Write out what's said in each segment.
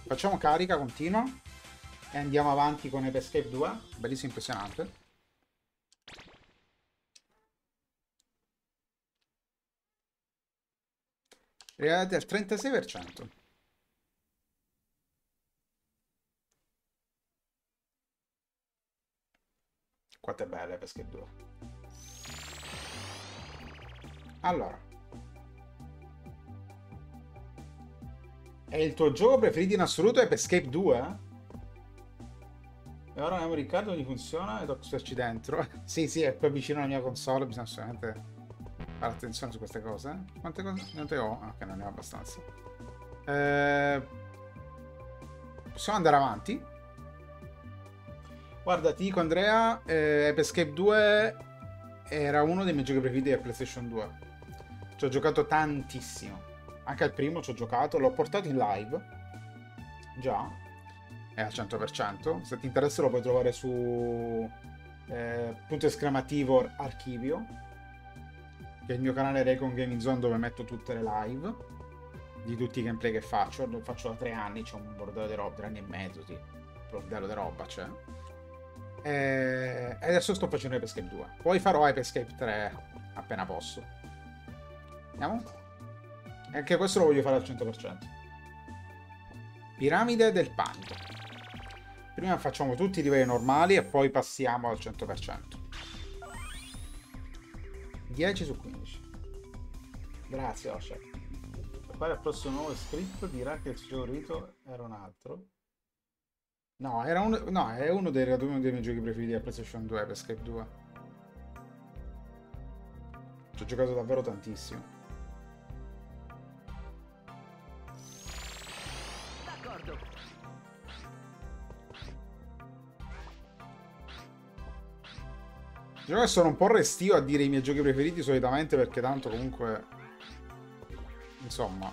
Facciamo carica continua e andiamo avanti con Ape Escape 2. Bellissimo, impressionante. Arrivati al 36%. Quanto è bella Ape Escape 2. Allora. È il tuo gioco preferito in assoluto Ape Escape 2? E ora Memory Riccardo gli funziona e devo starci dentro. Sì, sì, è qua vicino alla mia console, bisogna solamente fare attenzione su queste cose. Quante cose? Non te ho? Ah, ok, non ne ho abbastanza. Possiamo andare avanti? Guarda, ti dico Andrea, Ape Escape 2 era uno dei miei giochi preferiti del PlayStation 2. Ci ho giocato tantissimo. Anche al primo ci ho giocato, l'ho portato in live. Già. È al 100%. Se ti interessa lo puoi trovare su punto esclamativo archivio, che è il mio canale Recon Gaming Zone dove metto tutte le live di tutti i gameplay che faccio. Lo faccio da 3 anni, c'è un bordello di roba, 3 anni e mezzo, sì. Bordello di roba c'è. E adesso sto facendo Hype Escape 2. Poi farò Hype Escape 3 appena posso. Andiamo? E anche questo lo voglio fare al 100%. Piramide del panico. Prima facciamo tutti i livelli normali e poi passiamo al 100%. 10 su 15. Grazie, Osha. Poi il prossimo nuovo iscritto dirà che il suo favorito era un altro. No, è uno dei miei giochi preferiti a PlayStation 2, per Escape 2. Ci ho giocato davvero tantissimo. D'accordo. Diciamo che sono un po' restio a dire i miei giochi preferiti solitamente perché tanto comunque... Insomma...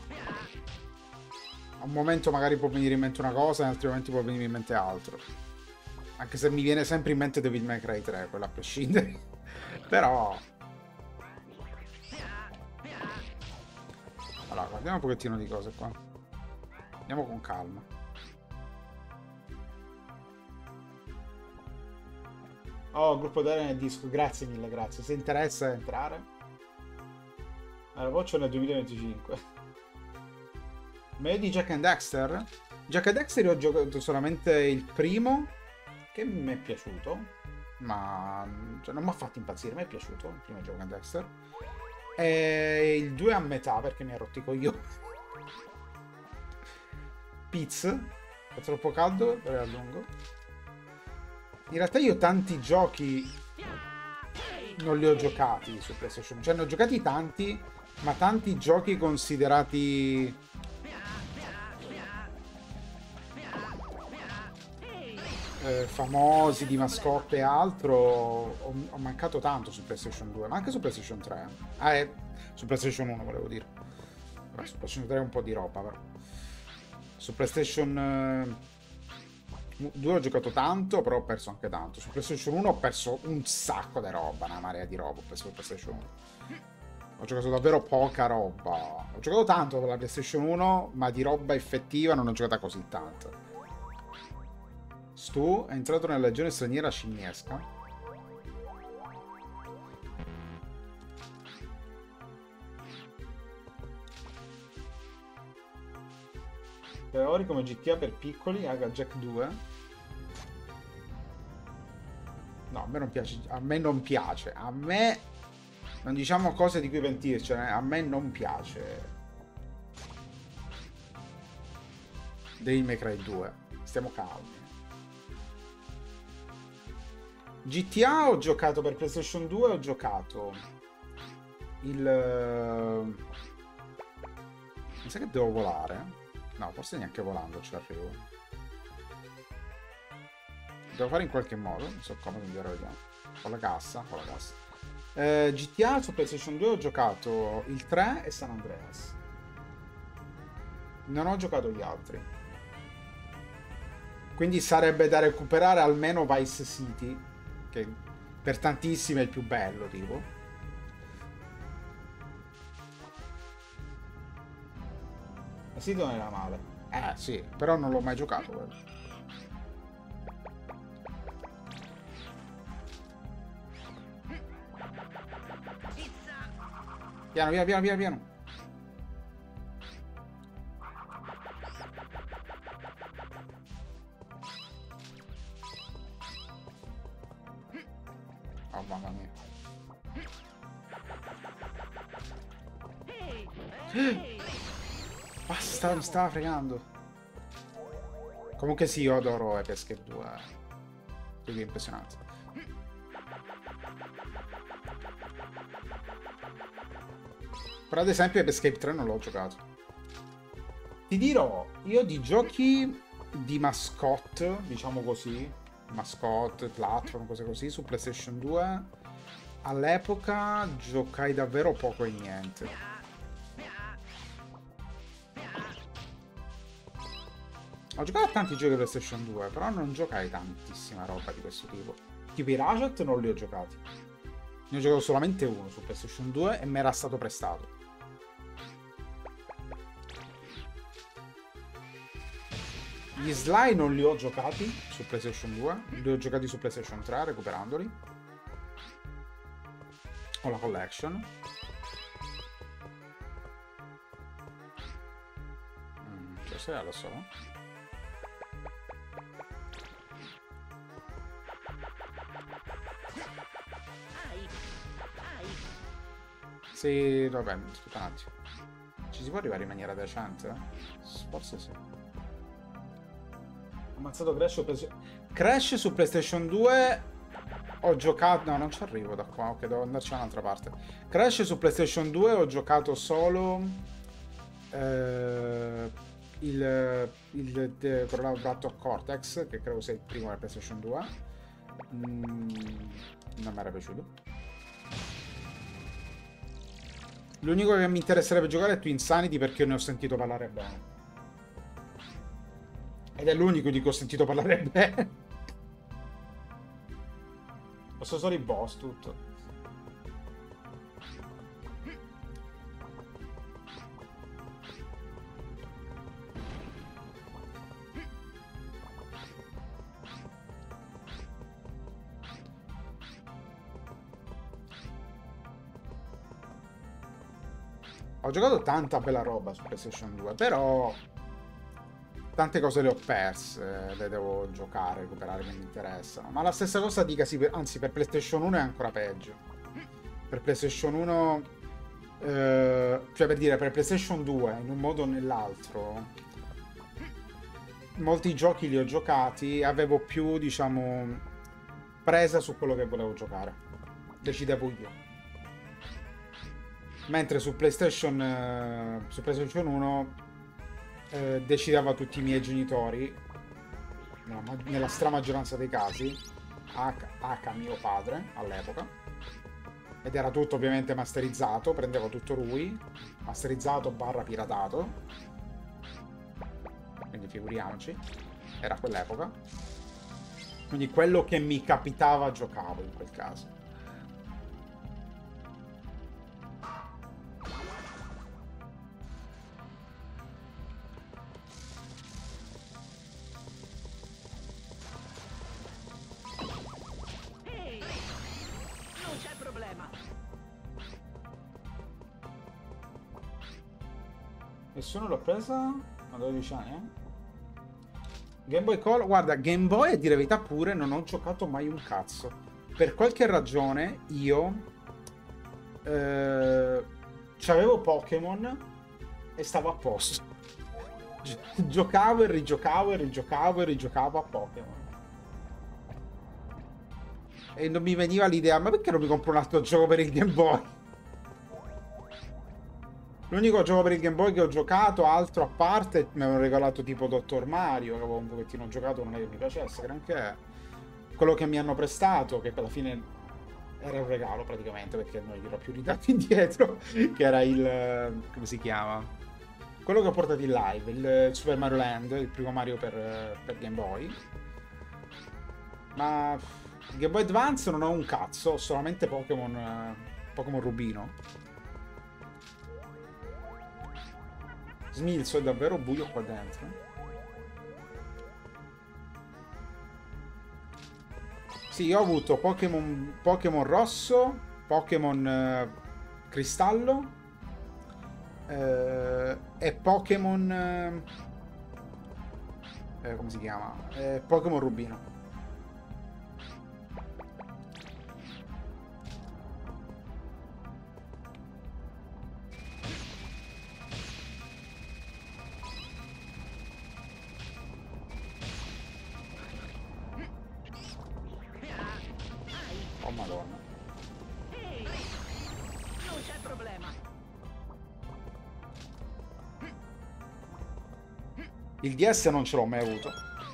A un momento magari può venire in mente una cosa, in altri momenti può venire in mente altro. Anche se mi viene sempre in mente Devil May Cry 3, quello a prescindere. Però... Allora, guardiamo un pochettino di cose qua. Andiamo con calma. Oh, gruppo d'area nel disco, grazie mille, grazie. Se interessa entrare. Allora, Watch nel 2025. Meglio di Jack and Dexter? Jack and Dexter io ho giocato solamente il primo, che mi è piaciuto, ma cioè, non mi ha fatto impazzire, mi è piaciuto il primo Jack and Dexter. E il 2 a metà perché mi ha rotto i coglioni. Piz, è troppo caldo, però è a lungo. In realtà io tanti giochi non li ho giocati su PlayStation, cioè ne ho giocati tanti, ma tanti giochi considerati famosi di mascotte e altro ho mancato tanto su PlayStation 2, ma anche su PlayStation 3. Su PlayStation 1 volevo dire. Vabbè, su PlayStation 3 è un po' di roba, però. Su PlayStation 2 ho giocato tanto, però ho perso anche tanto. Su PlayStation 1 ho perso un sacco di roba, una marea di roba ho perso su PlayStation 1. Ho giocato davvero poca roba. Ho giocato tanto per la PlayStation 1, ma di roba effettiva non ho giocata così tanta. Stu è entrato nella legione straniera scimmiesca. Teori come GTA per piccoli, Aga Jack 2. No, a me non piace. A me non piace. A me non diciamo cose di cui pentircene. A me non piace. Devil May Cry 2. Stiamo calmi. GTA ho giocato per PlayStation 2, ho giocato il... Mi sa che devo volare. No, forse neanche volando ci arrivo. Devo fare in qualche modo, non so come, non vediamo. Con la cassa, con la cassa. GTA su PlayStation 2 ho giocato il 3 e San Andreas. Non ho giocato gli altri. Quindi sarebbe da recuperare almeno Vice City, che per tantissimi è il più bello, tipo. Ma sì, non era male. Sì, però non l'ho mai giocato quello. Piano, piano, piano, piano, piano. Oh, mamma mia. Basta, mi stava fregando. Comunque sì, io adoro Ape Escape 2. Più che impressionante. Però ad esempio Ape Escape 3 non l'ho giocato. Ti dirò, io di giochi di mascotte, diciamo così, mascotte, platform, cose così, su PlayStation 2, all'epoca giocai davvero poco e niente. Ho giocato a tanti giochi PlayStation 2, però non giocai tantissima roba di questo tipo. Tipo i Ratchet non li ho giocati. Ne ho giocato solamente uno su PlayStation 2 e mi era stato prestato. Gli Sly non li ho giocati su PlayStation 2, li ho giocati su PlayStation 3 recuperandoli. Ho la collection. Cos'è adesso? Sì, vabbè, aspetta un attimo. Ci si può arrivare in maniera decente? Forse sì. Ho ammazzato Crash su PlayStation 2. Ho giocato... No, non ci arrivo da qua. Ok, devo andarci da un'altra parte. Crash su PlayStation 2 ho giocato solo... il Raptor Cortex, che credo sia il primo della PlayStation 2. Non mi era piaciuto. L'unico che mi interesserebbe giocare è Twin Insanity perché ne ho sentito parlare bene. Ed è l'unico di cui ho sentito parlare bene. Posso solo i boss, tutto. Ho giocato tanta bella roba su PlayStation 2, però tante cose le ho perse, le devo giocare, recuperare che mi interessano. Ma la stessa cosa dicasi, anzi per PlayStation 1 è ancora peggio. Per PlayStation 1, cioè per dire, per PlayStation 2, in un modo o nell'altro, molti giochi li ho giocati, avevo più, diciamo, presa su quello che volevo giocare. Decidevo io. Mentre su PlayStation 1 decideva tutti i miei genitori, nella stramaggioranza dei casi, H mio padre all'epoca, ed era tutto ovviamente masterizzato, prendevo tutto lui, masterizzato barra piratato, quindi figuriamoci, era quell'epoca, quindi quello che mi capitava giocavo in quel caso. Nessuno l'ho presa a 12 anni, Game Boy Color, guarda, Game Boy a dire la verità pure non ho giocato mai un cazzo. Per qualche ragione io c'avevo Pokémon e stavo a posto. Giocavo e rigiocavo e rigiocavo e rigiocavo a Pokémon. E non mi veniva l'idea, ma perché non mi compro un altro gioco per il Game Boy? L'unico gioco per il Game Boy che ho giocato, altro a parte, mi avevano regalato tipo Dottor Mario, che avevo un pochettino giocato, non è che mi piacesse, granché. Quello che mi hanno prestato, che alla fine era un regalo praticamente, perché non gli ero più ridati indietro, che era il... come si chiama? Quello che ho portato in live, il Super Mario Land, il primo Mario per Game Boy. Ma Game Boy Advance non ho un cazzo, ho solamente Pokémon Rubino. Smilzo, è davvero buio qua dentro. Sì, io ho avuto Pokémon Rosso, Pokémon Cristallo e Pokémon... come si chiama? Pokémon Rubino. Oh madonna. Ehi, non c'è problema. Il DS non ce l'ho mai avuto.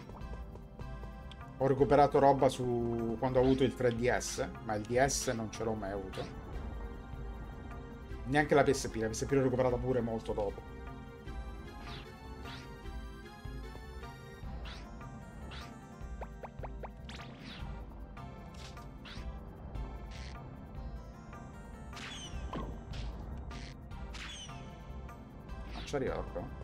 Ho recuperato roba su quando ho avuto il 3DS, ma il DS non ce l'ho mai avuto. Neanche la PSP, la PSP l'ho recuperata pure molto dopo. Non ci arriva qua.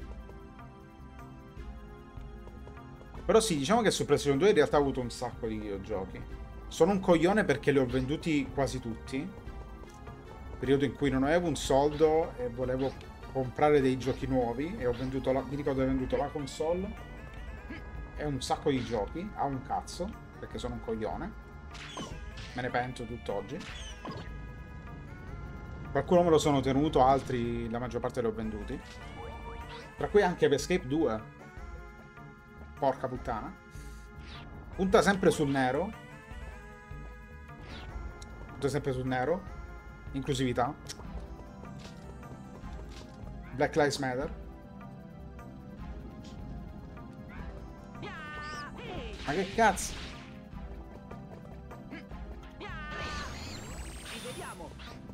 Però sì, diciamo che su PlayStation 2 in realtà ho avuto un sacco di videogiochi. Sono un coglione perché li ho venduti quasi tutti. Periodo in cui non avevo un soldo e volevo comprare dei giochi nuovi e ho venduto mi ricordo di aver venduto la console e un sacco di giochi a un cazzo, perché sono un coglione. Me ne pento tutt'oggi. Qualcuno me lo sono tenuto, altri la maggior parte li ho venduti. Tra cui anche Escape 2. Porca puttana. Punta sempre sul nero. Punta sempre sul nero. Inclusività. Black Lives Matter. Ma che cazzo? Ci vediamo.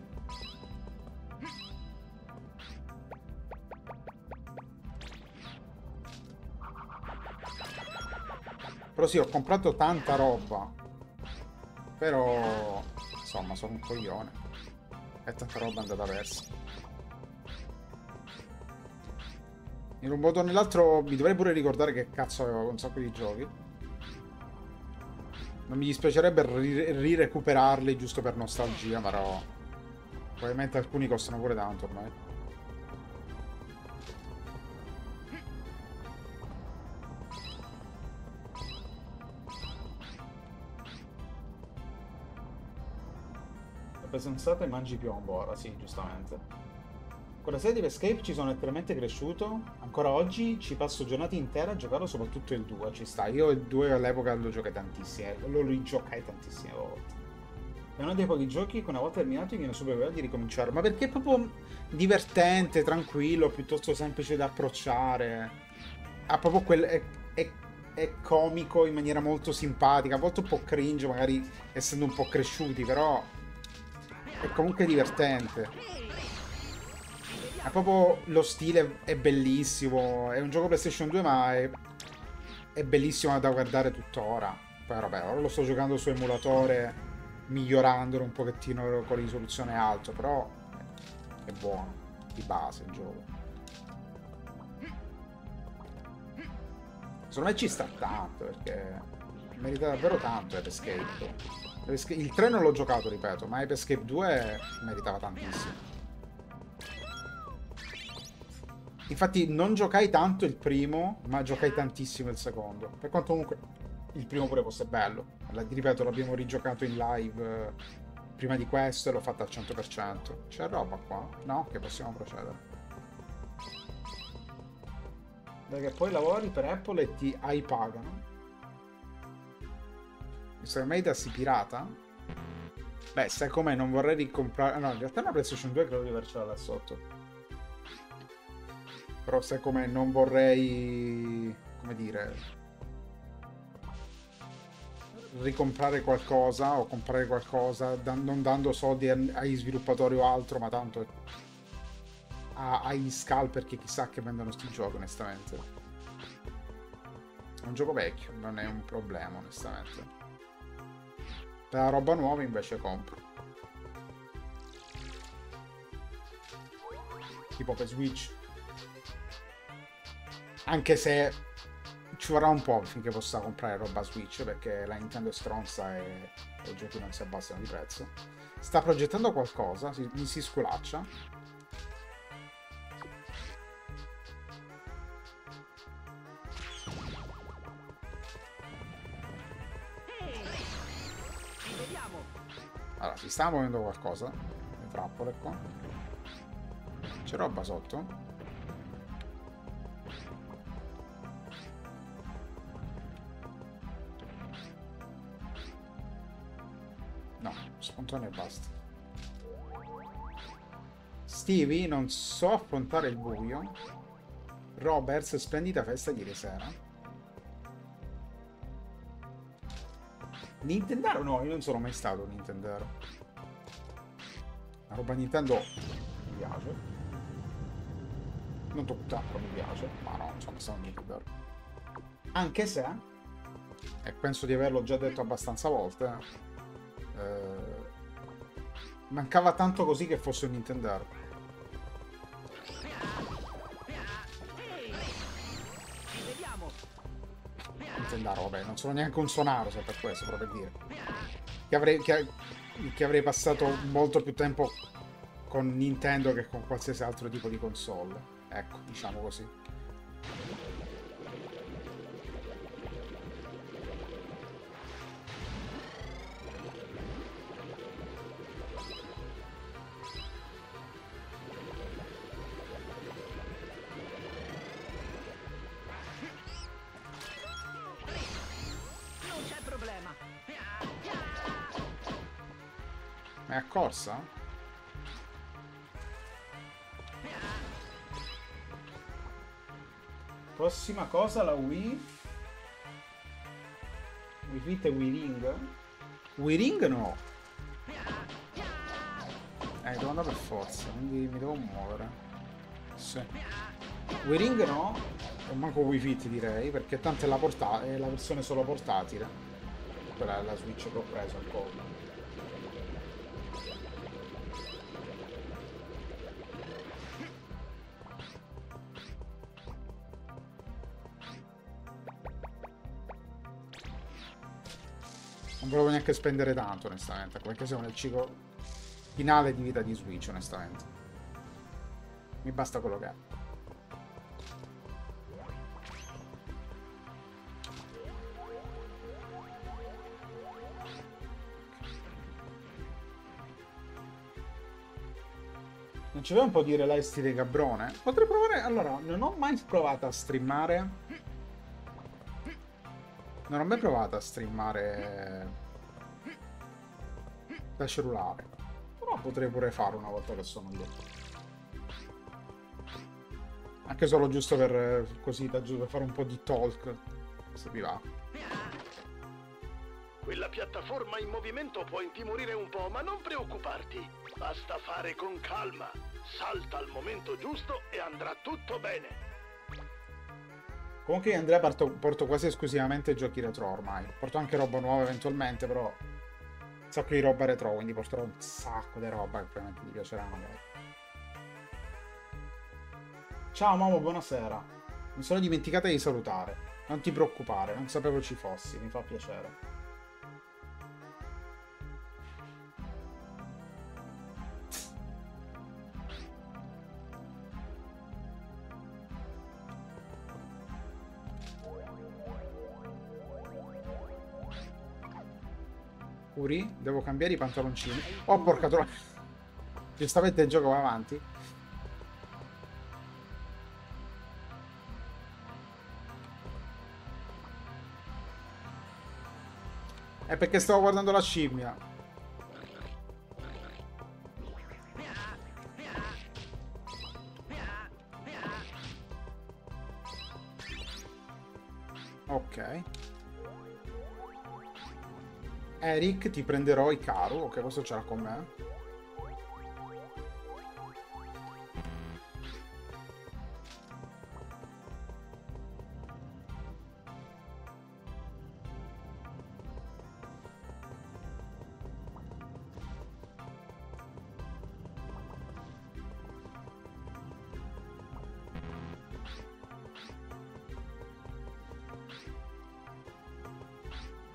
Però sì, ho comprato tanta roba. Però... insomma, sono un coglione. E tanta roba è andata persa. In un modo o nell'altro mi dovrei pure ricordare che cazzo avevo un sacco di giochi. Non mi dispiacerebbe rirecuperarli giusto per nostalgia, però... probabilmente alcuni costano pure tanto ormai. Pesanzata e mangi piombo ora, sì, giustamente. Con la serie di Escape ci sono letteralmente cresciuto. Ancora oggi ci passo giornate intere a giocarlo, soprattutto il 2, ci sta. Io il 2 all'epoca lo giocai tantissime, lo rigiocai tantissime volte. È uno dei pochi giochi che una volta terminato mi viene super voglia di ricominciare, ma perché è proprio divertente, tranquillo, piuttosto semplice da approcciare. Ha proprio è comico in maniera molto simpatica, a volte un po' cringe, magari essendo un po' cresciuti, però è comunque divertente. È proprio lo stile è bellissimo. È un gioco PlayStation 2, ma è bellissimo da guardare tuttora. Poi vabbè, ora lo sto giocando su emulatore, migliorandolo un pochettino con risoluzione alta, però è buono di base il gioco. Secondo me ci sta tanto, perché merita davvero tanto Ape Escape. Il 3 non l'ho giocato, ripeto, ma Ape Escape 2 meritava tantissimo. Infatti non giocai tanto il primo, ma giocai tantissimo il secondo. Per quanto comunque il primo pure fosse bello. Ripeto, l'abbiamo rigiocato in live prima di questo e l'ho fatto al 100%. C'è roba qua? No? Che possiamo procedere. Perché poi lavori per Apple e ti pagano. Mr. Made si pirata? Beh, sai com'è? Non vorrei ricomprare... No, in realtà la PlayStation 2 credo di avercela là sotto. Però sai come non vorrei, come dire, ricomprare qualcosa o comprare qualcosa non dando soldi agli sviluppatori o altro, ma tanto agli scalper che chissà che vendono sti giochi, onestamente. È un gioco vecchio, non è un problema, onestamente. Per la roba nuova invece compro. Tipo per Switch. Anche se ci vorrà un po' finché possa comprare roba Switch, perché la Nintendo è stronza e i giochi non si abbassano di prezzo. Sta progettando qualcosa, mi si sculaccia. Allora, si sta muovendo qualcosa. Le trappole qua. C'è roba sotto? No, spuntone e basta. Stevie, non so affrontare il buio. Roberts, splendida festa ieri sera. Nintendaro? No, io non sono mai stato un Nintendaro. La roba Nintendo mi piace. Non tutta, però mi piace. Ma no, non sono stato un Nintendaro. Anche se, e penso di averlo già detto abbastanza volte, mancava tanto così che fosse un Nintendaro. Nintendaro, vabbè, non sono neanche un sonaro, se per questo, proprio per dire. Che avrei passato molto più tempo con Nintendo che con qualsiasi altro tipo di console. Ecco, diciamo così. Ma è a corsa? Prossima cosa, la Wii. Wii Fit e Wii Ring? Wii Ring no. Devo andare per forza, quindi mi devo muovere. Sì. Wii Ring no. O manco Wii Fit direi, perché tanto è è la versione solo portatile. Quella è la Switch che ho preso al collo. Non volevo neanche spendere tanto, onestamente, perché siamo nel ciclo finale di vita di Switch, onestamente. Mi basta quello che è. Non ci vuoi un po' di relay stile Gabrone? Potrei provare... Allora, non ho mai provato a streamare... Non ho mai provato a streamare da cellulare. Però potrei pure farlo una volta che sono lì. Anche solo giusto per così, da giù, per fare un po' di talk. Se vi va. Quella piattaforma in movimento può intimorire un po', ma non preoccuparti. Basta fare con calma. Salta al momento giusto e andrà tutto bene. Comunque io Andrea porto quasi esclusivamente giochi retro ormai. Porto anche roba nuova eventualmente, però un sacco di roba retro, quindi porterò un sacco di roba che probabilmente mi piacerà magari. Ciao Momo, buonasera. Mi sono dimenticata di salutare. Non ti preoccupare, non sapevo ci fossi, mi fa piacere. Uri, devo cambiare i pantaloncini. Oh, porca troia. Giustamente il gioco va avanti. È perché stavo guardando la scimmia. Ok. Eric, ti prenderò Ikaru. Ok, questo ce l'ha con me.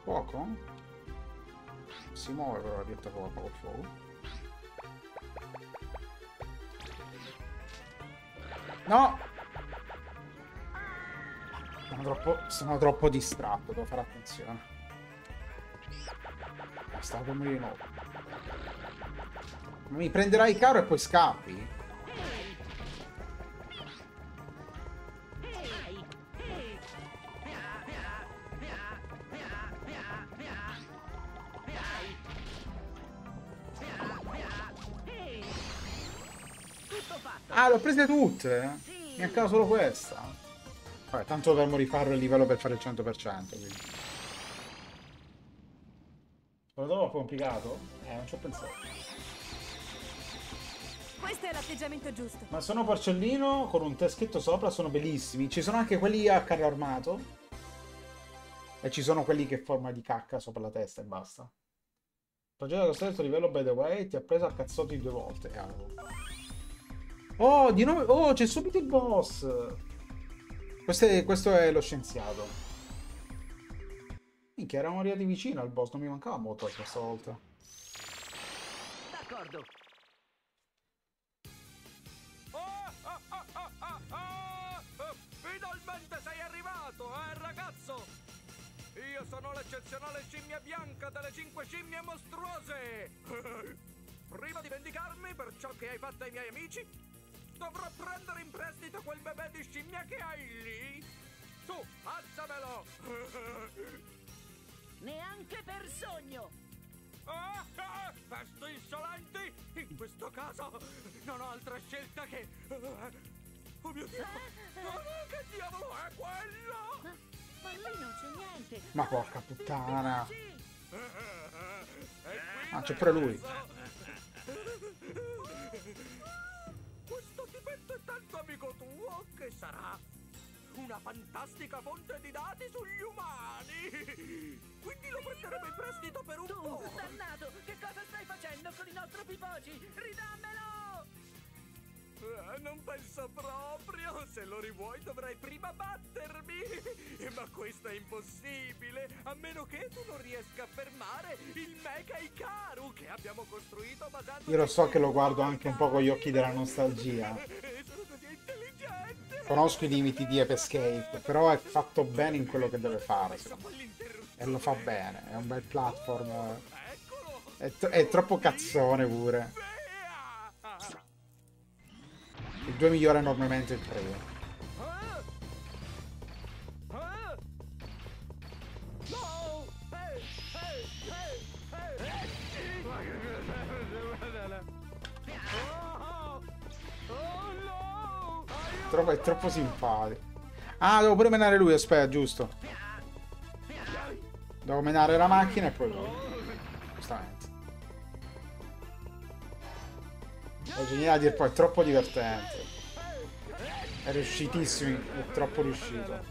Fuoco? Si muove però la piattaforma col fuoco. No! Sono troppo distratto, devo fare attenzione. Stavo per morire di nuovo. Ma mi prenderai caro e poi scappi? Ah, le ho prese tutte? Mi mancava solo questa. Vabbè, tanto dovremmo rifare il livello per fare il 100%. Quindi. Lo trovo complicato? Non ci ho pensato. Questo è l'atteggiamento giusto. Ma sono porcellino con un teschetto sopra, sono bellissimi. Ci sono anche quelli a carro armato. E ci sono quelli che forma di cacca sopra la testa e basta. Il progetto con stesso livello, by the way, ti ha preso a cazzotti 2 volte. Oh, di nuovo. Oh, c'è subito il boss. Questo è lo scienziato. Minchia, eravamo arrivati vicino al boss, non mi mancava molto questa volta. D'accordo. Finalmente sei arrivato, ragazzo! Io sono l'eccezionale scimmia bianca delle 5 scimmie mostruose! Prima di vendicarmi per ciò che hai fatto ai miei amici, dovrò prendere in prestito quel bebè di scimmia che hai lì! Su, alzamelo! Neanche per sogno. Pesti insolenti! In questo caso non ho altra scelta che... Oh mio Dio! Che diavolo è quello? Ma lì non c'è niente. Ma porca puttana! Sì. Ah, c'è pure lui. Questo tipetto è tanto amico tuo che sarà una fantastica fonte di dati sugli umani. Quindi lo prenderemo in prestito per un po'. Tu, dannato, che cosa stai facendo con il nostro Pipogi? Ridammelo! Non penso proprio. Se lo rivuoi dovrai prima battermi. Ma questo è impossibile, a meno che tu non riesca a fermare il Mecha Ikaru che abbiamo costruito basando... Io lo so che lo guardo anche un po' con gli occhi della nostalgia. Sono così intelligente. Conosco i limiti di Ape Escape, però è fatto bene in quello che deve fare. E lo fa bene, è un bel platform. È troppo cazzone pure. Il 2 migliora enormemente il primo. È troppo simpatico. Ah, devo pure menare lui, aspetta, giusto. Devo menare la macchina e poi lui. Giustamente. Lo geniale a dire poi, è troppo divertente. È riuscitissimo, è troppo riuscito.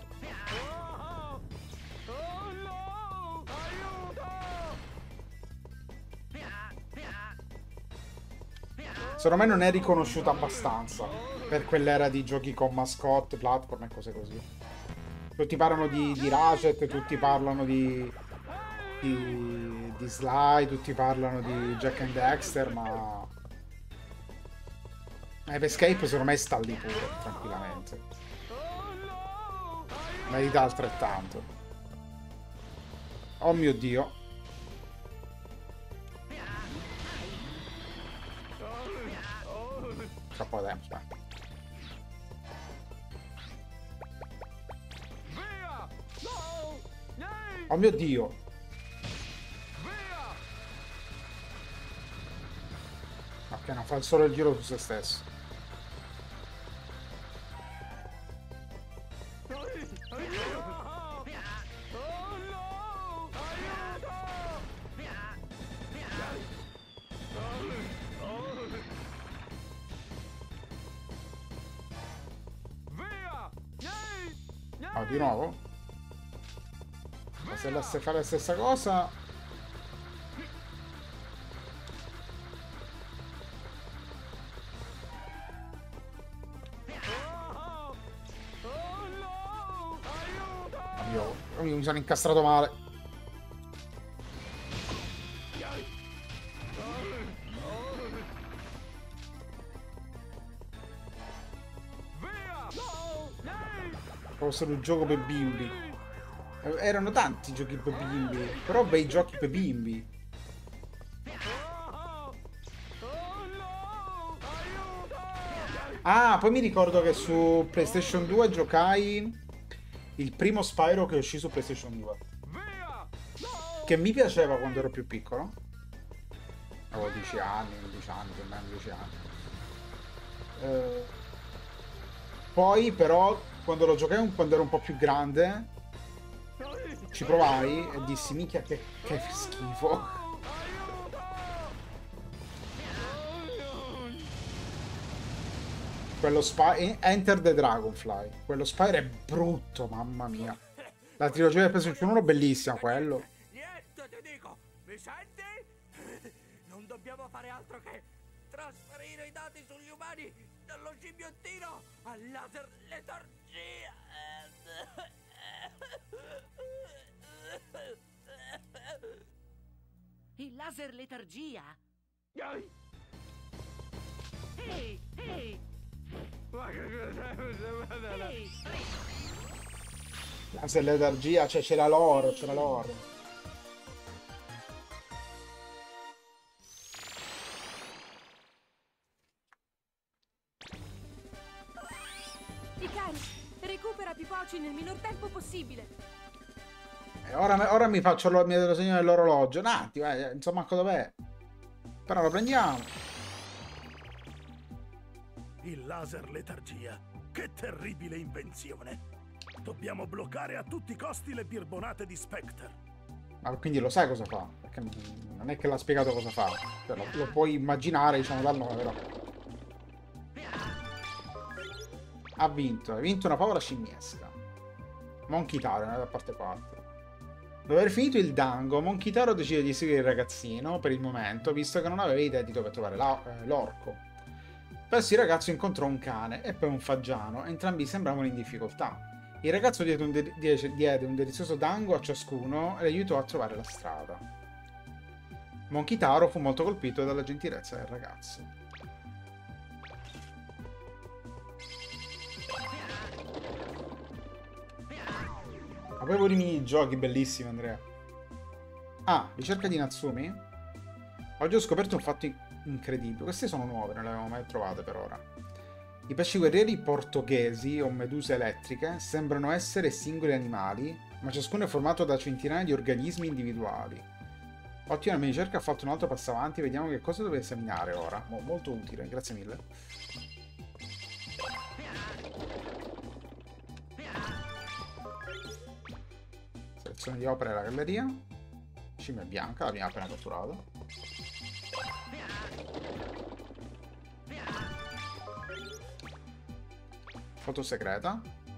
Secondo me non è riconosciuto abbastanza per quell'era di giochi con mascotte, platform e cose così. Tutti parlano di Ratchet, tutti parlano di Sly, tutti parlano di Jack and Dexter, ma Ape Escape secondo me sta lì pure, tranquillamente. Merita altrettanto. Oh mio Dio. Troppo tempo, aspetta. Oh mio Dio. Ok, non fa solo il giro su se stesso. Oh, di nuovo? Ma se lascia fare la stessa cosa... Io mi sono incastrato male. fossero un gioco per bimbi. Erano tanti giochi per bimbi, però bei giochi per bimbi. Ah, poi mi ricordo che su PlayStation 2 giocai il primo Spyro che uscì su PlayStation 2. Che mi piaceva quando ero più piccolo. Avevo 10 anni, 11 anni, più o meno 10 anni. Poi però, quando lo giocai quando ero un po' più grande, ci provai e dissi, minchia, che schifo. Quello Enter the Dragonfly. Quello Spyro è brutto, mamma mia. La trilogia del PlayStation 1 è bellissima, quello. Niente, ti dico. Mi senti? Non dobbiamo fare altro che trasferire i dati sugli umani dallo scimmiottino al laser letargia. Il laser letargia? Ehi, ehi! Ehi! Laser letargia, cioè c'era l'oro, c'era l'oro. Ikari, recupera Pipoci nel minor tempo possibile. E ora mi faccio il mio segno dell'orologio. Un attimo, insomma, dov'è? Però lo prendiamo. Il laser letargia. Che terribile invenzione. Dobbiamo bloccare a tutti i costi le birbonate di Spectre. Ma quindi lo sai cosa fa? Perché non è che l'ha spiegato cosa fa. Cioè, lo puoi immaginare, diciamo, dal nome, però. Ha vinto una favola scimmiesca. Monkey Taro, da parte 4. Dopo aver finito il dango, Monkey Taro decide di seguire il ragazzino per il momento, visto che non aveva idea di dove trovare l'orco. Presto il ragazzo incontrò un cane e poi un fagiano, entrambi sembravano in difficoltà. Il ragazzo diede un delizioso dango a ciascuno e li aiutò a trovare la strada. Monkey Taro fu molto colpito dalla gentilezza del ragazzo. Avevo dei minigiochi bellissimi, Andrea. Ah, ricerca di Natsumi? Oggi ho scoperto un fatto incredibile. Queste sono nuove, non le avevo mai trovate per ora. I pesci guerrieri portoghesi, o meduse elettriche, sembrano essere singoli animali, ma ciascuno è formato da centinaia di organismi individuali. Ottima, la mia ricerca ha fatto un altro passo avanti, vediamo che cosa devo esaminare ora. Molto utile, grazie mille. Selezione di opere alla galleria. Scimmia bianca, l'abbiamo appena catturata. Foto segreta.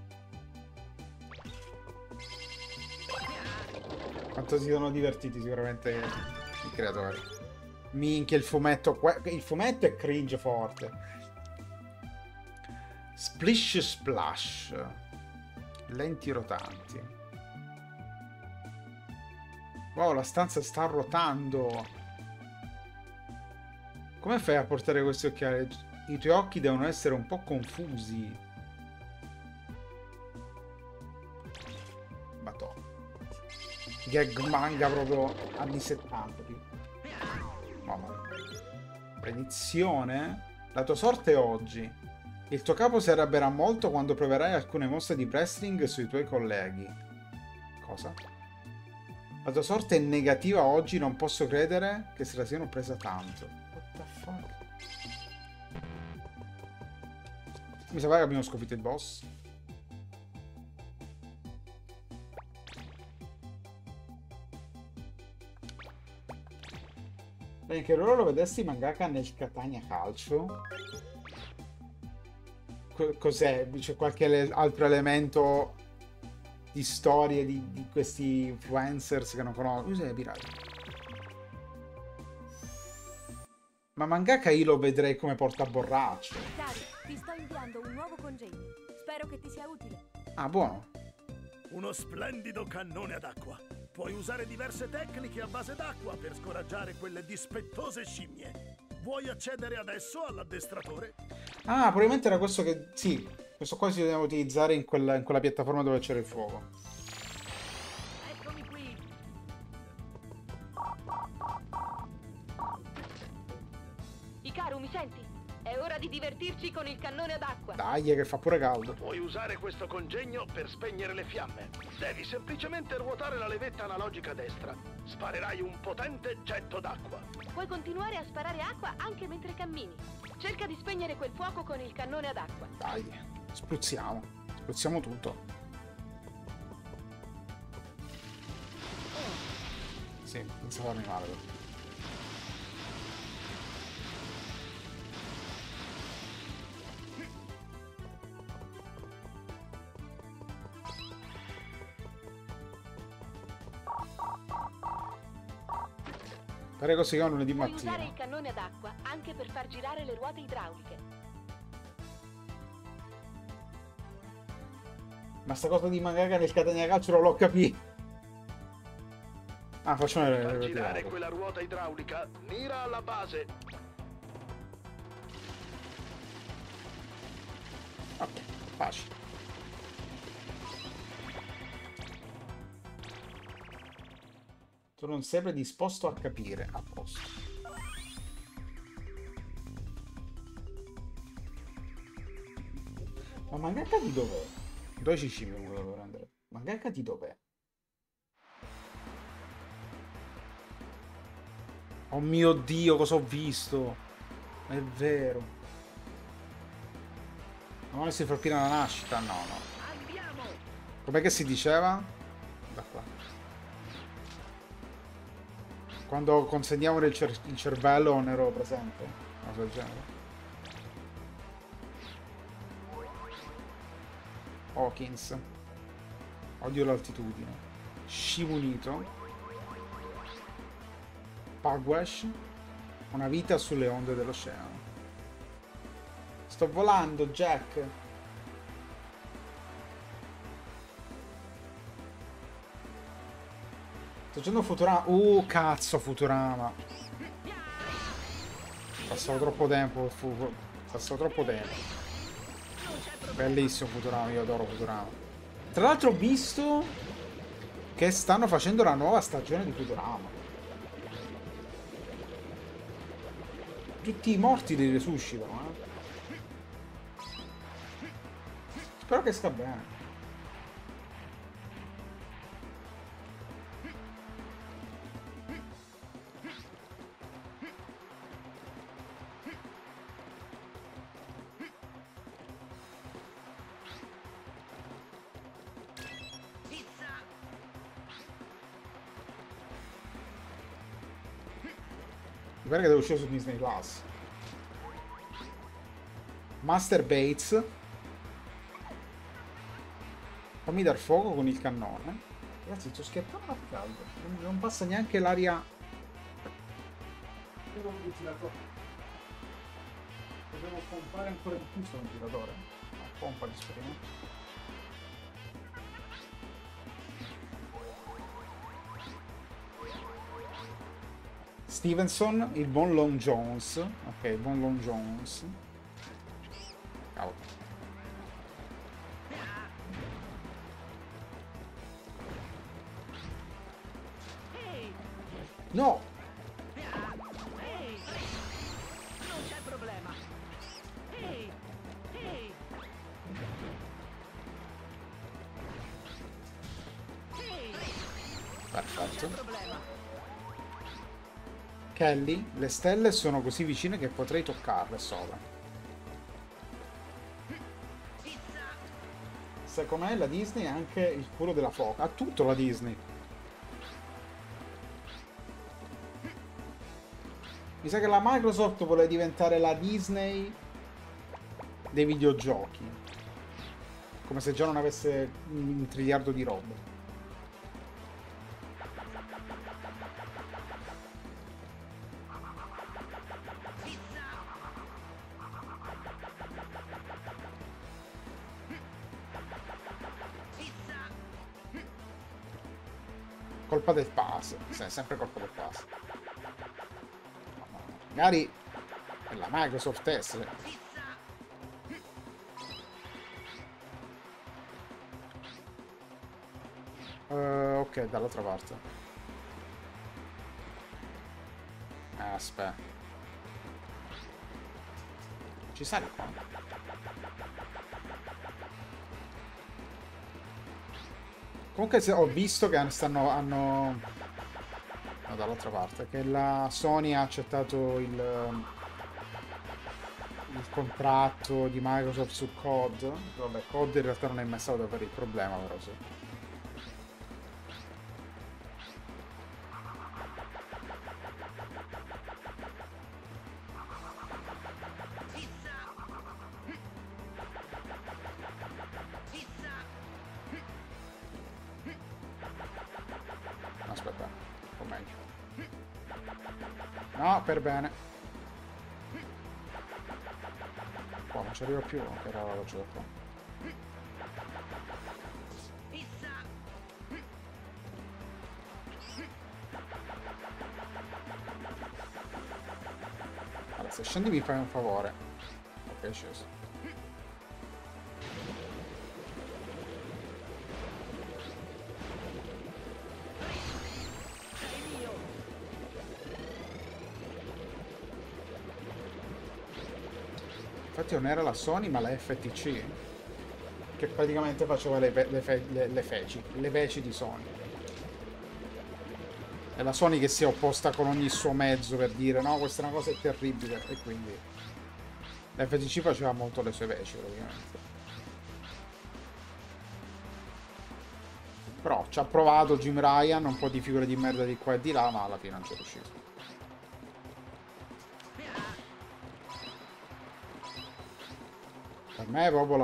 Quanto si sono divertiti sicuramente i creatori. Minchia, il fumetto è cringe forte. Splish Splash. Lenti rotanti. Wow, la stanza sta ruotando. Come fai a portare questi occhiali? I tuoi occhi devono essere un po' confusi. Batò. Gag manga proprio anni 70. Mamma mia. Predizione? La tua sorte è oggi. Il tuo capo si arrabbierà molto quando proverai alcune mosse di wrestling sui tuoi colleghi. Cosa? La tua sorte è negativa oggi, non posso credere che se la siano presa tanto. What the fuck? Mi sa che abbiamo sconfitto il boss. Beh, che loro lo vedessi mangaka nel Catania Calcio. Cos'è? C'è qualche altro elemento di storie di questi influencers che non conosco? Cos'è pirata? Ma mangaka io lo vedrei come portaborraccio. Cari, ti sto inviando un nuovo congegno. Spero che ti sia utile. Ah, buono. Uno splendido cannone ad acqua. Puoi usare diverse tecniche a base d'acqua per scoraggiare quelle dispettose scimmie. Vuoi accedere adesso all'addestratore? Ah, probabilmente era questo che... Sì, Questo qua si deve utilizzare in quella piattaforma dove c'era il fuoco. Eccomi qui. Ikaru, mi senti? È ora di divertirci con il cannone ad acqua. Dai, che fa pure caldo. Puoi usare questo congegno per spegnere le fiamme. Devi semplicemente ruotare la levetta analogica a destra. Sparerai un potente getto d'acqua. Puoi continuare a sparare acqua anche mentre cammini. Cerca di spegnere quel fuoco con il cannone ad acqua. Dai, spruzziamo. Spruzziamo tutto. Sì, senza farmi male. Però. Pare così che è un lunedì Puoi usare il mattina. cannone ad acqua anche per far girare le ruote idrauliche. Ma sta cosa di mangaka nel Catania Calcio non l'ho capito. Ah, facciamo Per far le girare quella ruota idraulica, mira alla base. Ok, facile. Tu non sei predisposto a capire. A posto. Ma mangaka di dov'è? 12 cime mi volevo prendere. Mangaka di dov'è? Oh mio Dio, cosa ho visto? È vero. Ma si fa appena la nascita? No, no. Andiamo. Com'è che si diceva? Da qua. Quando consegnavano il cervello non ero presente. Una cosa del genere. Hawkins. Odio l'altitudine. Shimunito. Pugwash. Una vita sulle onde dell'oceano. Sto volando, Jack. Sto facendo Futurama. Cazzo, Futurama. Passavo troppo tempo. Passavo troppo tempo. Bellissimo Futurama, io adoro Futurama. Tra l'altro ho visto che stanno facendo la nuova stagione di Futurama. Tutti i morti li resuscitano, Spero che sta bene. Mi pare che deve uscire su Disney Plus. Master Bates. Fammi dar fuoco con il cannone. Ragazzi, sto scherzando a caldo. Non passa neanche l'aria. Devo pompare ancora di più sto ventilatore. Pompa di esperimento. Stevenson, il buon Long Jones. Ok, il buon Long Jones. Cavolo. No! Ehi! Non c'è problema. Ehi! Ehi! Ehi! Perfetto. Problema. Kelly, le stelle sono così vicine che potrei toccarle sopra. Secondo me la Disney è anche il culo della foca. Ha tutto la Disney. Mi sa che la Microsoft vuole diventare la Disney dei videogiochi. Come se già non avesse un triliardo di robe. Colpa del pass. Sì, sempre colpa del pass. Magari è la Microsoft S. Ok, dall'altra parte. Aspetta. Ci sale qua? Comunque ho visto che hanno... No, dall'altra parte. Che la Sony ha accettato il contratto di Microsoft su COD. Vabbè, COD in realtà non è mai stato davvero il problema, però sì. Aspetta, un po' meglio. No, per bene. Qua non ci arrivo più, che era la voce da qua. Allora, se scendi mi fai un favore. Ok, è sceso. Infatti non era la Sony ma la FTC che praticamente faceva le veci di Sony. È la Sony che si è opposta con ogni suo mezzo per dire no, questa è una cosa terribile, e quindi la FTC faceva molto le sue veci praticamente. Però ci ha provato Jim Ryan, un po' di figure di merda di qua e di là, ma alla fine non c'è riuscito. Per me è proprio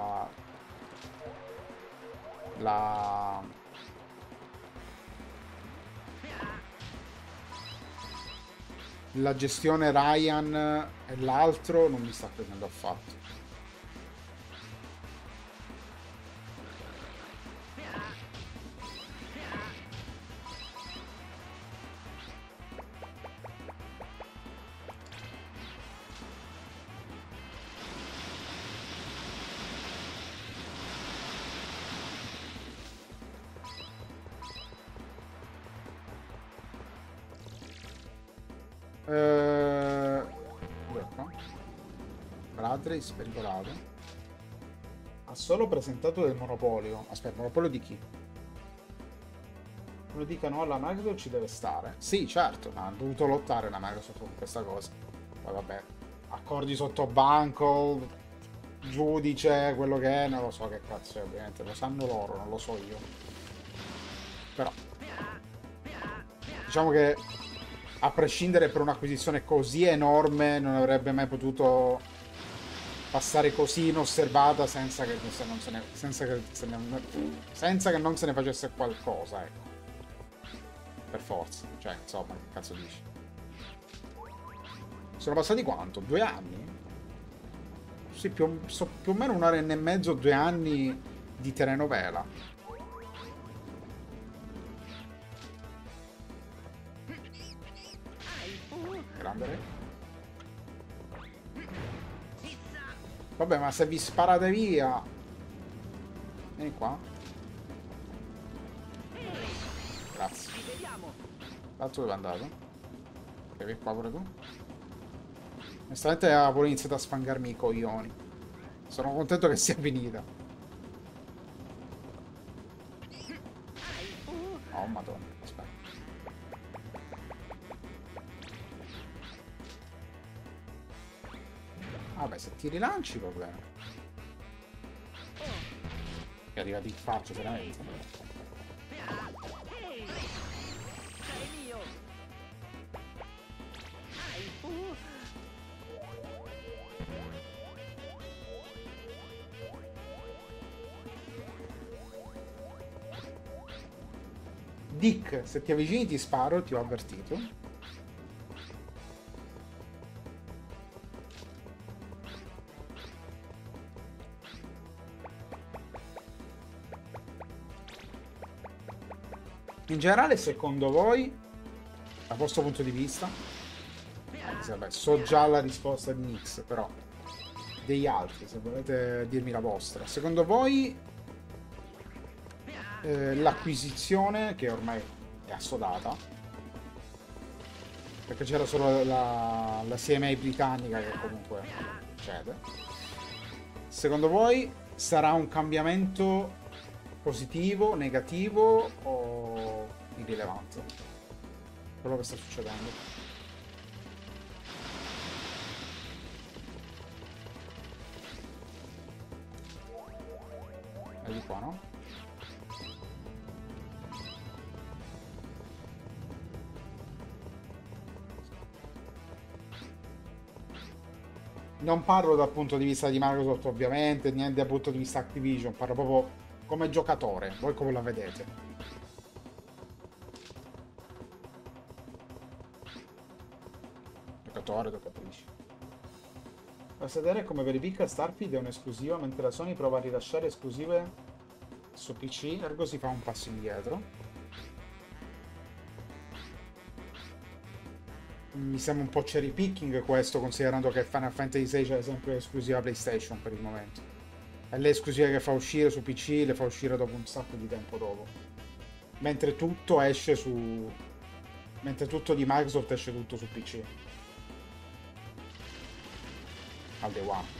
la gestione Ryan e l'altro non mi sta prendendo affatto. Bradley spericolato. Ha solo presentato del monopolio. Aspetta, monopolio di chi? Lo dicano alla Microsoft ci deve stare. Sì, certo, ma ha dovuto lottare la Microsoft con questa cosa. Poi vabbè, accordi sotto banco, giudice, quello che è, non lo so che cazzo è, ovviamente. Lo sanno loro, non lo so io. Però diciamo che a prescindere per un'acquisizione così enorme non avrebbe mai potuto passare così inosservata senza che non se ne facesse qualcosa, ecco. Per forza. Cioè, insomma, che cazzo dici? Sono passati quanto? 2 anni? Sì, più o meno 1 ora e mezzo, 2 anni di telenovela. Grande re. Vabbè, ma se vi sparate via... Vieni qua. Grazie. L'altro dove è andato? Ok, vieni qua pure tu. Onestamente aveva pure iniziato a sfangarmi i coglioni. Sono contento che sia finita. Oh, madonna. Aspetta. Vabbè, se ti rilanci va bene. Che arriva di faccia, veramente. Dick, se ti avvicini ti sparo, ti ho avvertito. In generale, secondo voi, dal vostro punto di vista, vabbè, so già la risposta di Nix, però degli altri, se volete dirmi la vostra, secondo voi l'acquisizione, che ormai è assodata, perché c'era solo la CMA britannica che comunque succede. Secondo voi sarà un cambiamento positivo, negativo o irrilevante? Quello che sta succedendo. È di qua, no? Non parlo dal punto di vista di Microsoft, ovviamente, niente dal punto di vista Activision, parlo proprio come giocatore. Voi come la vedete? Giocatore, giocatrici. Basta vedere come verifica Starfield è un'esclusiva, mentre la Sony prova a rilasciare esclusive su PC, ergo si fa un passo indietro. Mi sembra un po' cherry picking questo, considerando che Final Fantasy VI c'è sempre esclusiva PlayStation per il momento. E le esclusive che fa uscire su PC le fa uscire dopo un sacco di tempo dopo. Mentre tutto esce su... Mentre tutto di Microsoft esce tutto su PC. Al day one.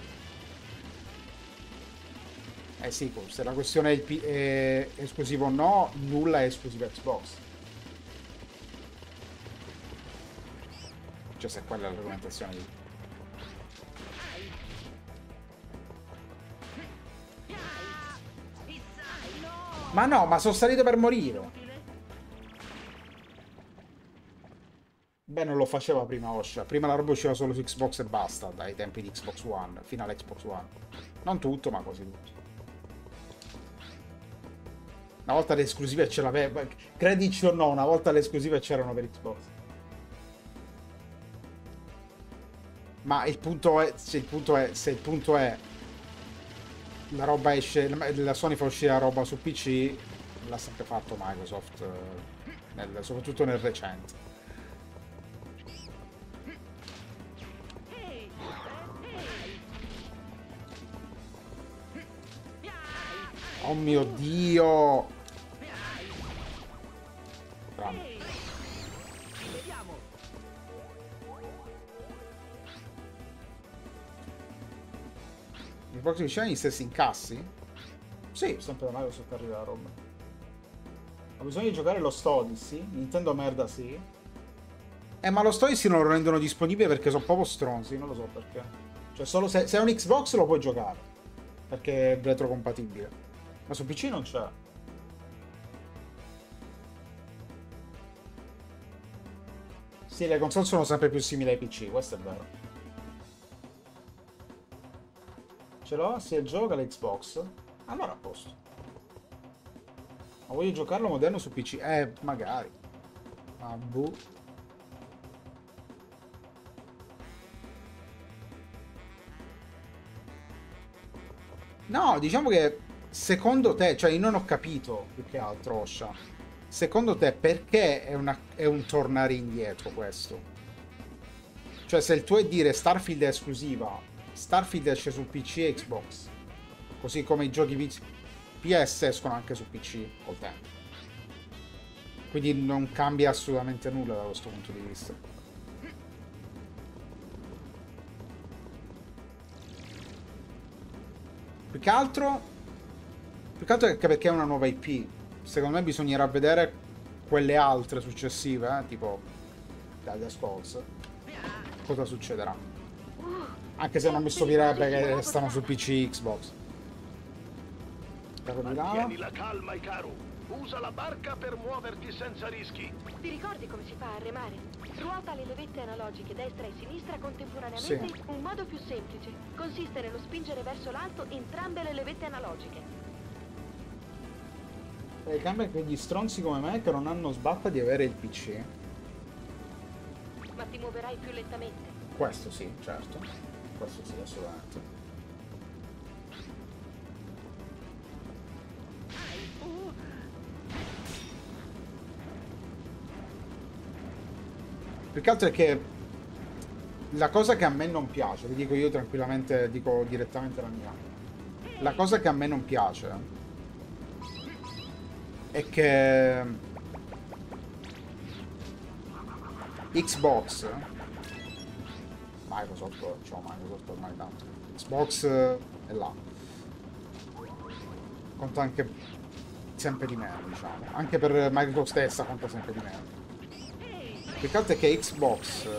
Eh sì, se la questione è esclusivo o no, nulla è esclusivo Xbox. Cioè, se quella è l'argomentazione di... Ma no, ma sono salito per morire. Beh, non lo faceva prima Osha. Prima la roba usciva solo su Xbox e basta, dai tempi di Xbox One, fino all'Xbox One. Non tutto, ma quasi tutto. Una volta le esclusive ce l'aveva. Credici o no, una volta le esclusive c'erano per Xbox. Ma il punto è, se il punto è la roba esce, la Sony fa uscire la roba su PC, l'ha sempre fatto Microsoft, soprattutto nel recente. Oh mio Dio! Bravo. Xbox One gli stessi incassi? Sì, sempre da Microsoft arriva la roba. Ho bisogno di giocare lo Odyssey? Nintendo merda sì. Ma lo Odyssey non lo rendono disponibile perché sono proprio stronzi, non lo so perché. Cioè solo se è un Xbox lo puoi giocare, perché è retrocompatibile. Ma su PC non c'è. Sì, le console sono sempre più simili ai PC, questo è vero. Ce l'ho? Se gioca l'Xbox? Allora a posto. Ma voglio giocarlo moderno su PC? Magari. Ah, boh. No, diciamo che secondo te, cioè io non ho capito più che altro, Osha. Secondo te perché è un tornare indietro questo? Cioè se il tuo è dire Starfield è esclusiva, Starfield esce su PC e Xbox, così come i giochi PS escono anche su PC col tempo. Quindi non cambia assolutamente nulla da questo punto di vista. Più che altro è perché è una nuova IP. Secondo me bisognerà vedere quelle altre successive, tipo Elder Scrolls, cosa succederà. Anche se non mi stupirebbe che stanno su PC e Xbox. Mantieni la calma, Hikaru. Usa la barca per muoverti senza rischi. Ti ricordi come si fa a remare? Ruota le levette analogiche destra e sinistra contemporaneamente. Sì. Un modo più semplice. Consiste nello spingere verso l'alto entrambe le levette analogiche. Cambia quegli stronzi come me che non hanno sbatta di avere il PC. Ma ti muoverai più lentamente. Questo sì, certo. Questo sì, assolutamente. Più che altro è che la cosa che a me non piace, vi dico io tranquillamente, dico direttamente la mia. La cosa che a me non piace è che Xbox, Microsoft, ciao Microsoft ormai tanto, Xbox è là, conta anche sempre di meno, diciamo, anche per Microsoft stessa conta sempre di meno. Il fatto è che Xbox,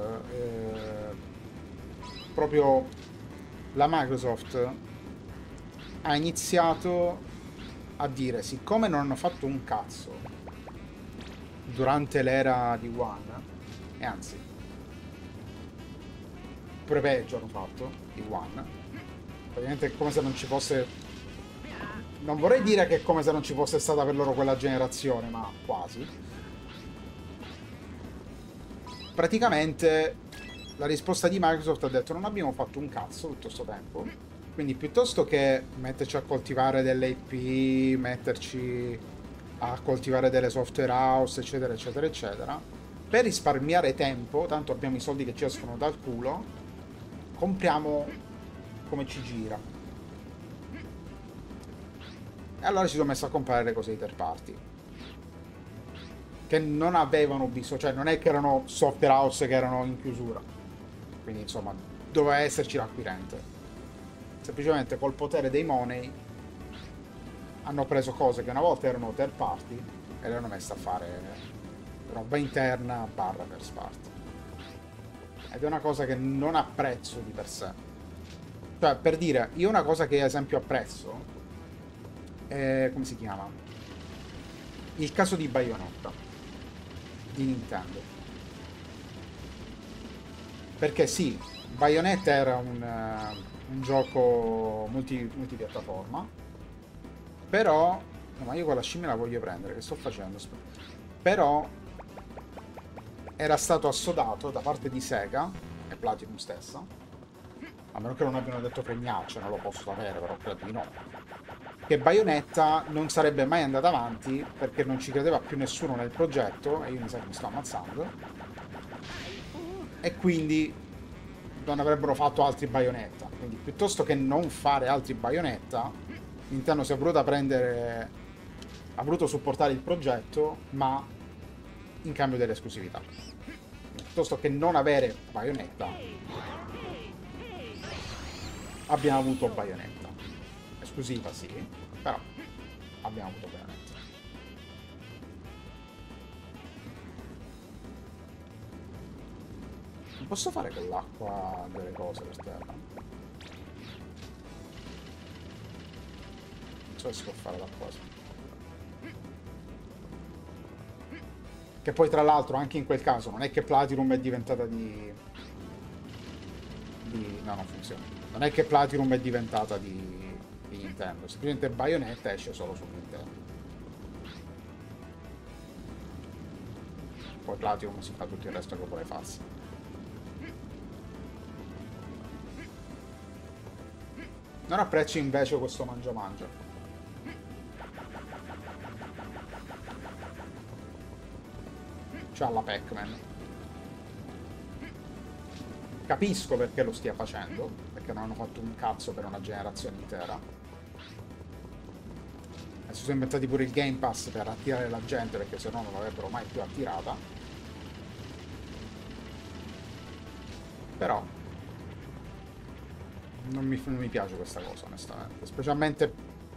proprio la Microsoft ha iniziato a dire, siccome non hanno fatto un cazzo durante l'era di One, e anzi pure peggio hanno fatto di One, praticamente è come se non ci fosse, non vorrei dire che è come se non ci fosse stata per loro quella generazione, ma quasi. Praticamente la risposta di Microsoft ha detto: non abbiamo fatto un cazzo tutto sto tempo, quindi piuttosto che metterci a coltivare delle IP, metterci a coltivare delle software house, eccetera eccetera eccetera, per risparmiare tempo, tanto abbiamo i soldi che ci escono dal culo, compriamo come ci gira. E allora ci sono messo a comprare le cose di third party che non avevano bisogno, cioè non è che erano software house che erano in chiusura, quindi insomma doveva esserci l'acquirente. Semplicemente col potere dei money hanno preso cose che una volta erano third party e le hanno messe a fare roba interna barra first party, ed è una cosa che non apprezzo di per sé. Cioè, per dire, io una cosa che ad esempio apprezzo è, come si chiama, il caso di Bayonetta di Nintendo, perché sì, Bayonetta era un gioco multipiattaforma, però no, ma io quella scimmia la voglio prendere, che sto facendo? Però era stato assodato da parte di Sega e Platinum stessa, a meno che non abbiano detto fregnaccia, non lo posso sapere, però credo di no, che Bayonetta non sarebbe mai andata avanti perché non ci credeva più nessuno nel progetto, e io mi sa che mi sto ammazzando, e quindi non avrebbero fatto altri Bayonetta. Quindi piuttosto che non fare altri Bayonetta, Nintendo si è voluta prendere, ha voluto supportare il progetto, ma in cambio dell'esclusività. Piuttosto che non avere Bayonetta, abbiamo avuto Bayonetta. Esclusiva sì, però abbiamo avuto Bayonetta. Non posso fare con l'acqua delle cose per terra? Non so se si può fare la cosa. Che poi tra l'altro anche in quel caso non è che Platinum è diventata di... No, non funziona. Non è che Platinum è diventata di Nintendo, semplicemente Bayonetta esce solo su Nintendo. Poi Platinum si fa tutto il resto che vuole farsi. Non apprezzo invece questo mangia. Cioè alla Pac-Man. Capisco perché lo stia facendo, perché non hanno fatto un cazzo per una generazione intera. Si sono inventati pure il Game Pass per attirare la gente, perché se no non l'avrebbero mai più attirata. Però non mi piace questa cosa, onestamente. Specialmente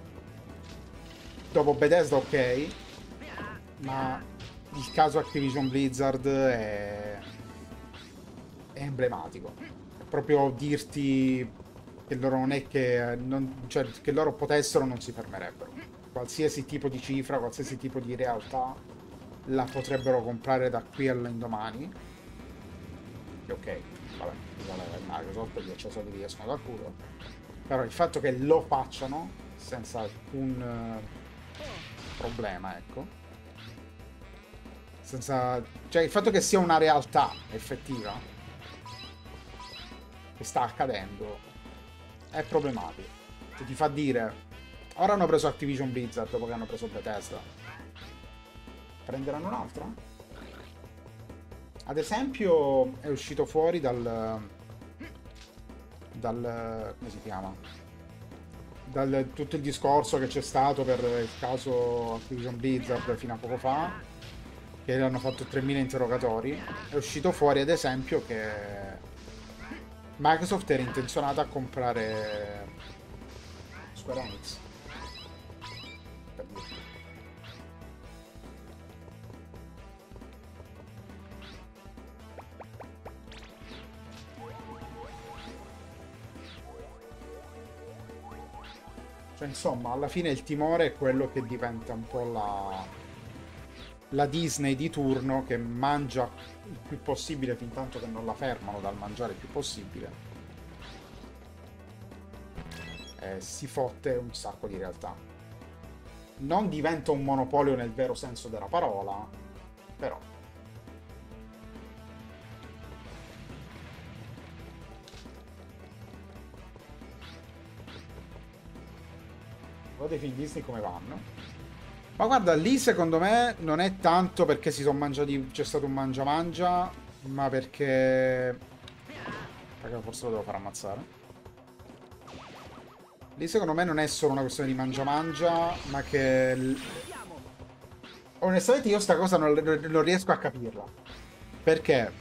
dopo Bethesda, ok, ma il caso Activision Blizzard è emblematico. È proprio dirti che loro non è che... cioè, che loro potessero non si fermerebbero. Qualsiasi tipo di cifra, qualsiasi tipo di realtà la potrebbero comprare da qui all'indomani. E ok, vabbè, Microsoft gli accessori gli escono dal culo. Però il fatto che lo facciano senza alcun problema, ecco. Senza... cioè il fatto che sia una realtà effettiva che sta accadendo è problematico. Che ti fa dire... Ora hanno preso Activision Blizzard dopo che hanno preso Bethesda. Prenderanno un'altra? Ad esempio è uscito fuori dal come si chiama? tutto il discorso che c'è stato per il caso Activision Blizzard fino a poco fa, che hanno fatto 3000 interrogatori, è uscito fuori ad esempio che Microsoft era intenzionata a comprare Square Enix. Per dire. Cioè, insomma, alla fine il timore è quello che diventa un po' la Disney di turno, che mangia il più possibile fin tanto che non la fermano dal mangiare il più possibile. E si fotte un sacco di realtà. Non diventa un monopolio nel vero senso della parola, però. Guarda i film Disney come vanno. Ma guarda, lì secondo me non è tanto perché si sono mangiati, c'è stato un mangia-mangia, ma perché forse lo devo far ammazzare. Lì secondo me non è solo una questione di mangia-mangia, ma che onestamente io sta cosa non riesco a capirla. Perché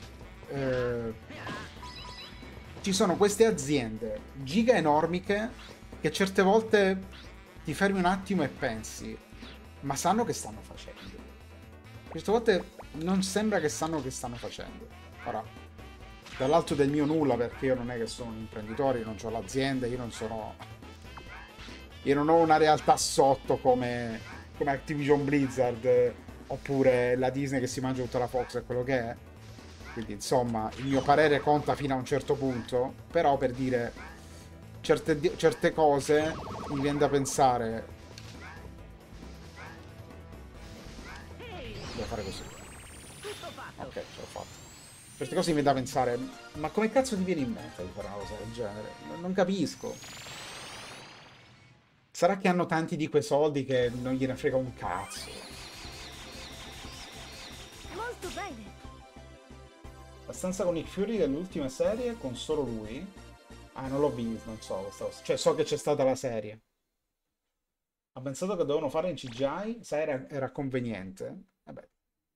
ci sono queste aziende giga enormiche che certe volte ti fermi un attimo e pensi, ma sanno che stanno facendo? Queste volte non sembra che sanno che stanno facendo. Ora, dall'alto del mio nulla, perché io non è che sono un imprenditore, io non ho l'azienda, io non ho una realtà sotto come Activision Blizzard, oppure la Disney che si mangia tutta la Fox e quello che è. Quindi insomma il mio parere conta fino a un certo punto, però per dire certe cose mi viene da pensare, devo fare così, ok, ce l'ho fatto. Certe cose mi viene da pensare, ma come cazzo ti viene in mente di fare una cosa del genere? Non capisco. Sarà che hanno tanti di quei soldi che non gliene frega un cazzo. Molto bene. La stanza con Nick Fury dell'ultima serie con solo lui. Ah, non l'ho visto, non so questa cosa. Cioè, so che c'è stata la serie. Ha pensato che dovevano fare in CGI? Se era conveniente? Vabbè.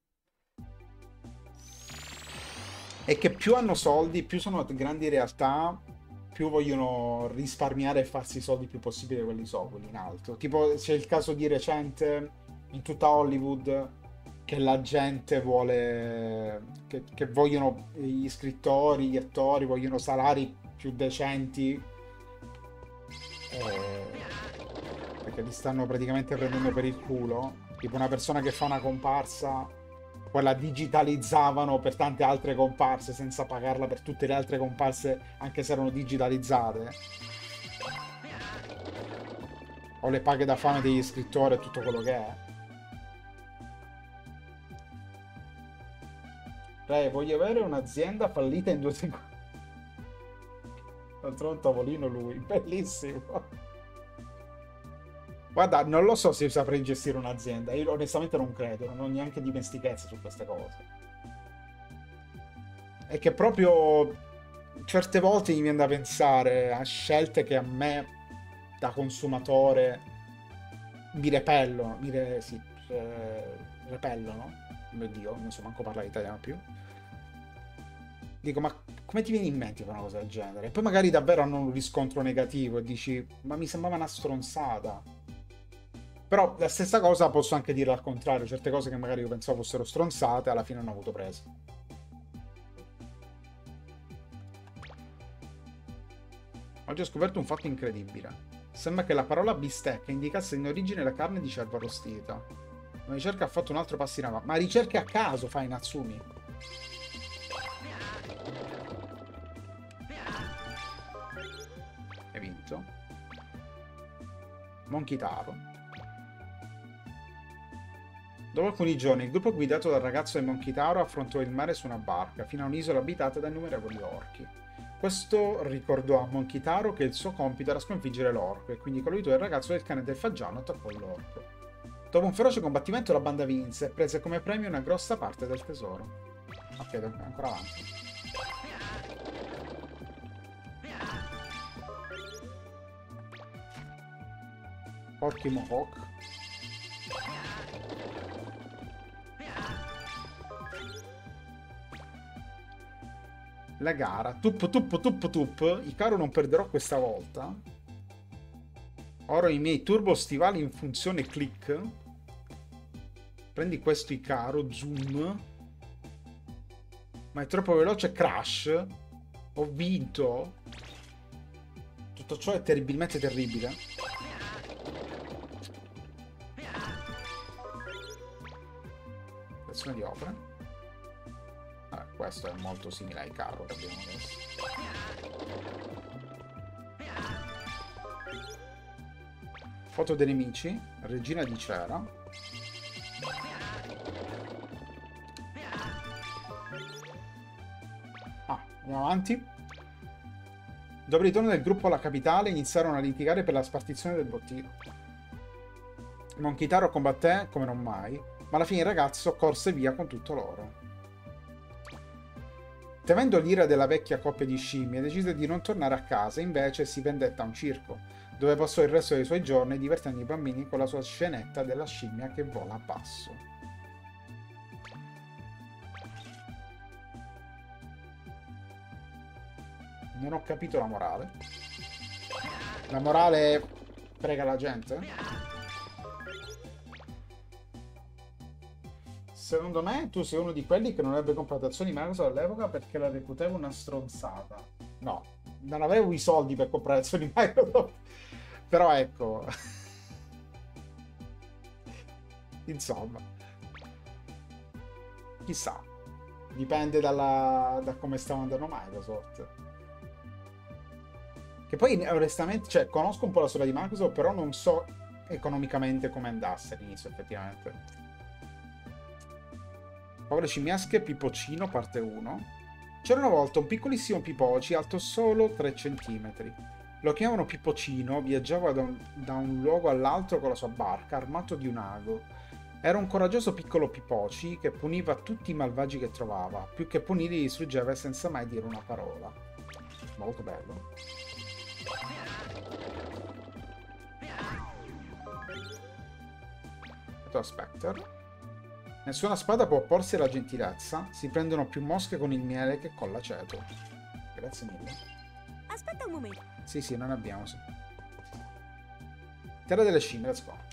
E che più hanno soldi, più sono grandi realtà, più vogliono risparmiare e farsi i soldi più possibili quelli in alto. Tipo, c'è il caso di recente in tutta Hollywood che la gente vuole, che vogliono gli scrittori, gli attori, vogliono salari più decenti, perché li stanno praticamente prendendo per il culo. Tipo una persona che fa una comparsa, poi la digitalizzavano per tante altre comparse senza pagarla per tutte le altre comparse, anche se erano digitalizzate. O le paghe da fame degli scrittori e tutto quello che è. Voglio avere un'azienda fallita in 2 secondi. Non trovo un tavolino lui, bellissimo. Guarda, non lo so se saprei gestire un'azienda. Io onestamente non credo, non ho neanche dimestichezza su queste cose. È che proprio certe volte mi viene da pensare a scelte che a me, da consumatore, mi repellono. Repellono. Mio Dio, non so manco parlare italiano più. Dico, ma come ti viene in mente fare una cosa del genere? E poi magari davvero hanno un riscontro negativo e dici, ma mi sembrava una stronzata. Però la stessa cosa posso anche dire al contrario, certe cose che magari io pensavo fossero stronzate alla fine hanno avuto presa. Oggi ho scoperto un fatto incredibile. Sembra che la parola bistecca indicasse in origine la carne di cervo arrostita. Una ricerca ha fatto un altro passo in avanti. Ma ricerche a caso fai, Natsumi? Hai vinto. Monkey Taro. Dopo alcuni giorni, il gruppo guidato dal ragazzo del Monkey Taro affrontò il mare su una barca, fino a un'isola abitata da innumerevoli orchi. Questo ricordò a Monkey Taro che il suo compito era sconfiggere l'orco, e quindi con l'aiuto del ragazzo del cane del fagiano attaccò l'orco. Dopo un feroce combattimento la banda vinse e prese come premio una grossa parte del tesoro. Ok, ancora avanti. Porky Mohawk. La gara. Tup tup tup tup. Icaro non perderò questa volta. Ora i miei turbo stivali in funzione click. Prendi questo Icaro. Zoom. Ma è troppo veloce. Crash. Ho vinto. Tutto ciò è terribilmente terribile. Azione di opere. Questo è molto simile ai Icaro che abbiamo adesso. Foto dei nemici. Regina di cera. Andiamo avanti. Dopo il ritorno del gruppo alla capitale iniziarono a litigare per la spartizione del bottino. Monkey Taro combatté come non mai, ma alla fine il ragazzo corse via con tutto l'oro. Temendo l'ira della vecchia coppia di scimmie, decise di non tornare a casa, invece si vendetta a un circo, dove passò il resto dei suoi giorni divertendo i bambini con la sua scenetta della scimmia che vola a basso. Non ho capito la morale. La morale frega la gente? Secondo me tu sei uno di quelli che non avrebbe comprato azioni Microsoft all'epoca perché la reputavo una stronzata. No, non avevo i soldi per comprare azioni Microsoft. Però ecco. Insomma. Chissà. Dipende da come stava andando Microsoft. Che poi onestamente, cioè, conosco un po' la storia di Microsoft, però non so economicamente come andasse all'inizio effettivamente. Povere scimmiasche, Pipocino, parte 1. C'era una volta un piccolissimo Pipoci alto solo 3 centimetri. Lo chiamavano Pipocino, viaggiava da un luogo all'altro con la sua barca, armato di un ago. Era un coraggioso piccolo Pipoci che puniva tutti i malvagi che trovava, più che punirli li distruggeva senza mai dire una parola. Molto bello. Spectre. Nessuna spada può opporsi alla gentilezza. Si prendono più mosche con il miele che con l'aceto. Grazie mille. Aspetta un momento. Sì, non abbiamo. Sì. Terra delle scimmie, let's go.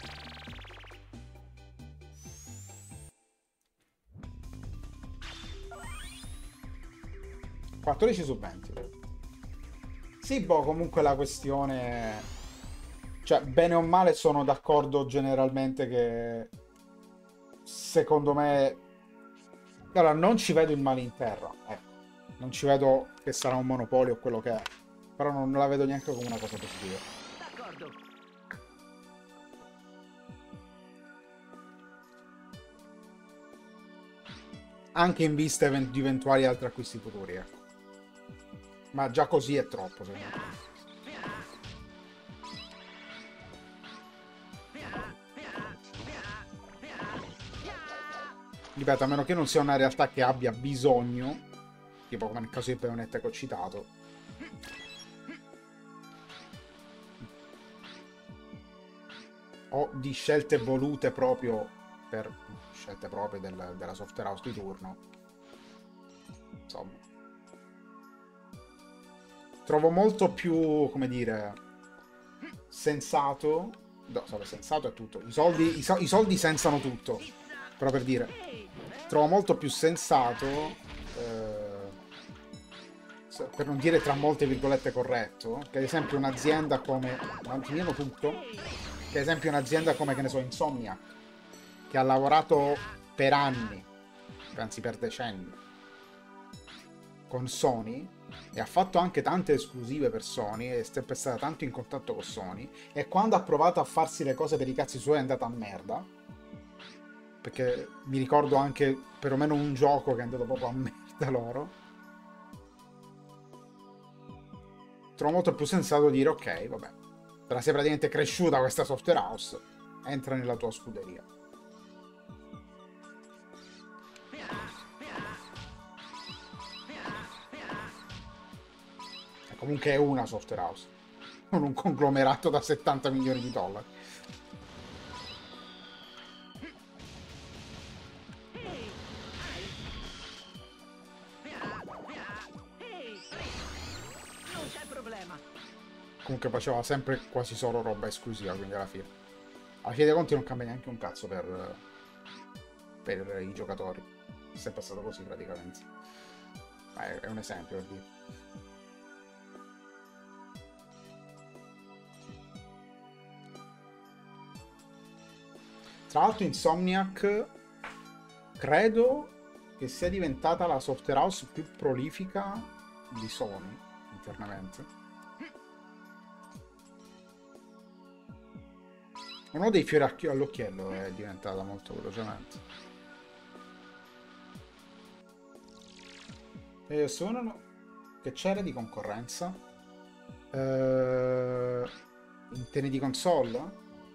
14 su 20. Sì, boh, comunque la questione... Cioè, bene o male sono d'accordo generalmente che... Secondo me... Allora, non ci vedo il male in terra, ecco. Non ci vedo che sarà un monopolio o quello che è. Però non la vedo neanche come una cosa positiva. D'accordo. Anche in vista di eventuali altri acquisti futuri, ecco. Ma già così è troppo, secondo me. Ripeto, a meno che non sia una realtà che abbia bisogno, tipo come nel caso di Bayonetta che ho citato, o di scelte volute proprio per scelte proprie della software house di turno. Insomma, trovo molto più, come dire, sensato. No, sensato è tutto. I soldi sensano tutto. Però per dire, trovo molto più sensato, per non dire tra molte virgolette corretto, che ad esempio un'azienda come, mantieniamo tutto, che ad esempio un'azienda come, che ne so, Insomniac, che ha lavorato per anni, anzi per decenni, con Sony, e ha fatto anche tante esclusive per Sony, e è sempre stata tanto in contatto con Sony, e quando ha provato a farsi le cose per i cazzi suoi è andata a merda. Perché mi ricordo anche perlomeno un gioco che è andato proprio a merda loro. Trovo molto più sensato dire ok, vabbè, te la sei praticamente cresciuta questa software house, entra nella tua scuderia. E comunque è una software house, non un conglomerato da 70 milioni di dollari. comunque faceva sempre quasi solo roba esclusiva, quindi alla fine dei conti non cambia neanche un cazzo per i giocatori. È sempre stato così praticamente. Ma è un esempio per dire. Tra l'altro Insomniac credo che sia diventata la software house più prolifica di Sony internamente. Uno dei fiori all'occhiello è diventata molto velocemente. Sono che c'era di concorrenza in termini di console.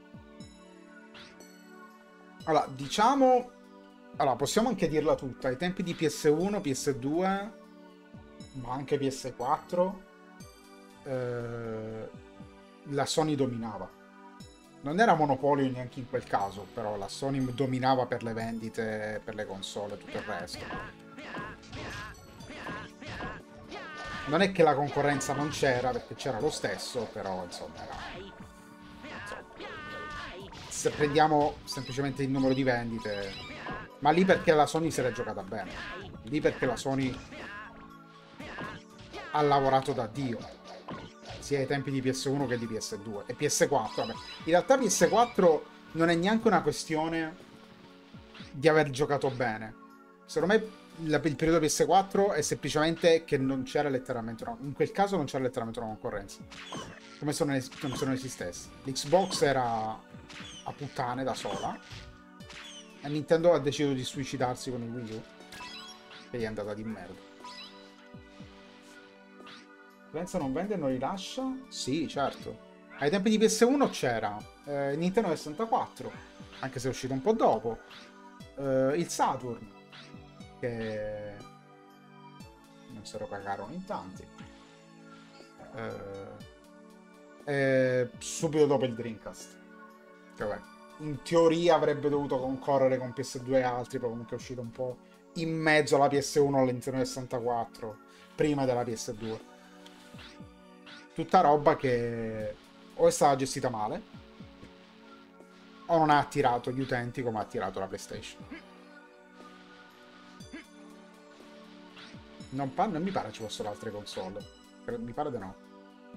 Allora, diciamo... Allora, possiamo anche dirla tutta. Ai tempi di PS1, PS2, ma anche PS4, la Sony dominava. Non era monopolio neanche in quel caso, però la Sony dominava per le vendite, per le console e tutto il resto. Non è che la concorrenza non c'era, perché c'era lo stesso, però insomma era... Se prendiamo semplicemente il numero di vendite... Ma lì perché la Sony se l'è giocata bene. Lì perché la Sony ha lavorato da Dio. Sia ai tempi di PS1 che di PS2 e PS4. Vabbè. In realtà PS4 non è neanche una questione di aver giocato bene. Secondo me il periodo PS4 è semplicemente che non c'era letteralmente in quel caso non c'era letteralmente una concorrenza. Come se non esistesse. L'Xbox era a puttane da sola e Nintendo ha deciso di suicidarsi con il Wii U e gli è andata di merda. Pensa non vende e non rilascia? Sì, certo. Ai tempi di PS1 c'era Nintendo 64, anche se è uscito un po' dopo, il Saturn, che non se lo cagarono in tanti, subito dopo il Dreamcast, che vabbè, in teoria avrebbe dovuto concorrere con PS2 e altri, però comunque è uscito un po' in mezzo alla PS1 all'interno del 64, prima della PS2. Tutta roba che o è stata gestita male o non ha attirato gli utenti come ha attirato la PlayStation. Non mi pare ci fossero altre console. Mi pare di no.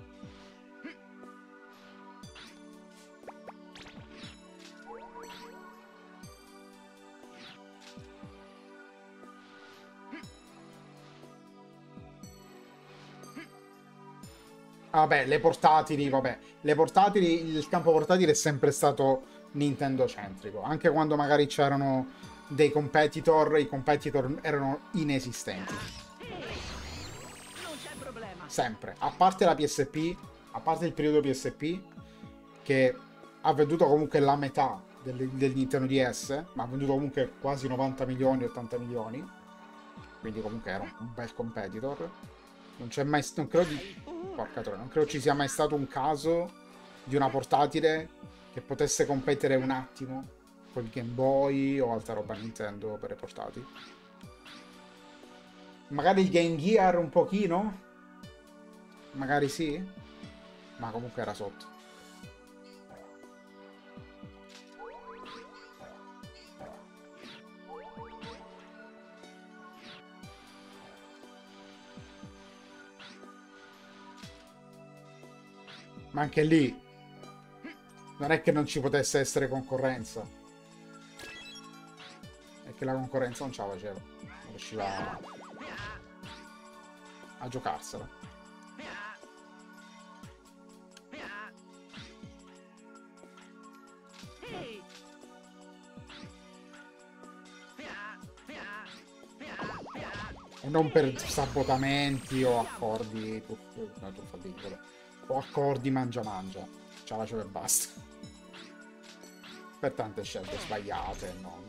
Vabbè, le portatili, vabbè. Le portatili, il campo portatile è sempre stato Nintendo centrico. Anche quando magari c'erano dei competitor, i competitor erano inesistenti. Non c'è problema. Sempre. A parte la PSP, a parte il periodo PSP, che ha venduto comunque la metà del Nintendo DS, ma ha venduto comunque quasi 90 milioni, 80 milioni. Quindi comunque era un bel competitor. Non c'è mai... Non credo porca troia, non credo ci sia mai stato un caso di una portatile che potesse competere un attimo con il Game Boy o altra roba Nintendo per le portatili. Magari il Game Gear un pochino? Magari sì? Ma comunque era sotto. Ma anche lì non è che non ci potesse essere concorrenza, è che la concorrenza non ce la faceva, non riusciva a giocarsela. E non per sabotamenti o accordi o accordi mangia ce la faceva e basta, per tante scelte sbagliate, no?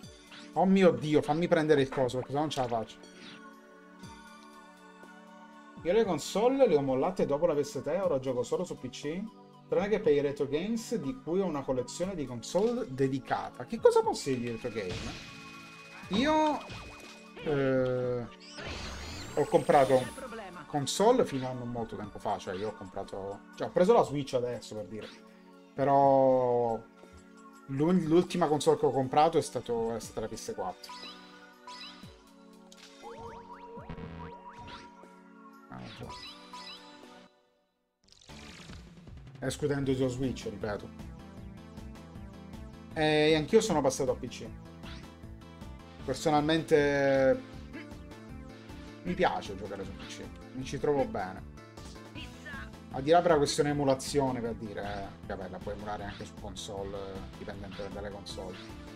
Oh mio Dio, fammi prendere il coso perché se no non ce la faccio. Io le console le ho mollate dopo la PS3, ora gioco solo su PC. Tranne che per i retro games, di cui ho una collezione di console dedicata. Che cosa possiedi di retro game? Io ho comprato console fino a non molto tempo fa, cioè io ho comprato... Cioè ho preso la Switch adesso, per dire. Però l'ultima console che ho comprato è stata la PS4. Escludendo il Switch, ripeto. E anch'io sono passato a PC. Personalmente mi piace giocare su PC, mi ci trovo bene. Al di là per la questione emulazione, per dire, vabbè, la puoi emulare anche su console, dipendente dalle console.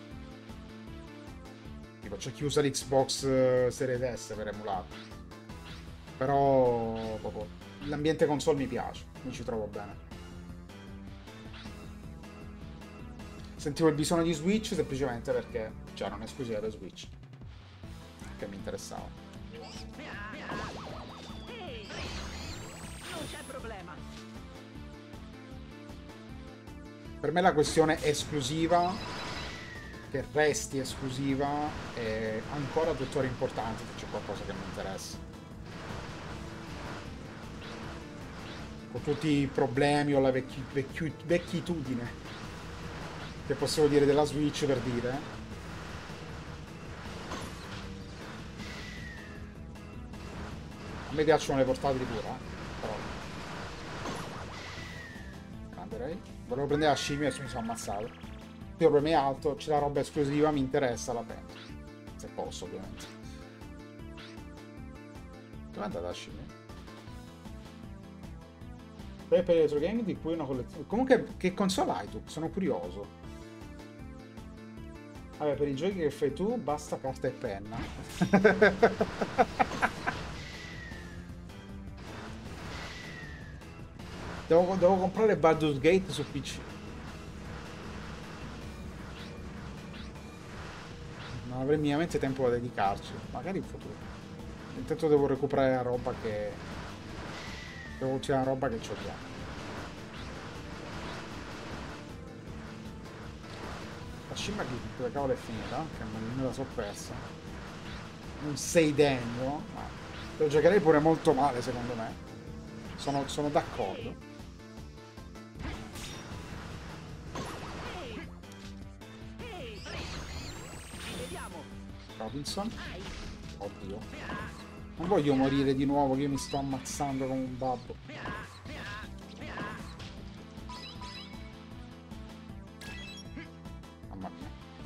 Tipo, c'è chi usa l'Xbox Series S per emulare. Però proprio, l'ambiente console mi piace, mi ci trovo bene. Sentivo il bisogno di Switch semplicemente perché c'era un'esclusiva per Switch che mi interessava. Non c'è problema. Per me la questione esclusiva, che resti esclusiva, è ancora tuttora importante se c'è qualcosa che mi interessa. Con tutti i problemi o la vecchitudine che possiamo dire della Switch, per dire. A me piacciono le portatili pure, però. Grande Ray. Volevo prendere la scimmia e mi sono ammazzato. Il problema è alto, c'è la roba esclusiva, mi interessa, la prendo. Se posso, ovviamente. Dove è andata la scimmia? Per i retro game di cui una collezione. Comunque, che console hai tu? Sono curioso. Vabbè, per i giochi che fai tu basta carta e penna. devo comprare Baldur's Gate su PC. Non avrei minimamente tempo da dedicarci. Magari in futuro. Intanto devo recuperare la roba che... Devo ultimare la roba che c'ho già. La scimmia che dove cavolo è finita? Che non me la so persa. Non sei degno. Ma lo giocherei pure molto male, secondo me. Sono d'accordo. Robinson. Oddio. Non voglio morire di nuovo, che io mi sto ammazzando come un babbo. Mamma mia.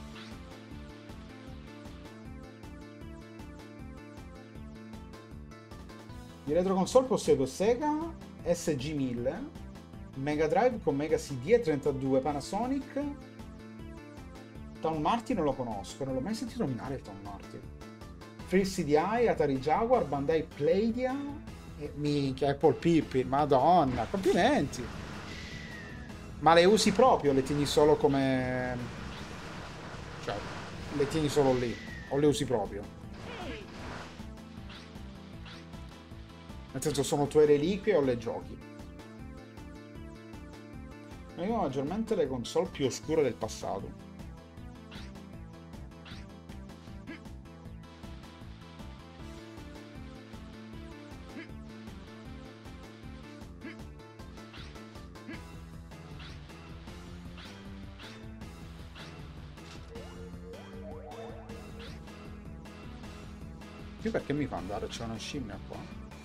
Di retro console possiedo Sega SG-1000, Mega Drive con Mega CD e 32, Panasonic. Tom Martin non lo conosco, non l'ho mai sentito nominare il Tom Martin. Free CDI, Atari Jaguar, Bandai Playdia e minchia, Apple Pippi, madonna, complimenti. Ma le usi proprio o le tieni solo come... Cioè, le tieni solo lì o le usi proprio? Nel senso, sono tue reliquie o le giochi? Io ho maggiormente le console più oscure del passato. Io perché mi fa andare? C'è una scimmia qua.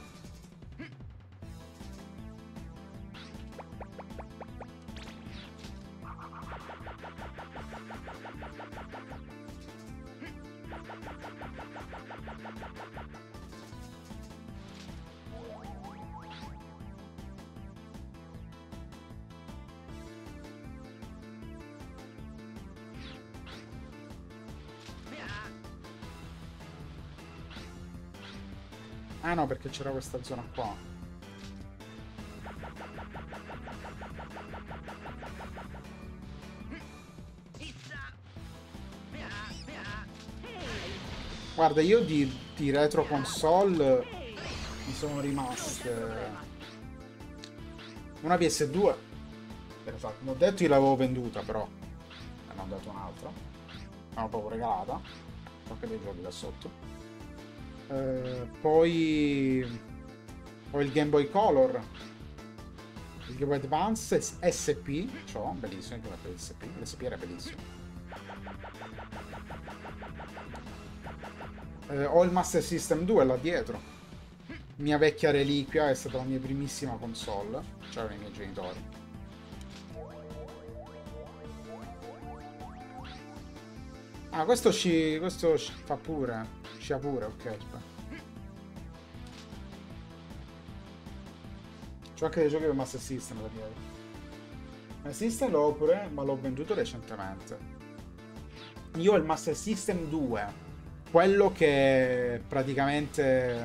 Ah no, perché c'era questa zona qua. Guarda, io di retro console mi sono rimaste una PS2. Come ho detto, io l'avevo venduta, però me ne hanno dato un'altra. Me l'hanno proprio regalata. Anche dei giochi da sotto. Poi il Game Boy Color, il Game Boy Advance SP, ciò, bellissimo, anche per l'SP. L'SP era bellissimo. Ho il Master System 2 là dietro. Mia vecchia reliquia, è stata la mia primissima console. C'erano i miei genitori. Ah, questo fa pure. Scia pure, ok. Aspetta. C'ho anche dei giochi per Master System da dire. Master System l'ho pure, ma l'ho venduto recentemente. Io ho il Master System 2, quello che praticamente...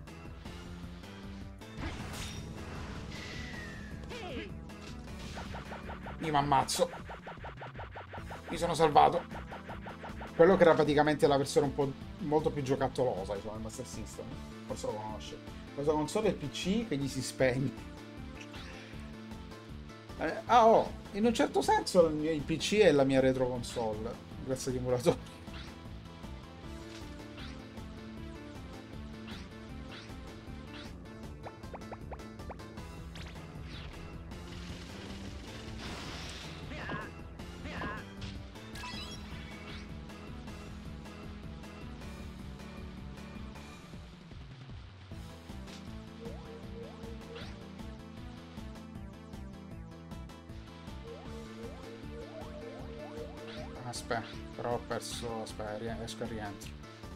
Io mi ammazzo. Mi sono salvato. Quello che era praticamente la versione un po' molto più giocattolosa, diciamo, del Master System. Forse lo conosci. Questa console è il PC che gli si spegne. In un certo senso il PC è la mia retro console, grazie agli emulatori. Aspetta, però ho perso... Aspetta, esco e rientro.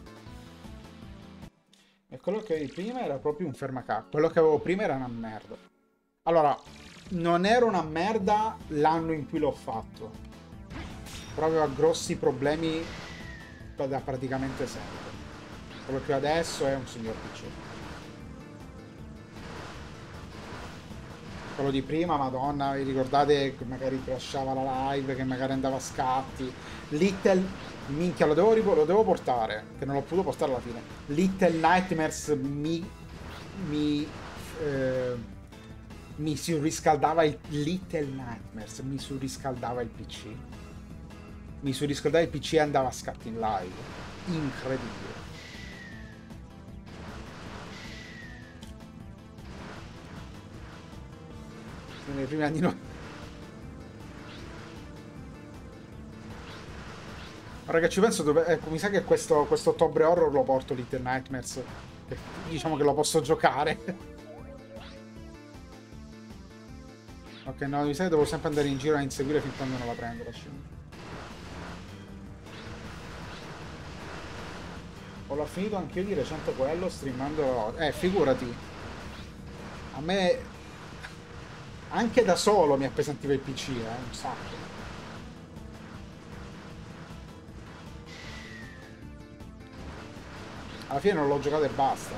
E quello che avevi prima era proprio un fermacacca. Quello che avevo prima era una merda. Allora, non era una merda l'anno in cui l'ho fatto. Però aveva grossi problemi da praticamente sempre. Quello che ho adesso è un signor PC. Quello di prima, madonna, vi ricordate che magari crashava la live, che magari andava a scatti. Little... Minchia, lo devo portare, che non l'ho potuto portare alla fine. Little Nightmares mi surriscaldava il... Little Nightmares mi surriscaldava il PC. Mi surriscaldava il PC e andava a scatti in live. Incredibile. Nei primi anni no. Ora che ci penso, ecco, mi sa che questo ottobre horror lo porto Little Nightmares. Diciamo che lo posso giocare. Ok, no, mi sa che devo sempre andare in giro a inseguire fin quando non la prendo la scimmia. L'ho finito anch'io di recente quello, streamando... figurati. A me... Anche da solo mi appesantiva il PC, un sacco. Alla fine non l'ho giocato e basta.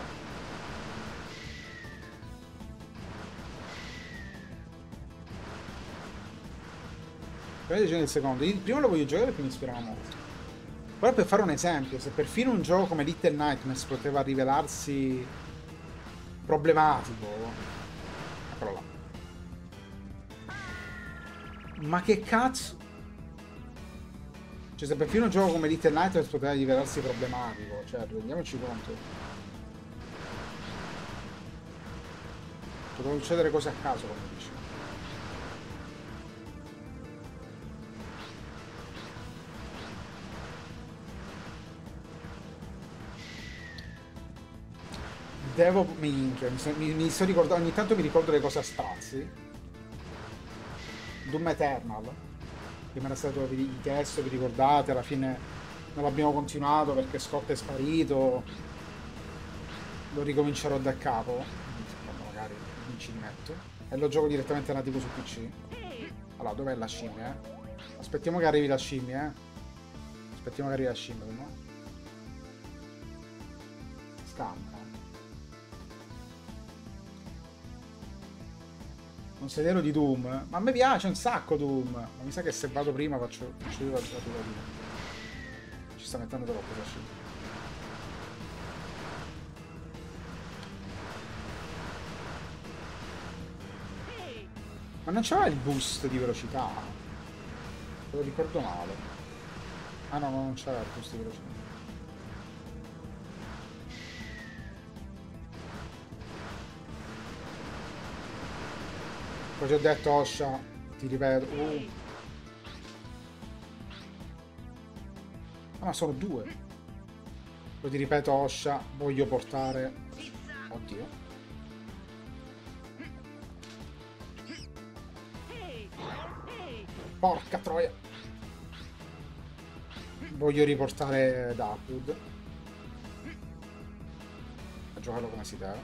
Vedete nel secondo. Il primo lo voglio giocare perché mi ispirava molto. Però per fare un esempio, se perfino un gioco come Little Nightmares poteva rivelarsi problematico... Eccolo là. Ma che cazzo? Cioè, se perfino un gioco come Little Nightmares poteva rivelarsi problematico, cioè, rendiamoci conto. Potevano succedere cose a caso, come dici. Minchia, mi sto ricordando, ogni tanto mi ricordo le cose a sprazzi. Doom Eternal, che mi era stato chiesto, vi ricordate, alla fine non l'abbiamo continuato perché Scott è sparito, lo ricomincerò da capo, quando magari mi ci rimetto, e lo gioco direttamente nativo su PC. Allora, dov'è la scimmia? Aspettiamo che arrivi la scimmia, aspettiamo che arrivi la scimmia, no? Scampa. Un sentiero di Doom, ma a me piace un sacco Doom, ma mi sa che se vado prima faccio io la prima. Ci sta mettendo troppo la scelta. Ma non c'era il boost di velocità? Me lo ricordo male. Ah no, non c'era il boost di velocità. Poi ti ho detto, Osha, ti ripeto. Ah, ma sono due. Poi ti ripeto, Osha, voglio portare... Oddio. Porca troia. Voglio riportare Darkwood. A giocarlo come si deve.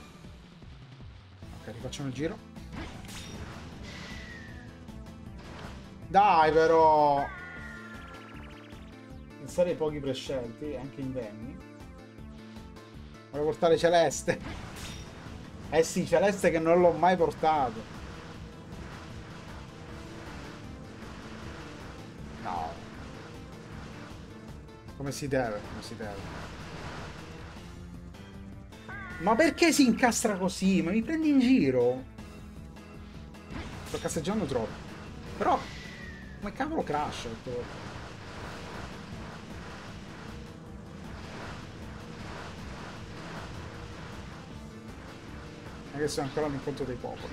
Ok, rifacciamo il giro. Dai però! Pensare ai pochi prescelti, anche indenni. Voglio portare Celeste. Eh sì, Celeste che non l'ho mai portato. No. Come si deve, come si deve. Ma perché si incastra così? Ma mi prendi in giro? Sto casseggiando troppo. Però, come cavolo crash? Non è che sono ancora all'incontro dei popoli.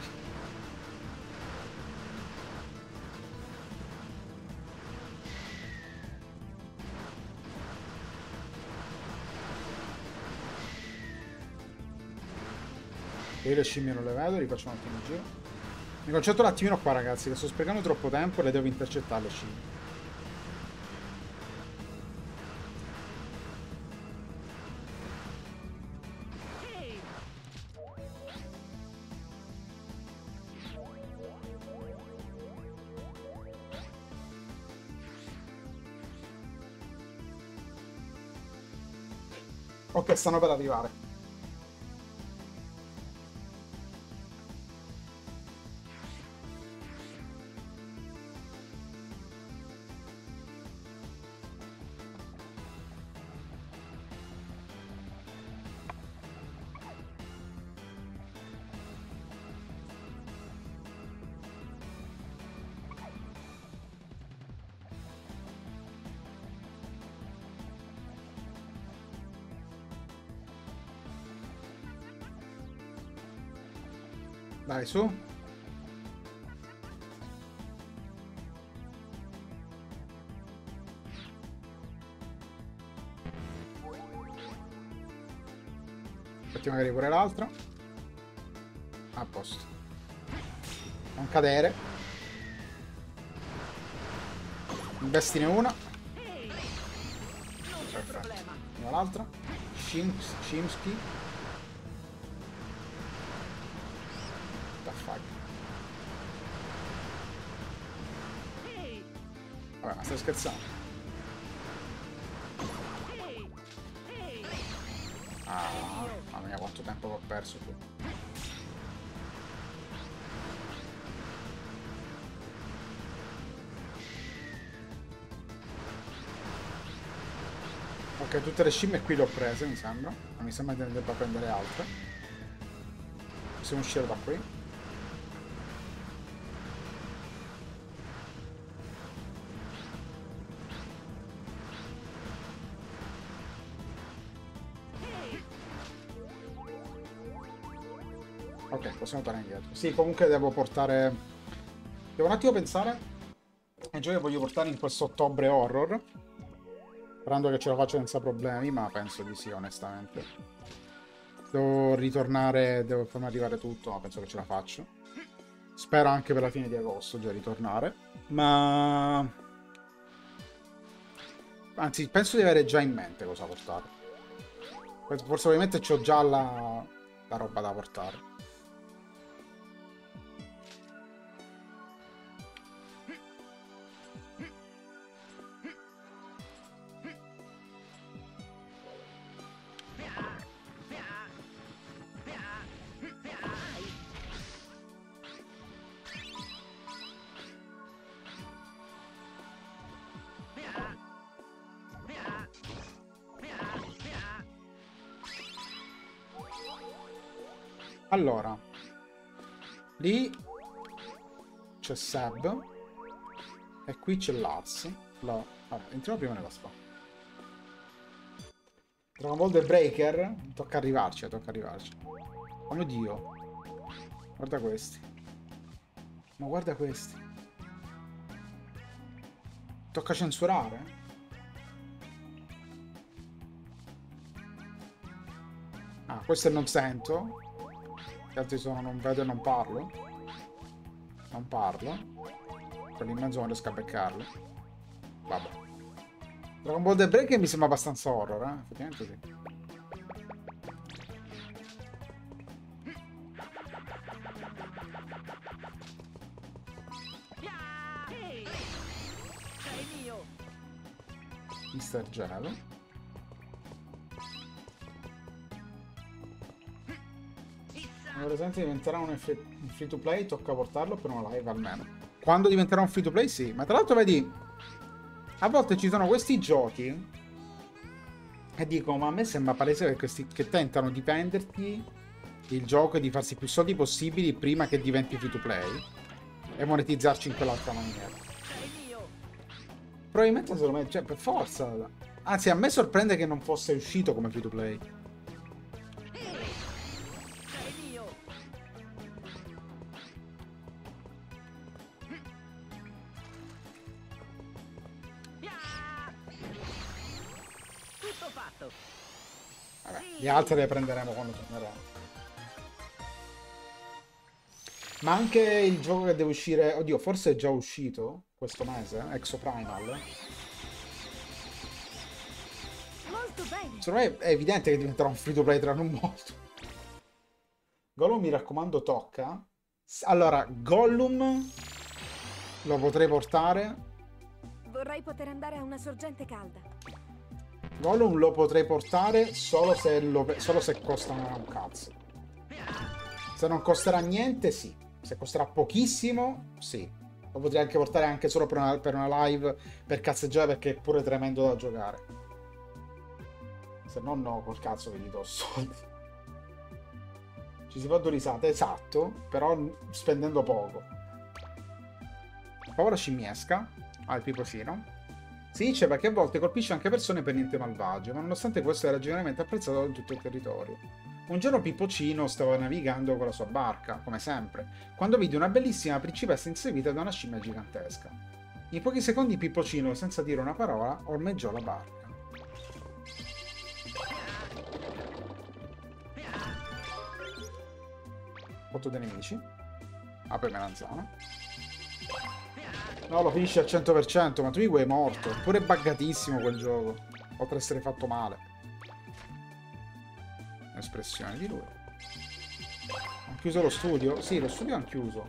Io le scimmie non le vedo, rifaccio un attimo il giro. Mi concentro un attimino qua, ragazzi, che sto sprecando troppo tempo e le devo intercettare le scimmie. Ok, stanno per arrivare. Dai, su. Metti magari pure l'altra. A posto. Non cadere. Investine una. Perfetto. L'altra. Shimsky. Vabbè, ma stai scherzando? Ah, mamma mia, quanto tempo che ho perso qui. Ok, tutte le scimmie qui le ho prese, mi sembra. Non mi sembra che ne debba prendere altre. Possiamo uscire da qui. Ok, possiamo tornare indietro. Sì, comunque devo portare... Devo un attimo pensare ai giochi che voglio portare in questo ottobre horror. Sperando che ce la faccia senza problemi, ma penso di sì, onestamente. Devo ritornare, devo farmi arrivare tutto, ma penso che ce la faccio. Spero anche per la fine di agosto già ritornare. Ma... Anzi, penso di avere già in mente cosa portare. Forse ovviamente c'ho già la roba da portare. Allora, lì c'è Seb. E qui c'è Lars. Vabbè, entriamo prima nella spa. Dragon Ball The Breaker. Tocca arrivarci, tocca arrivarci. Oh mio Dio. Guarda questi. Ma guarda questi. Tocca censurare? Ah, questo è non sento. Gli altri sono non vedo e non parlo. Non parlo. Quelli in mezzo non riesco a beccarli. Vabbè. Dragon Ball The Breaker mi sembra abbastanza horror, effettivamente sì. Sei mio. Mr. Gelo. Per esempio diventerà un free to play, tocca portarlo per una live almeno. Quando diventerà un free to play sì, ma tra l'altro vedi, a volte ci sono questi giochi e dico, ma a me sembra palese che questi che tentano di venderti il gioco e di farsi più soldi possibili prima che diventi free to play e monetizzarci in quell'altra maniera. Probabilmente secondo me, cioè per forza. Anzi, a me sorprende che non fosse uscito come free to play. Vabbè, gli altri le prenderemo quando torneranno. Ma anche il gioco che deve uscire... Oddio, forse è già uscito questo mese, Exoprimal. Molto bene. Secondo me è evidente che diventerà un free to play tra non molto. Gollum, mi raccomando, tocca. Allora, Gollum lo potrei portare. Vorrei poter andare a una sorgente calda. Gollum lo potrei portare solo se costa un cazzo. Se non costerà niente, sì. Se costerà pochissimo, sì. Lo potrei anche portare anche solo per una live, per cazzeggiare, perché è pure tremendo da giocare. Se no, no, col cazzo che gli do soldi. Ci si fa due risate, esatto, però spendendo poco. Povera scimmiesca. Ah, il pipocino. Si dice perché a volte colpisce anche persone per niente malvagie, ma nonostante questo era generalmente apprezzato in tutto il territorio. Un giorno Pippoccino stava navigando con la sua barca, come sempre, quando vide una bellissima principessa inseguita da una scimmia gigantesca. In pochi secondi Pippoccino, senza dire una parola, ormeggiò la barca. Botto dei nemici. Apre melanzana. No, lo finisce al 100%, ma tu è morto. Eppure è buggatissimo quel gioco. Oltre ad essere fatto male. Espressione di lui. Hanno chiuso lo studio? Sì, lo studio hanno chiuso.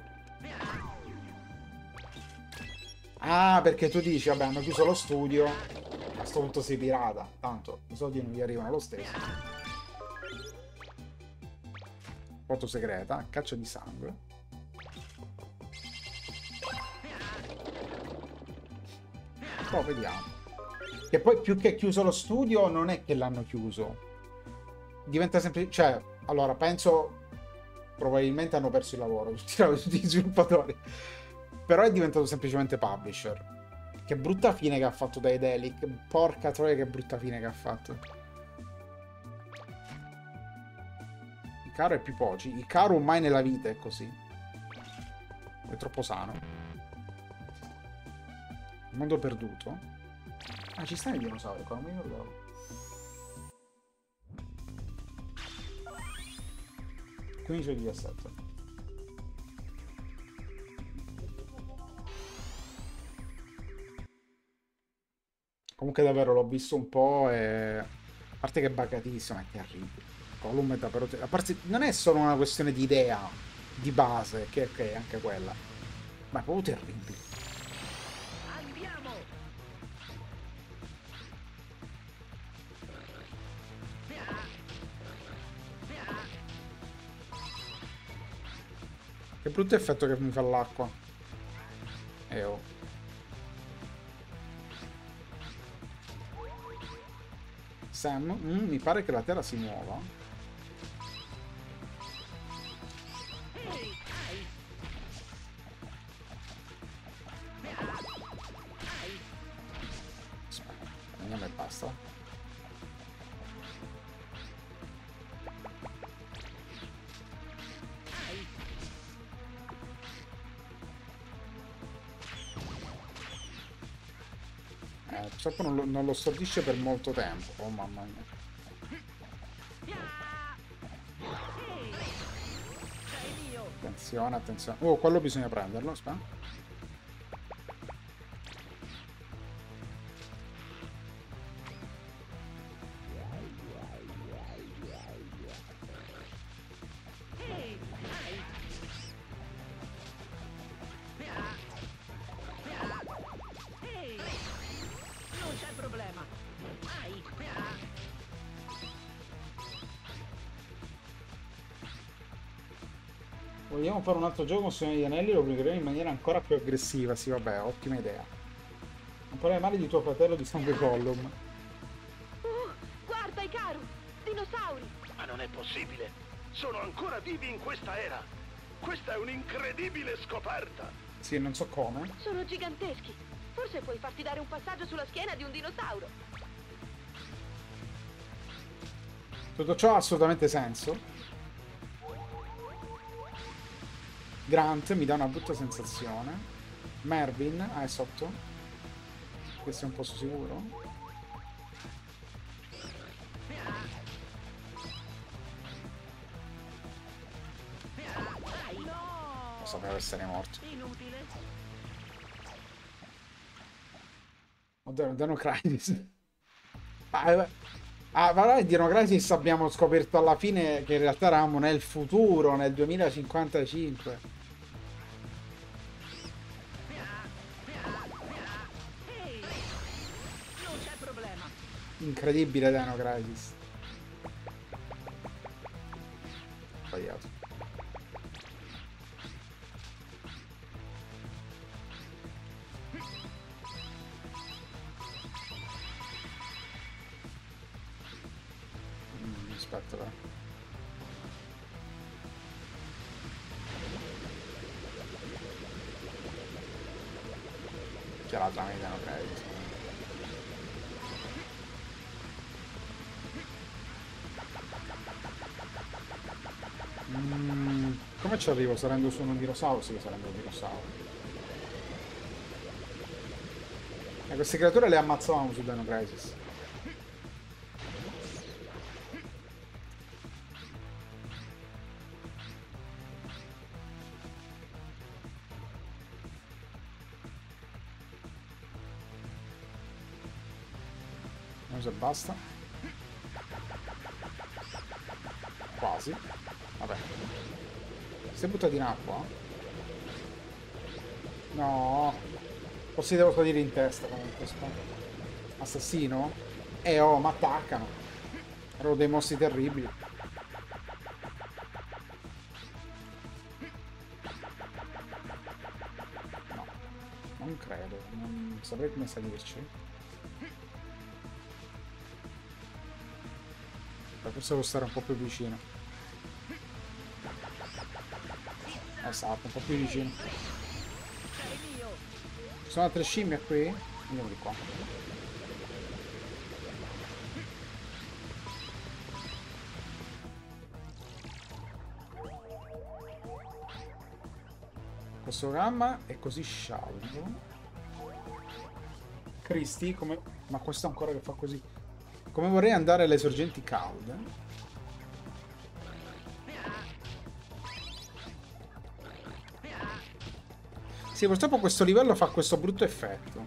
Ah, perché tu dici, vabbè, hanno chiuso lo studio. A questo punto si pirata. Tanto i soldi non gli arrivano lo stesso. Foto segreta, caccia di sangue. Poi vediamo. Che poi più che chiuso lo studio non è che l'hanno chiuso. Diventa sempre... Cioè, allora, penso... Probabilmente hanno perso il lavoro tutti gli sviluppatori. Però è diventato semplicemente publisher. Che brutta fine che ha fatto Daedalic. Porca troia, che brutta fine che ha fatto. Icaro e Pipoci. Icaro mai nella vita è così. È troppo sano. Il mondo perduto. Ah, ci stanno i dinosauri qua, non mi ricordavo. Quindi c'è 17. Comunque davvero l'ho visto un po' e... A parte che è buggatissimo, è terribile. Gollum è davvero... A parte... Non è solo una questione di idea, di base, che è anche quella. Ma è proprio terribile. Andiamo! Che brutto effetto che mi fa l'acqua. Oh. Sam, mi pare che la terra si muova. andiamo e basta. Purtroppo non lo stordisce per molto tempo. Oh mamma mia. Attenzione, attenzione. Oh, quello bisogna prenderlo, aspetta. Non c'è problema. Vogliamo fare un altro gioco con Signore degli Anelli? Lo prenderemo in maniera ancora più aggressiva. Sì, vabbè, ottima idea. Non parlare male di tuo fratello di sangue Gollum. Guarda, Ikaru! Dinosauri! Ma non è possibile. Sono ancora vivi in questa era. Questa è un'incredibile scoperta. Sì, non so come. Sono giganteschi. Forse puoi farti dare un passaggio sulla schiena di un dinosauro. Tutto ciò ha assolutamente senso. Grant mi dà una brutta sensazione. Mervin, è sotto. Questo è un posto sicuro. Lo sapevo essere morto. Inutile. Oddio, Dino Crisis. Parlare di Dino Crisis abbiamo scoperto alla fine che in realtà eravamo nel futuro, nel 2055. Non c'è problema. Incredibile Dino Crisis. Sbagliato. Aspetta però. C'è la trama di Dino Crisis. Come ci arrivo? Sarendo su un dinosauro? Sì, sarendo un dinosauro. Queste creature le ammazzavamo su Dino Crisis. Se basta. Quasi. Vabbè. Si è buttato in acqua? No. Forse devo salire in testa comunque. Assassino? Oh, ma attaccano. Erano dei mostri terribili. No. Non credo. Non saprei come salirci. Forse devo stare un po' più vicino. Esatto, un po' più vicino. Ci sono altre scimmie qui? Andiamo di qua. Questo gamma è così scialbo. Cristi, come... Ma questo ancora che fa così. Come vorrei andare alle sorgenti calde. Sì, purtroppo questo livello fa questo brutto effetto.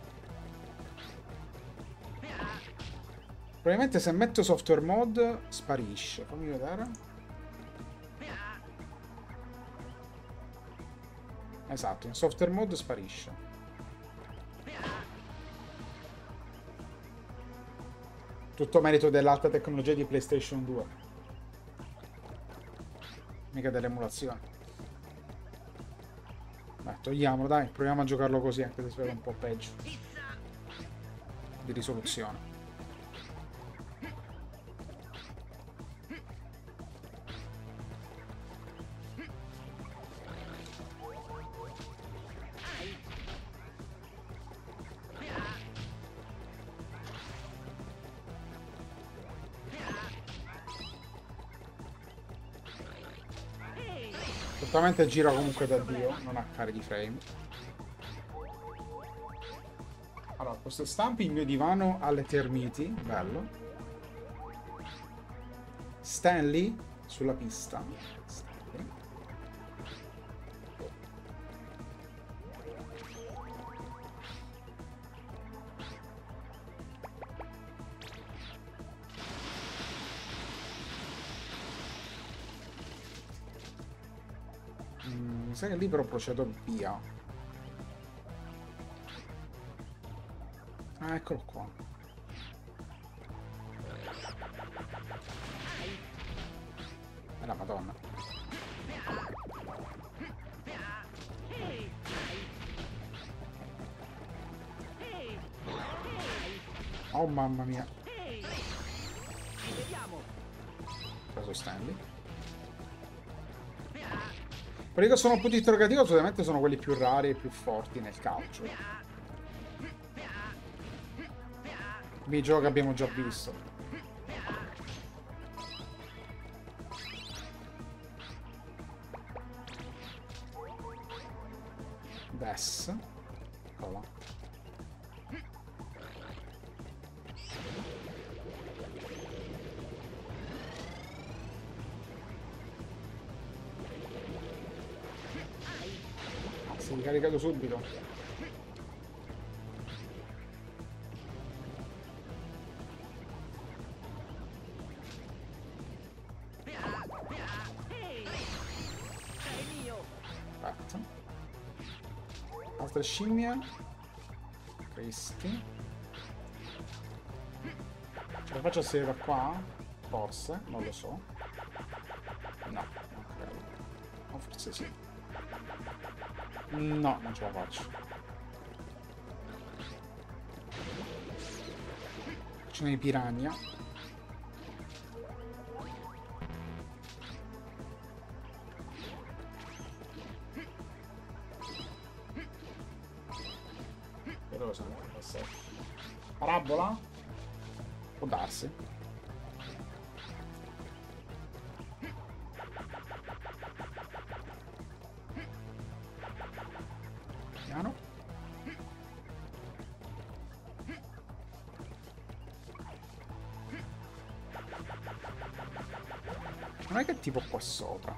Probabilmente se metto software mode sparisce. Fammi vedere. Esatto, in software mode sparisce. Tutto merito dell'alta tecnologia di PlayStation 2. Mica dell'emulazione. Beh, togliamolo, dai. Proviamo a giocarlo così, anche se si vede un po' peggio. Di risoluzione. Solamente gira comunque da Dio, non ha carichi frame. Allora, questo stampi il mio divano alle termiti, bello. Stanley sulla pista. Stanley. Mi sa che lì però procedo via. Ah, eccolo qua. È la Madonna. Oh mamma mia. Ho preso Stanley. Quelli che sono punti interrogativi assolutamente sono quelli più rari e più forti nel calcio. I giochi che abbiamo già visto. Des. Eccola. Si è ricaricato subito. Aspetta. Altre scimmie. Cristi. Ce la faccio a sedere da qua? Forse, non lo so. No, non credo. O forse sì. No, non ce la faccio. Ci sono i piranha. E dove sono? Parabola? Può darsi. Piano. Non è che tipo qua sopra.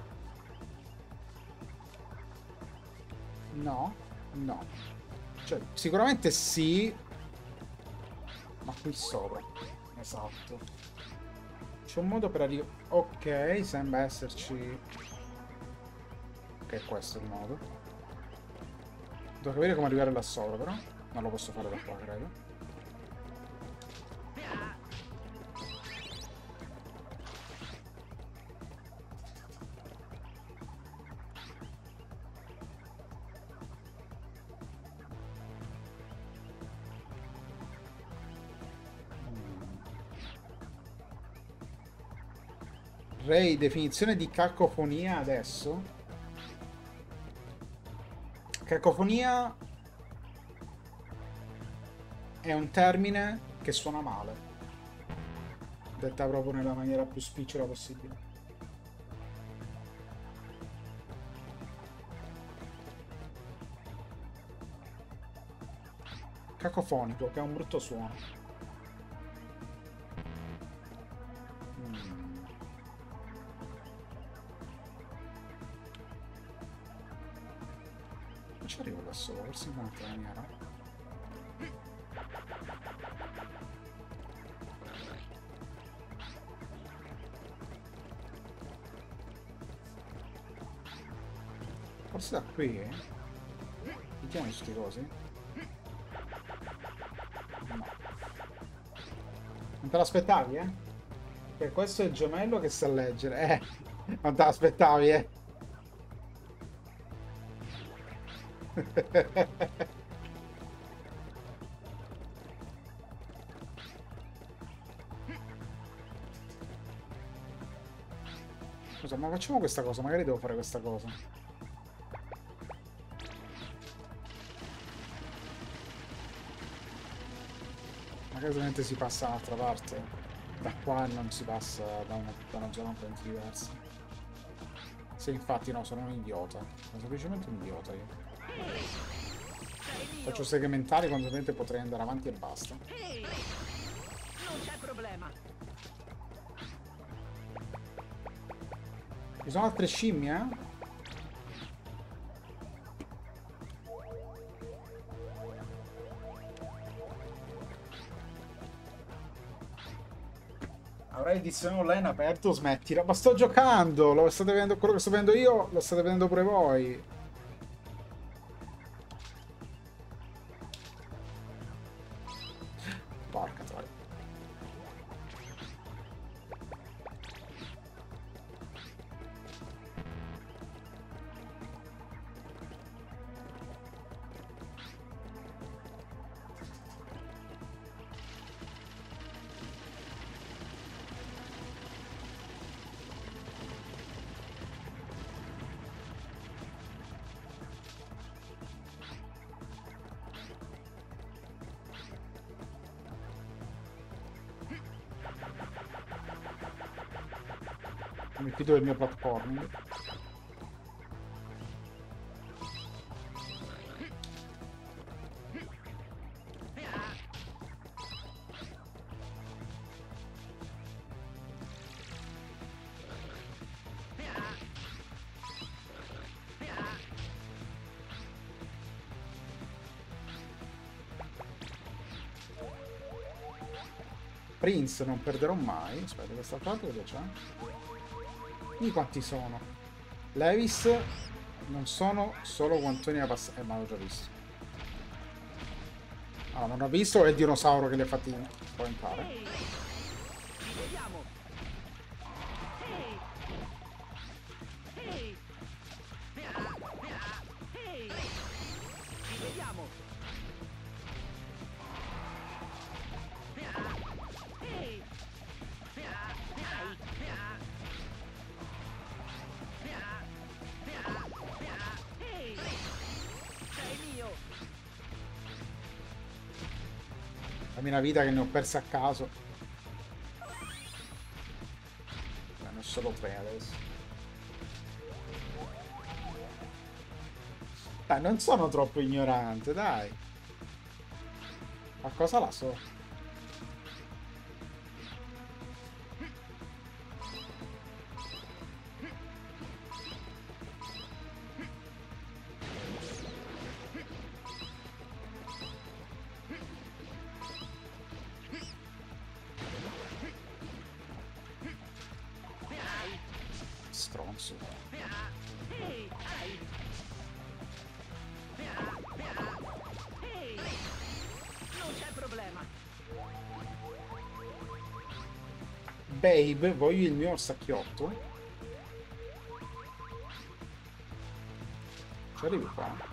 No, no. Cioè, sicuramente sì. Ma qui sopra. Esatto. C'è un modo per arrivare. Ok, sembra esserci. Ok, questo è il modo. Devo capire come arrivare là sopra, però. Non lo posso fare da qua, credo. Ray, definizione di cacofonia adesso. Cacofonia è un termine che suona male, detta proprio nella maniera più spicciola possibile. Cacofonico, che ha un brutto suono. Ci arrivo da solo, forse in un'altra maniera. Forse da qui, eh? Vediamo queste cose. No. Non te l'aspettavi, eh? Che questo è il gemello che sa leggere. Non te l'aspettavi, eh? Scusa, ma facciamo questa cosa, magari devo fare questa cosa. Magari ovviamente si passa dall'altra parte. Da qua non si passa da una zona un po' diversa. Sì, infatti no, sono un idiota. Sono semplicemente un idiota io. Faccio segmentari quando ovviamente potrei andare avanti e basta. Non c'è problema. Ci sono altre scimmie? Avrai edizione online aperto, smettila. Ma sto giocando! Lo state vedendo, quello che sto vedendo io, lo state vedendo pure voi. Porca troia. Mi fido del mio platforming. Prince non perderò mai. Aspetta, questa qua cosa c'è? Di quanti sono? Levis non sono solo quantoni a passare. Ma l'ho già visto. Allora, non ho visto è il dinosauro che li ha fatti spaventare. Ci vediamo. Ci vediamo. Sei mio. Dammi una vita che ne ho persa a caso. Ne ho solo 3 adesso. Dai, non sono troppo ignorante, dai. Qualcosa la so. Stronzo. Non c'è problema. Babe, voglio il mio orsacchiotto. Ci arrivi qua?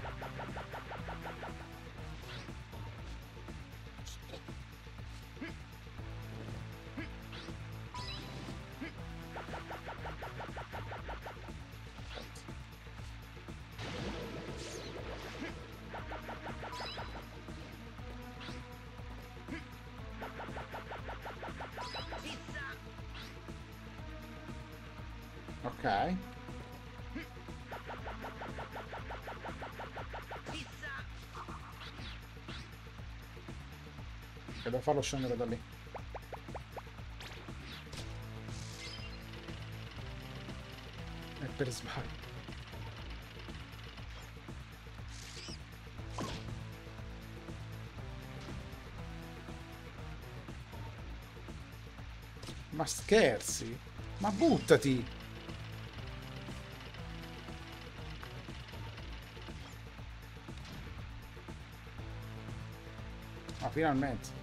Ok. Devo farlo scendere da lì. E per sbaglio. Ma scherzi? Ma buttati! Ma finalmente.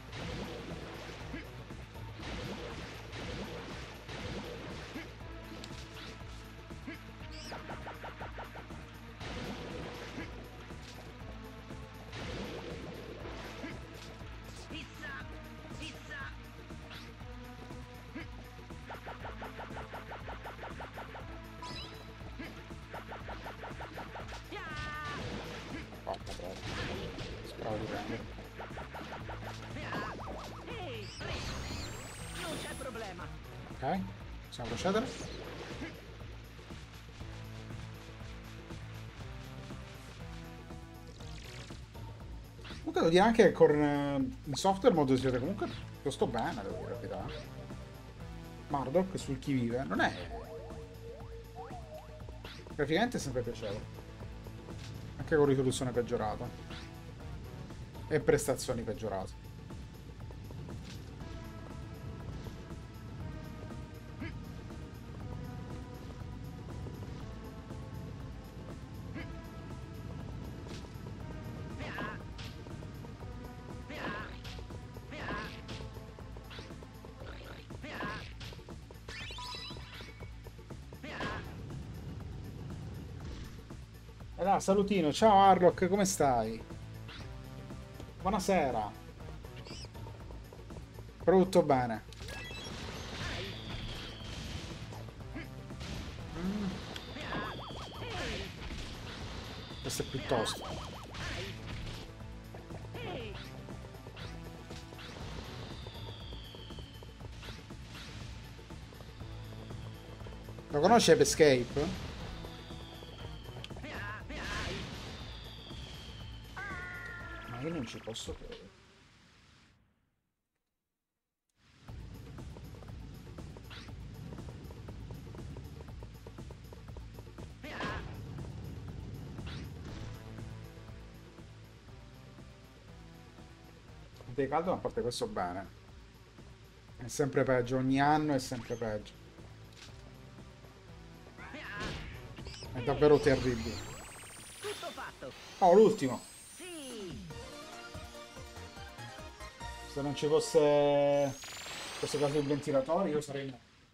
Porca troia. Speravo di prendere. Non c'è problema. Ok, possiamo procedere. devo dire anche che con il software modo siete comunque piuttosto bene, devo dire la verità. Murdoch sul chi vive non è... Graficamente è sempre piacevole. Anche con risoluzione peggiorata. E prestazioni peggiorate. Allora, salutino, ciao Harlock, come stai? Buonasera. Tutto bene. Questo è piuttosto. Lo conosci Ape Escape? Ma io non ci posso credere. Dei caldo, ma a parte questo bene. È sempre peggio, ogni anno è sempre peggio. È davvero terribile. Tutto fatto. Oh, l'ultimo. Sì. Se non ci fosse questo caso di ventilatori, io sarei...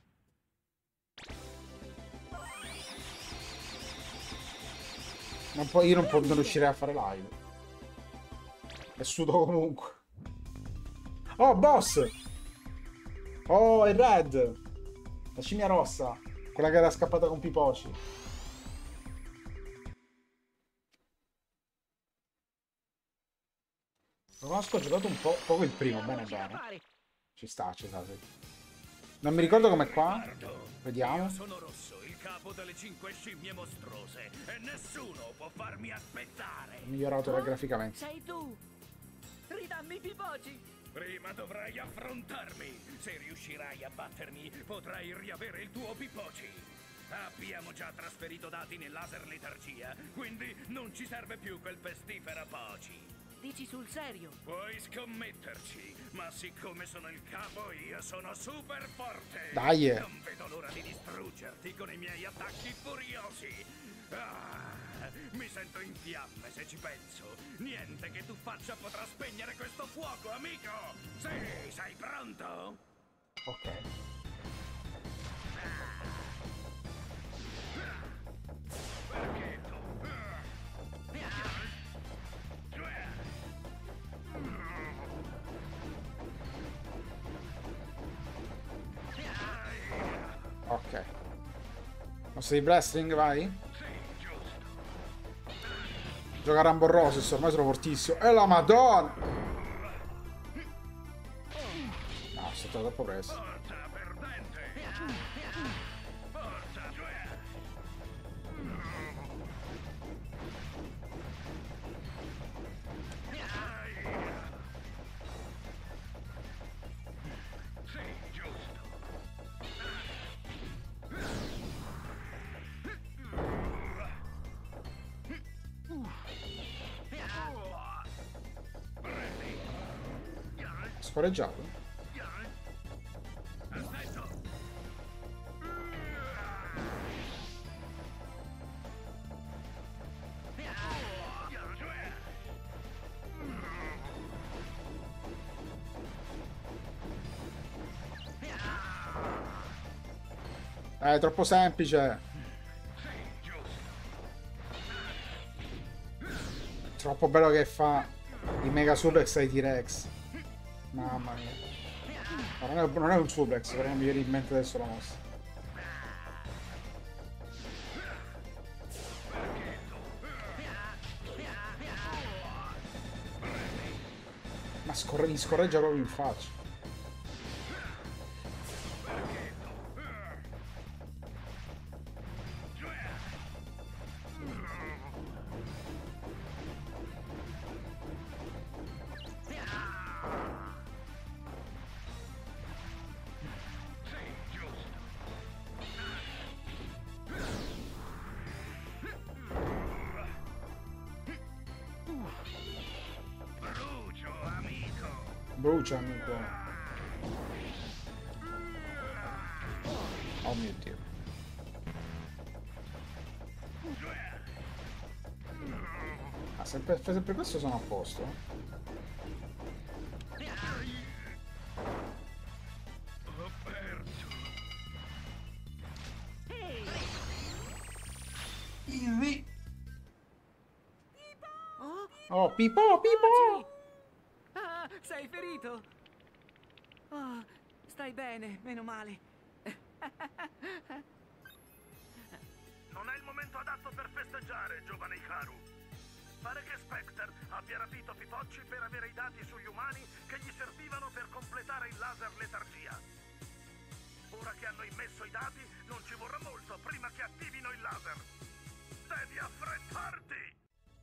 io non riuscirei a fare live. E sudo comunque. Oh, boss! Oh, il Red! La scimmia rossa. Quella che era scappata con Pipoci. Lo conosco, ho giocato un po' poco il primo, bene bene. Ci sta, sì. Non mi ricordo com'è qua. Vediamo. Io sono Rosso, il capo delle 5 scimmie mostruose, e nessuno può farmi aspettare. Ho migliorato graficamente. Sei tu. Ridammi i pipoci. Prima dovrai affrontarmi. Se riuscirai a battermi, potrai riavere il tuo Pipoci. Abbiamo già trasferito dati nel laser letargia, quindi non ci serve più quel pestifero Poci. Dici sul serio? Puoi scommetterci, ma siccome sono il capo, io sono super forte. Dai. Non vedo l'ora di distruggerti con i miei attacchi furiosi. Mi sento in fiamme se ci penso. Niente che tu faccia potrà spegnere questo fuoco, amico. Sì, sei pronto? Ok. Perché tu? Ok. Mossa di Blastring, vai. Gioca a Rambo Roses, ormai sono fortissimo. E la madonna! No, sono stato troppo presto. Forza perdente! Forza! Sì, giusto. Scorreggiato? È troppo semplice. Troppo bello che fa i mega suplex ai T-Rex. Mamma mia. Ma non è un suplex, però mi viene in mente adesso la mossa. Ma mi scorreggia proprio in faccia. Bruciami un po'. Oh mio Dio. Ah, sempre questo sono a posto. Easy. Oh, Pipò, Pipò! Ah, sei ferito? Oh, stai bene, meno male. Non è il momento adatto per festeggiare, giovane Hikaru. Pare che Spectre abbia rapito Pipocci per avere i dati sugli umani che gli servivano per completare il laser letargia. Ora che hanno immesso i dati, non ci vorrà molto prima che attivino il laser. Devi affrettarti!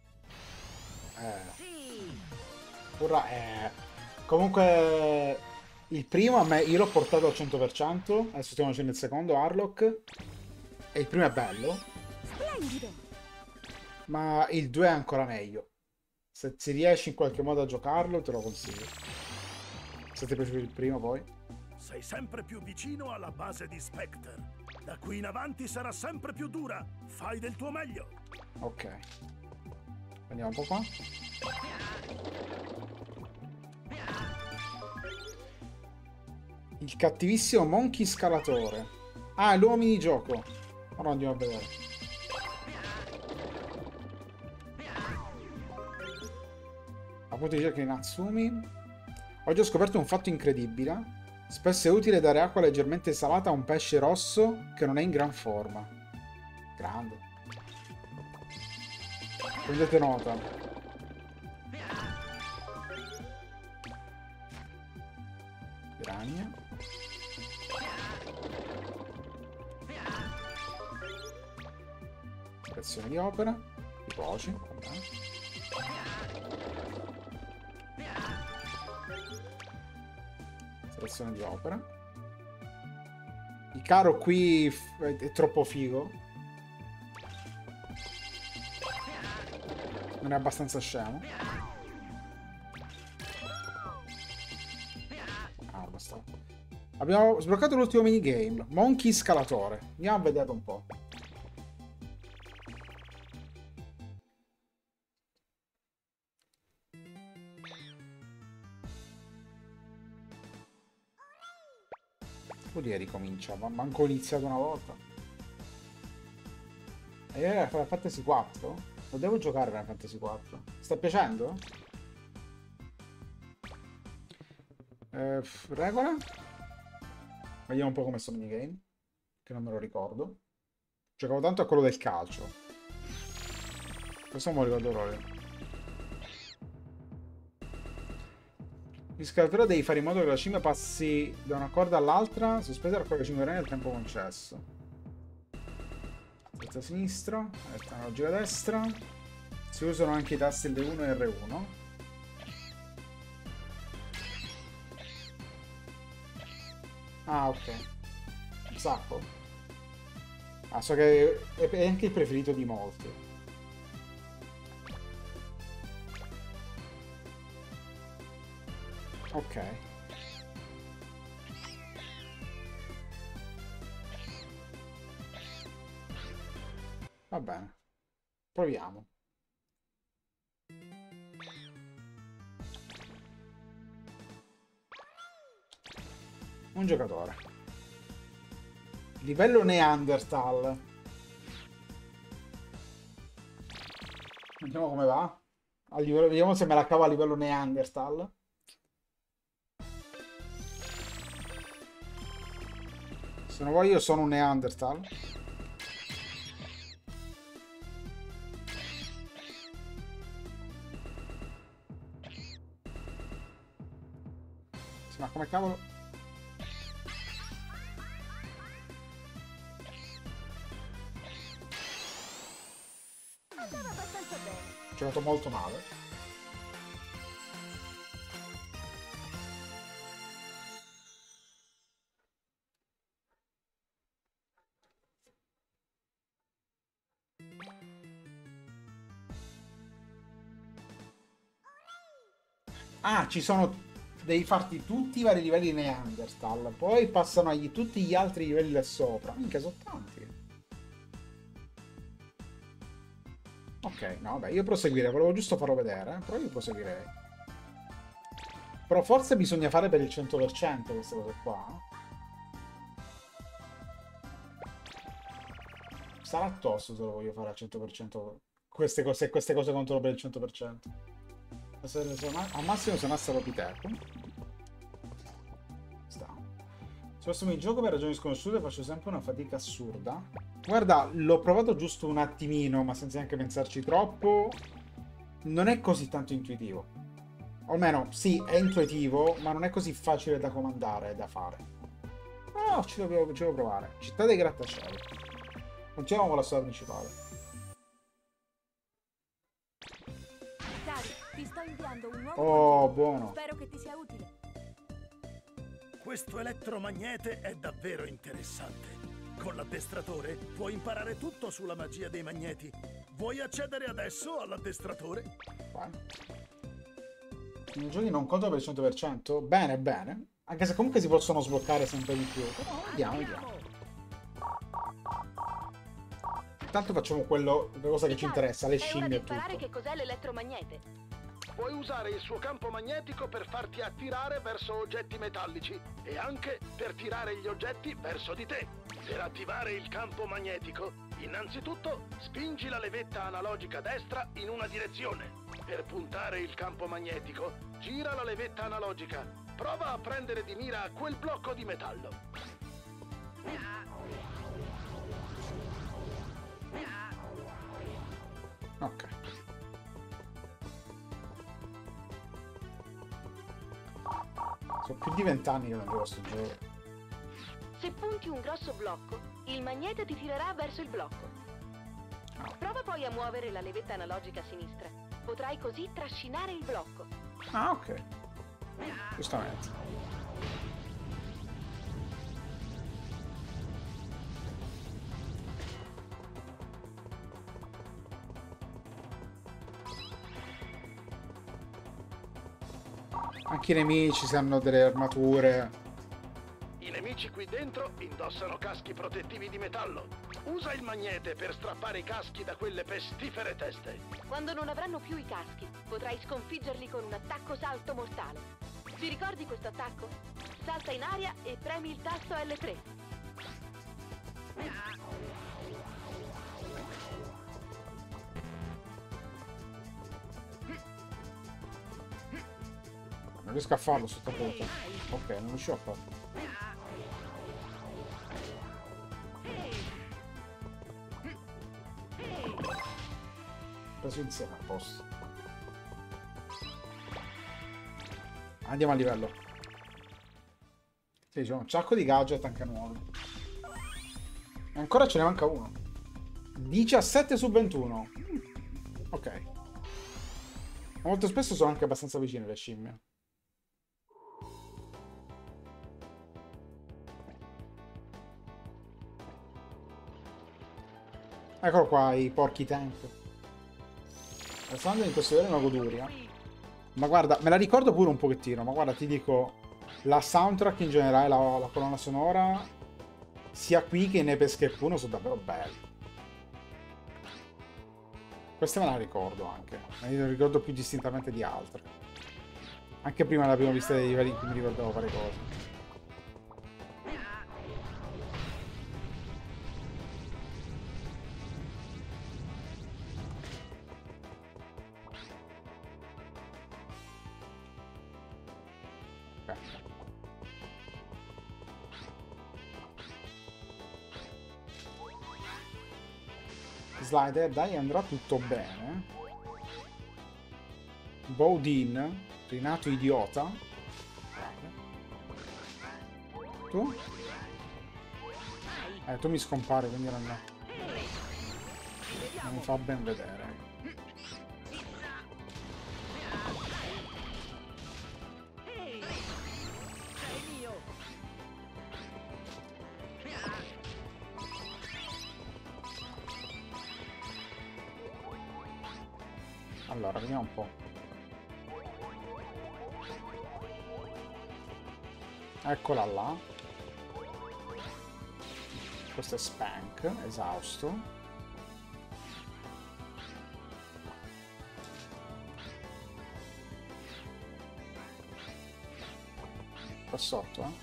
Ora, comunque, il primo a me, io l'ho portato al 100%, adesso stiamo facendo il secondo, Harlock, e il primo è bello, Splendido! ma il 2 è ancora meglio. Se si riesce in qualche modo a giocarlo, te lo consiglio. Se ti è piaciuto il primo, poi. Sei sempre più vicino alla base di Spectre. Da qui in avanti sarà sempre più dura. Fai del tuo meglio. Ok. Andiamo un po' qua. Il cattivissimo Monkey Scalatore. Ah, è l'uomo minigioco. Ora andiamo a vedere. Appunto di giochi Natsumi. Oggi ho scoperto un fatto incredibile. Spesso è utile dare acqua leggermente salata a un pesce rosso che non è in gran forma. Grande. Prendete nota. Piranha. Lezione di opera. I voci. Selezione di opera. Il caro qui è troppo figo. Non è abbastanza scemo. Ah, basta. Abbiamo sbloccato l'ultimo minigame. Monkey Scalatore. Andiamo a vederlo un po'. Vuol dire ricomincia, ma manco ho iniziato una volta. E era Final Fantasy 4? Lo devo giocare Final Fantasy 4. Sta piacendo? Regola? Vediamo un po' come sto minigame. Che non me lo ricordo. Giocavo tanto a quello del calcio. Questo non me lo ricordo proprio. Il scalatore devi fare in modo che la scimmia passi da una corda all'altra, sospesa a raccogliere 5 reni nel tempo concesso. Destra sinistra, analogica destra. Si usano anche i tasti L1 e R1. Ah, ok. Un sacco. Ah, so che è anche il preferito di molti. Ok. Va bene. Proviamo. Un giocatore. Livello Neanderthal. Vediamo come va. Vediamo se me la cavo a livello Neanderthal. Se non vuoi io sono un Neanderthal. Sì, ma come cavolo? Andava abbastanza bene. Ho giocato molto male. Ah, ci sono devi farti tutti i vari livelli di Neanderthal, poi passano agli tutti gli altri livelli là sopra. Minchia, sono tanti. Ok, no, vabbè, io proseguirei, volevo giusto farlo vedere, però io proseguirei. Però forse bisogna fare per il 100% queste cose qua. Sarà tosto se lo voglio fare al 100%. Queste cose controllo per il 100%. Al massimo se nassero Piteco. Sta. Se fossimo in gioco per ragioni sconosciute faccio sempre una fatica assurda. Guarda, l'ho provato giusto un attimino, ma senza neanche pensarci troppo. Non è così tanto intuitivo. O almeno, sì, è intuitivo, ma non è così facile da comandare e da fare. No, ci devo provare. Città dei grattacieli. Continuiamo con la storia principale. Cari, ti sto inviando un nuovo Oh, contenuto. buono. Spero che ti sia utile. Questo elettromagnete è davvero interessante. Con l'addestratore puoi imparare tutto sulla magia dei magneti. Vuoi accedere adesso all'addestratore? Vai. I giochi non contano per il 100%? Bene, bene. Anche se comunque si possono sbloccare sempre di più. Però vediamo. Intanto facciamo la cosa che ci interessa, le È ora scimmie di e imparare tutto. che cos'è l'elettromagnete. Puoi usare il suo campo magnetico per farti attirare verso oggetti metallici e anche per tirare gli oggetti verso di te. Per attivare il campo magnetico, innanzitutto spingi la levetta analogica destra in una direzione. Per puntare il campo magnetico, gira la levetta analogica. Prova a prendere di mira quel blocco di metallo. Ok. Sono più di 20 anni che non gioco a sto gioco. Se punti un grosso blocco, il magnete ti tirerà verso il blocco. Prova poi a muovere la levetta analogica a sinistra. Potrai così trascinare il blocco. Ah, ok. Giustamente. Anche i nemici hanno delle armature. I nemici qui dentro indossano caschi protettivi di metallo. Usa il magnete per strappare i caschi da quelle pestifere teste. Quando non avranno più i caschi, potrai sconfiggerli con un attacco salto mortale. Ti ricordi questo attacco? Salta in aria e premi il tasto L3. Non riesco a farlo sotto porta. Ok, non riuscivo a farlo. Preso insieme a posto. Andiamo a livello. Sì, c'è un sacco di gadget anche nuovi. E ancora ce ne manca uno. 17 su 21. Ok. Molto spesso sono anche abbastanza vicine le scimmie. Eccolo qua, i porchi tank. Stando in questo livello è una goduria. Ma guarda, me la ricordo pure un pochettino. Ma guarda, ti dico, la soundtrack in generale, la colonna sonora, sia qui che in Ape Escape 1 sono davvero belli. Questa me la ricordo anche. Me la ricordo più distintamente di altre. Anche prima della prima vista dei livelli in cui mi ricordavo fare cose. Slider, dai, andrà tutto bene. Bowdin, rinato idiota. Tu? Tu mi scompari, quindi non mi fa ben vedere. Allora, vediamo un po'. Eccola là. Questo è Spank, esausto. Qua sotto, eh.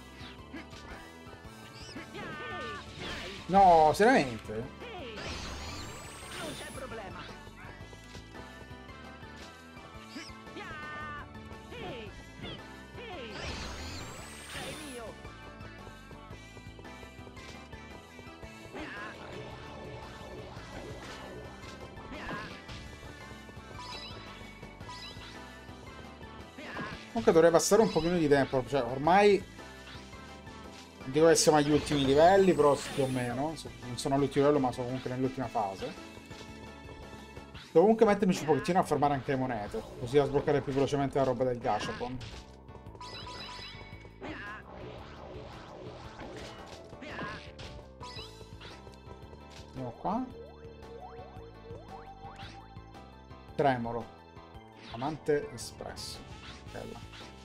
No, seriamente? Non c'è problema. Sei mio. Comunque dovrei passare un pochino di tempo, cioè ormai non dico che siamo agli ultimi livelli, però più o meno, non sono all'ultimo livello ma sono comunque nell'ultima fase. Devo comunque mettermici un pochettino a farmare anche le monete, così da sbloccare più velocemente la roba del Gashapon. Andiamo qua. Tremolo. Amante espresso. Bella.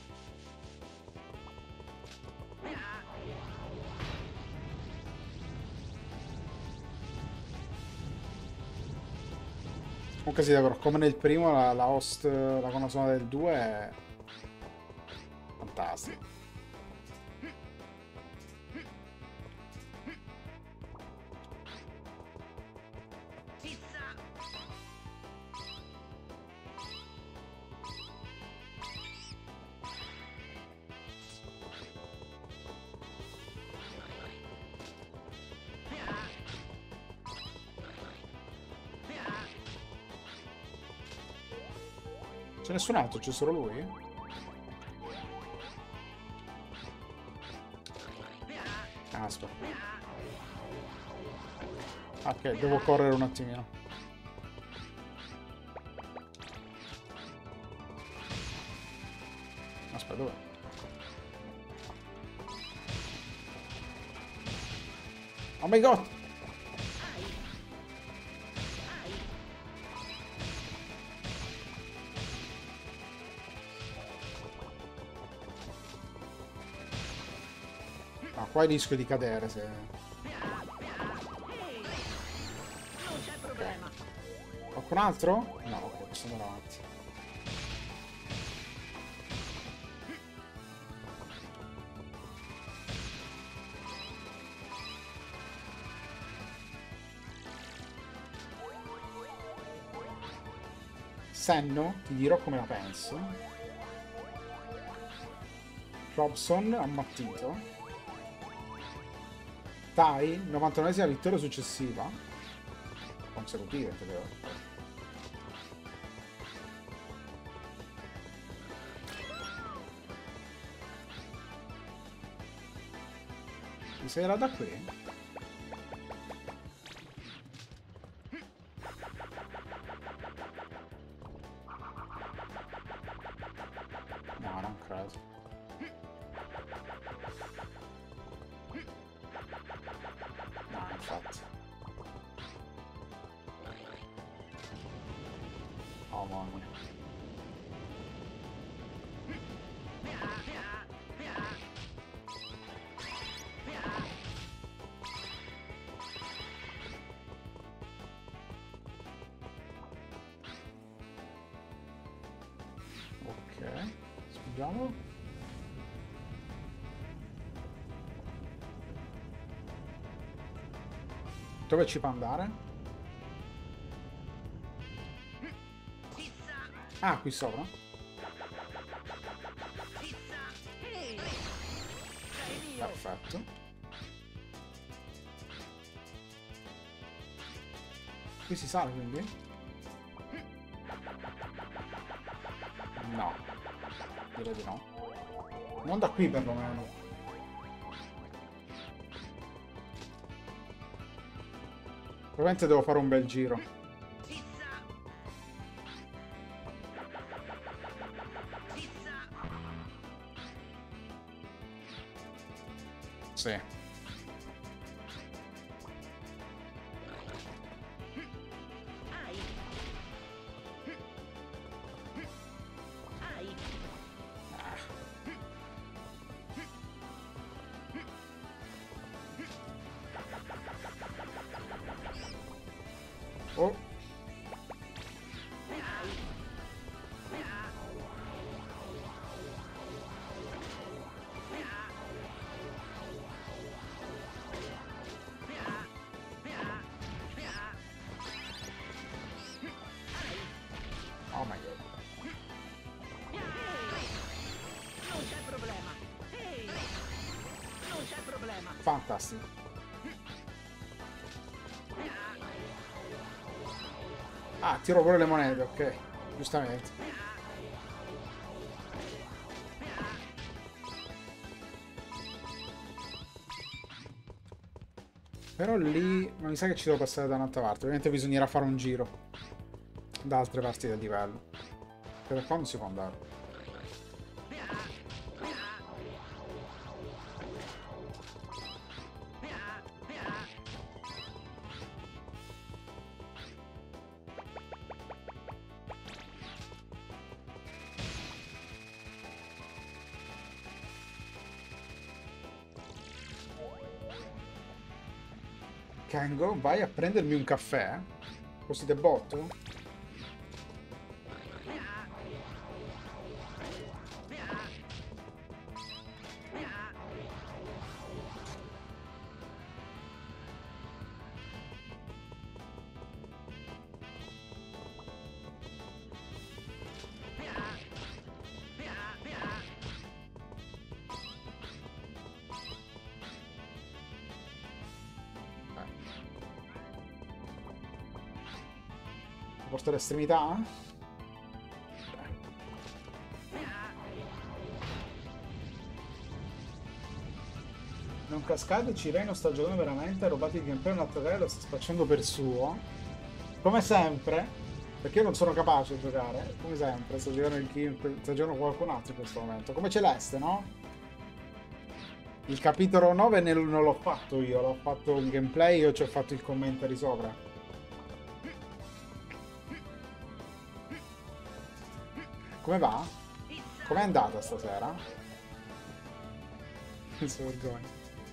Comunque sì, però come nel primo la host, la colonna sonora del 2 è fantastica. C'è nessun altro, c'è solo lui? Ah, aspetta. Ok, devo correre un attimino. Aspetta, dov'è? Oh my god! Qua rischio di cadere se... Non c'è problema. Qualcun altro? No, ok, posso andare avanti. Senno, ti dirò come la penso. Robson, ammattito. Tai, 99esima vittoria successiva. Consecutiva, intendo. Mi sei era da qui? No, non credo. No, infatti. Oh, mamma mia. Ok, spingiamo. Dove ci fa andare? Ah, qui sopra? Perfetto. Qui si sale quindi? No. Direi di no. Non da qui perlomeno. Probabilmente devo fare un bel giro. Sì. Fantastico. Ah, tiro pure le monete, ok. Giustamente. Però lì ma mi sa che ci devo passare da un'altra parte. Ovviamente bisognerà fare un giro da altre parti del livello. Per qua non si può andare. Kango, vai a prendermi un caffè? Così te botto? Porto all'estremità? Non cascate, Cireno sta giocando veramente, rubati il gameplay un altro re, lo sta spacciando per suo. Come sempre, perché io non sono capace di giocare, come sempre, sto giocando il game, sto giocando qualcun altro in questo momento. Come Celeste, no? Il capitolo 9 non l'ho fatto io, l'ho fatto il gameplay, io ci ho fatto il commentary sopra. Come va? Com'è andata stasera? Senza vergogna.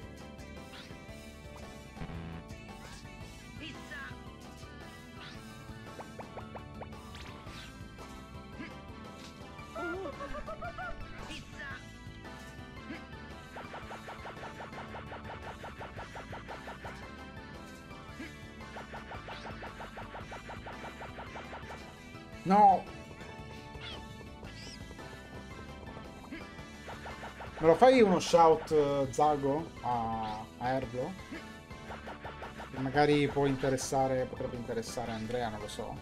No! Me lo fai uno shout Zago a Erblo? Che magari può interessare, potrebbe interessare Andrea, non lo so.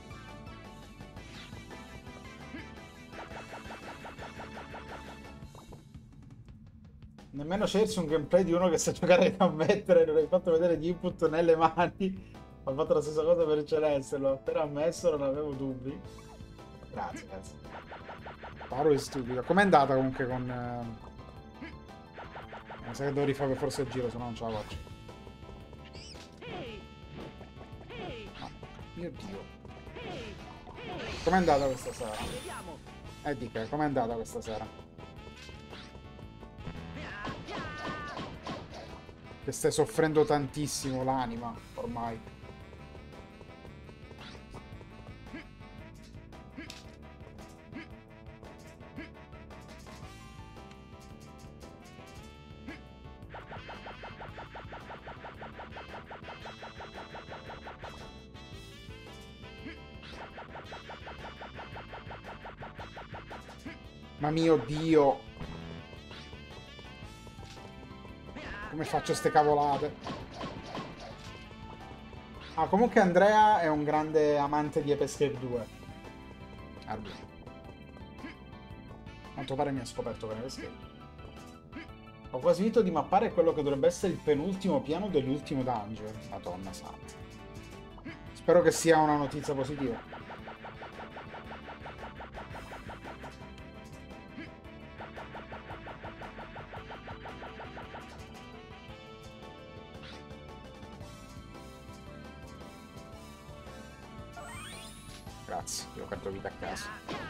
Nemmeno cerci un gameplay di uno che sa giocare a mettere, non hai fatto vedere gli input nelle mani. Ho fatto la stessa cosa per Celeste, l'ho appena ammesso, non avevo dubbi. Grazie, grazie. Paro è stupido. Com'è andata comunque con... Mi sa che devo rifare forse il giro, se no non ce la faccio. No. Mio Dio. Com'è andata questa sera? Dica, com'è andata questa sera? Che stai soffrendo tantissimo l'anima, ormai. Ma mio Dio! Come faccio ste cavolate? Ah, comunque Andrea è un grande amante di Ape Escape 2. A quanto pare mi ha scoperto per Ape Escape. Ho quasi finito di mappare quello che dovrebbe essere il penultimo piano dell'ultimo dungeon. Madonna santa. Spero che sia una notizia positiva. Grazie, io ho perso vita a caso.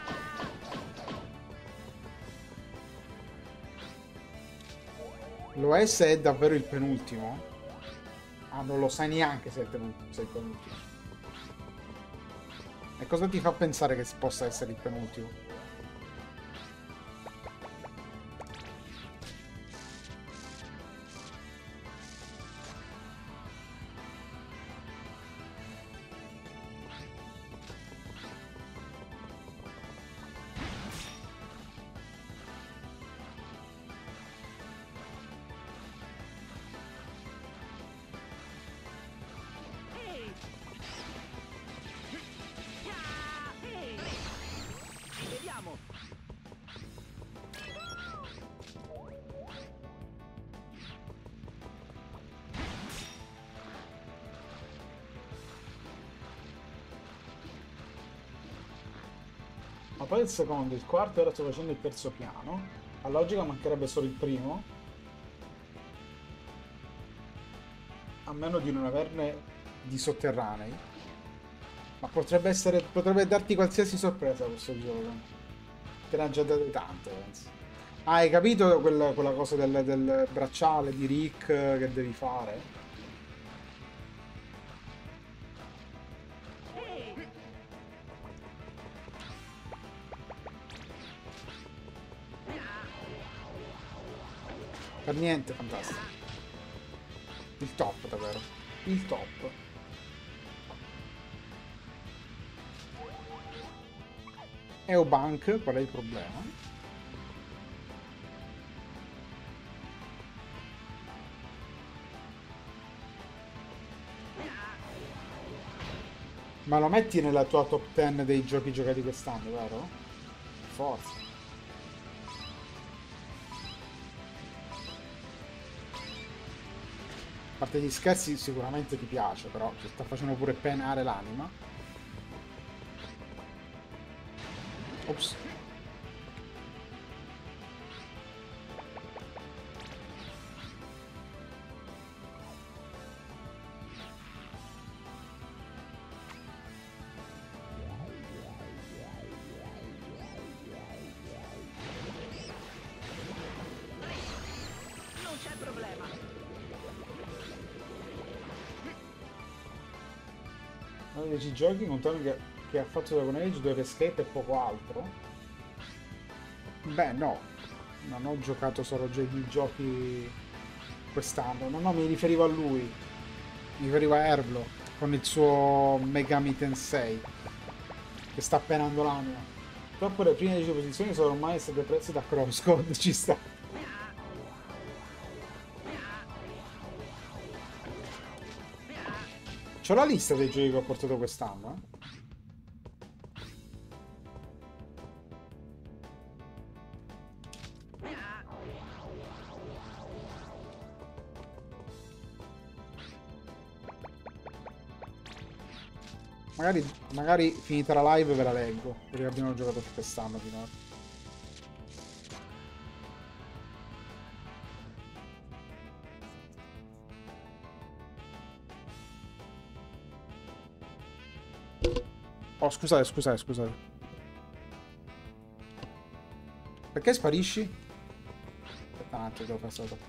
L'OS è davvero il penultimo? Ah, non lo sai neanche se è il penultimo. E cosa ti fa pensare che possa essere il penultimo? Ma poi il secondo, il quarto, ora sto facendo il terzo piano. A logica mancherebbe solo il primo. A meno di non averne di sotterranei. Ma potrebbe darti qualsiasi sorpresa questo gioco. Te ne ha già date tante, penso. Ah, hai capito quella cosa del bracciale di Rick che devi fare? Per niente, fantastico. Il top, davvero. Il top. Eobank, qual è il problema? Ma lo metti nella tua top 10 dei giochi giocati quest'anno, vero? Forza. A parte gli scherzi sicuramente ti piace, però ti sta facendo pure penare l'anima. Ops. Non c'è problema. Uno dei 10 giochi contando che ha fatto Dragon Age, Dove Escape e poco altro. Beh, no. Non ho giocato solo i giochi quest'anno. No, mi riferivo a lui. Mi riferivo a Erblo con il suo Megami Tensei che sta penando l'anima. Purtroppo le prime 10 posizioni sono ormai state prese da Crosscode, ci sta. C'ho la lista dei giochi che ho portato quest'anno, eh. Magari finita la live ve la leggo, perché abbiamo giocato per quest'anno finora. Oh, scusate. Perché sparisci? Aspetta un attimo, devo fare stato.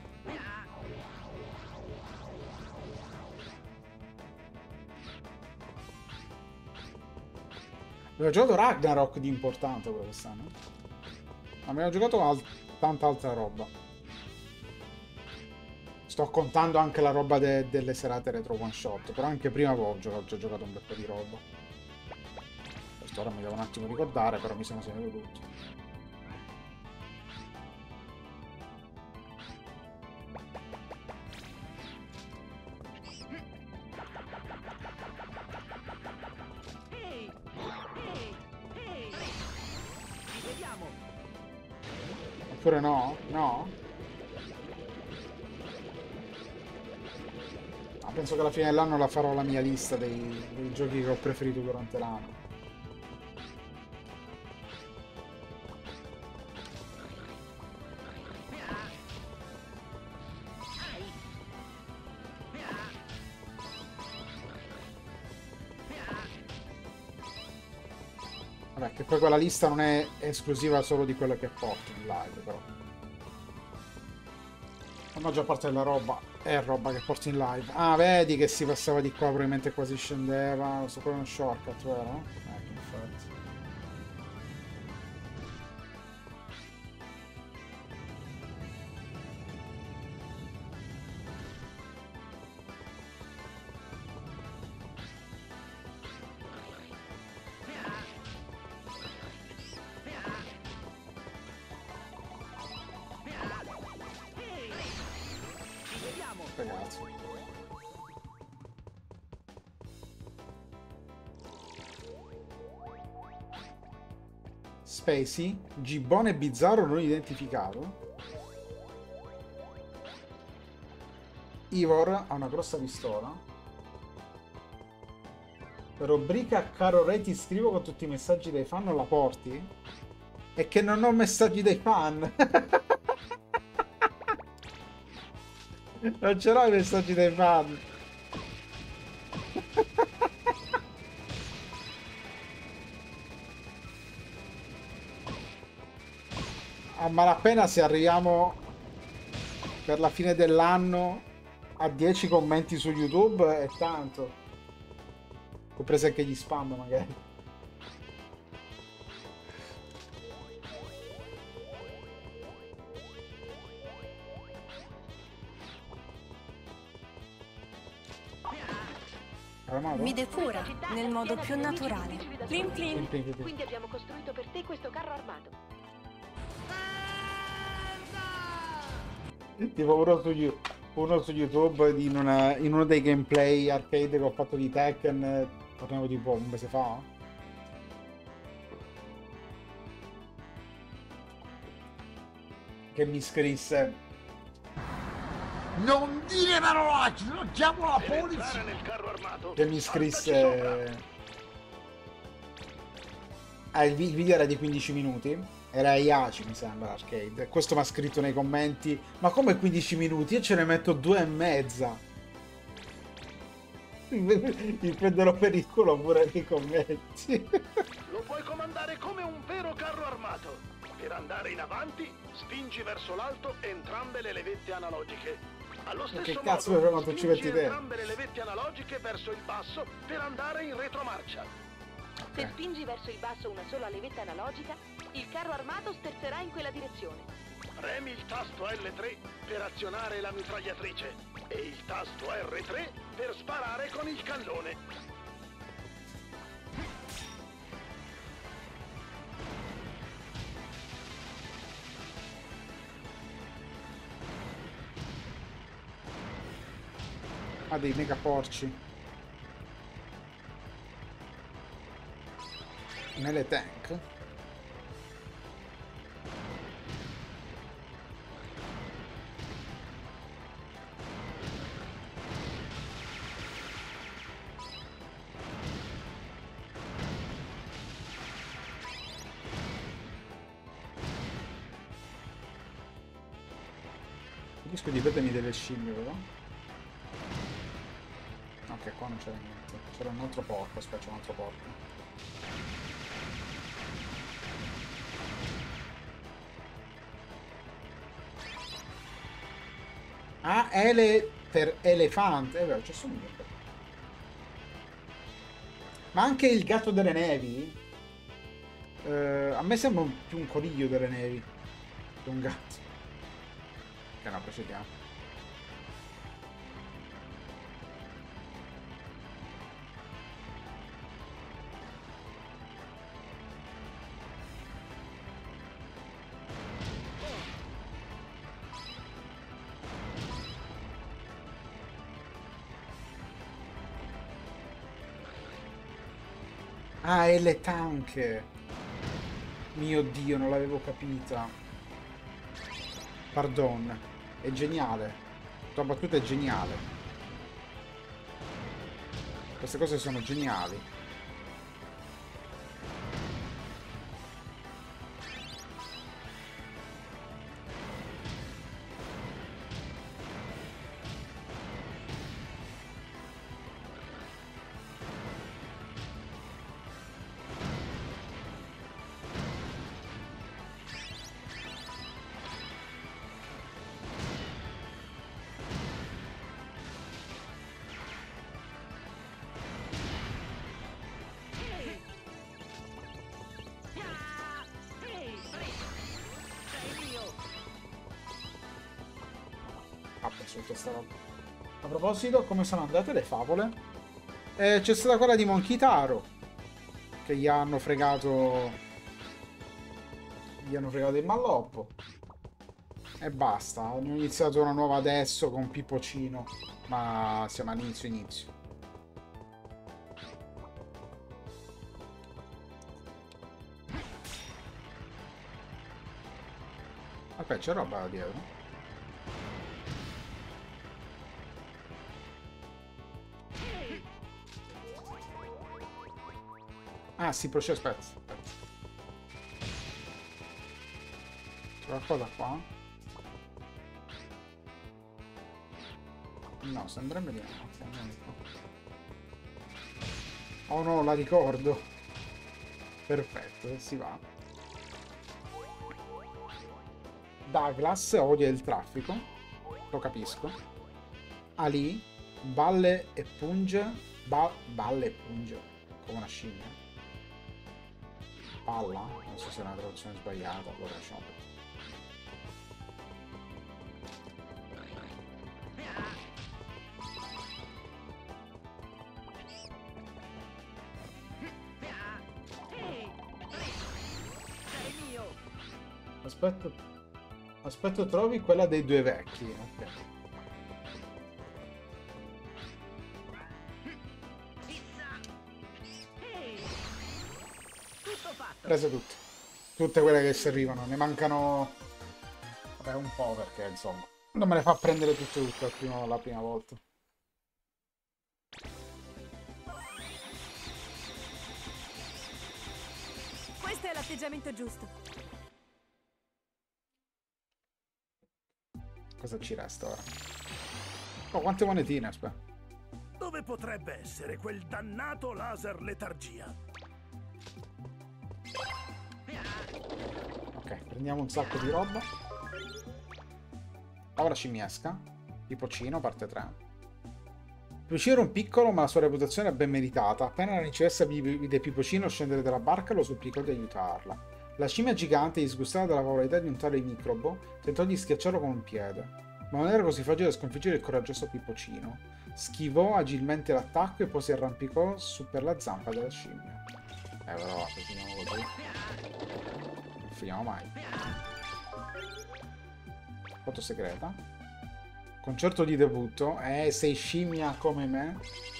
Avevo giocato Ragnarok di importante quello quest'anno. Abbiamo giocato tanta altra roba. Sto contando anche la roba delle serate retro one shot. Però anche prima avevo già giocato un bel po' di roba. Questo ora mi devo un attimo ricordare, però mi sono segnato tutto. Oppure no? No? Ah, penso che alla fine dell'anno la farò la mia lista dei giochi che ho preferito durante l'anno. Vabbè, che poi quella lista non è esclusiva solo di quello che porto in live, però. La maggior parte della roba è roba che porti in live. Ah, vedi che si passava di qua, probabilmente quasi scendeva. Sto con uno shortcut, vero? Infatti. Ragazzi. Spacey, Gibbone bizzarro non identificato. Ivor ha una grossa pistola. Rubrica caro re, ti scrivo con tutti i messaggi dei fan, non la porti? È che non ho messaggi dei fan. Non ce l'ho i messaggi dei fan. A malapena se arriviamo per la fine dell'anno a 10 commenti su YouTube è tanto. Compreso anche gli spam magari. Mi depura nel modo più naturale. Plin plin. Quindi abbiamo costruito per te questo carro armato. Tipo uno su YouTube in uno dei gameplay arcade che ho fatto di Tekken, parliamo tipo un mese fa. Che mi scrisse: non dire parolacce, non chiamo la polizia. Nel carro armato. Che mi scrisse. Il video era di 15 minuti. Era Iaci, mi sembra, l'arcade. Questo mi ha scritto nei commenti: ma come 15 minuti? Io ce ne metto 2,5. Mi prenderò per il culo pure nei commenti. Lo puoi comandare come un vero carro armato. Per andare in avanti, spingi verso l'alto entrambe le levette analogiche. Allo stesso Che cazzo modo, quanto ci spingi metti te? entrambe le levette analogiche verso il basso per andare in retromarcia. Se spingi verso il basso una sola levetta analogica, il carro armato sterzerà in quella direzione. Premi il tasto L3 per azionare la mitragliatrice e il tasto R3 per sparare con il cannone. Ah, dei mega porci. Nelle tank. Rischio di perdermi delle scimmie, però. Ok, qua non c'era niente. C'era un altro porco, aspetta, c'è un altro porco. Ah, per elefante. È vero, c'è solo niente. Ma anche il gatto delle nevi. A me sembra più un coniglio delle nevi che un gatto. Che no, procediamo. Ah, e le tank. Mio Dio, non l'avevo capita. Pardon. È geniale. La tua battuta è geniale. Queste cose sono geniali. A proposito, come sono andate le favole? C'è stata quella di Monkey Taro, che gli hanno fregato il malloppo, e basta. Hanno iniziato una nuova adesso con Pippocino, ma siamo all'inizio. Aspetta, c'è roba là dietro. Ah, si procede, aspetta. C'è qualcosa qua? No, sembra di no. Sembra di no. Oh no, la ricordo. Perfetto, si va. Douglas odia il traffico. Lo capisco. Ali, balle e punge. Balle e punge. Come una scimmia. Palla? Non so se è una traduzione sbagliata. Allora lasciamo perdere. Aspetto trovi quella dei due vecchi. Ok. Prese tutte. Tutte quelle che servivano. Ne mancano... Vabbè, un po' perché, insomma... Non me le fa prendere tutte la prima volta. Questo è l'atteggiamento giusto. Cosa ci resta ora? Oh, quante monetine, aspetta. Dove potrebbe essere quel dannato laser letargia? Ok, prendiamo un sacco di roba. Ora scimmiesca. Pipocino, parte 3. Pipocino era un piccolo, ma la sua reputazione è ben meritata. Appena la principessa vide Pipocino scendere dalla barca, lo supplicò di aiutarla. La scimmia gigante, disgustata dalla popolarità di un tale microbo, tentò di schiacciarlo con un piede, ma non era così facile da sconfiggere il coraggioso Pipocino. Schivò agilmente l'attacco e poi si arrampicò su per la zampa della scimmia. Però se finiamo così non finiamo mai. Foto segreta. Concerto di debutto. Sei scimmia come me?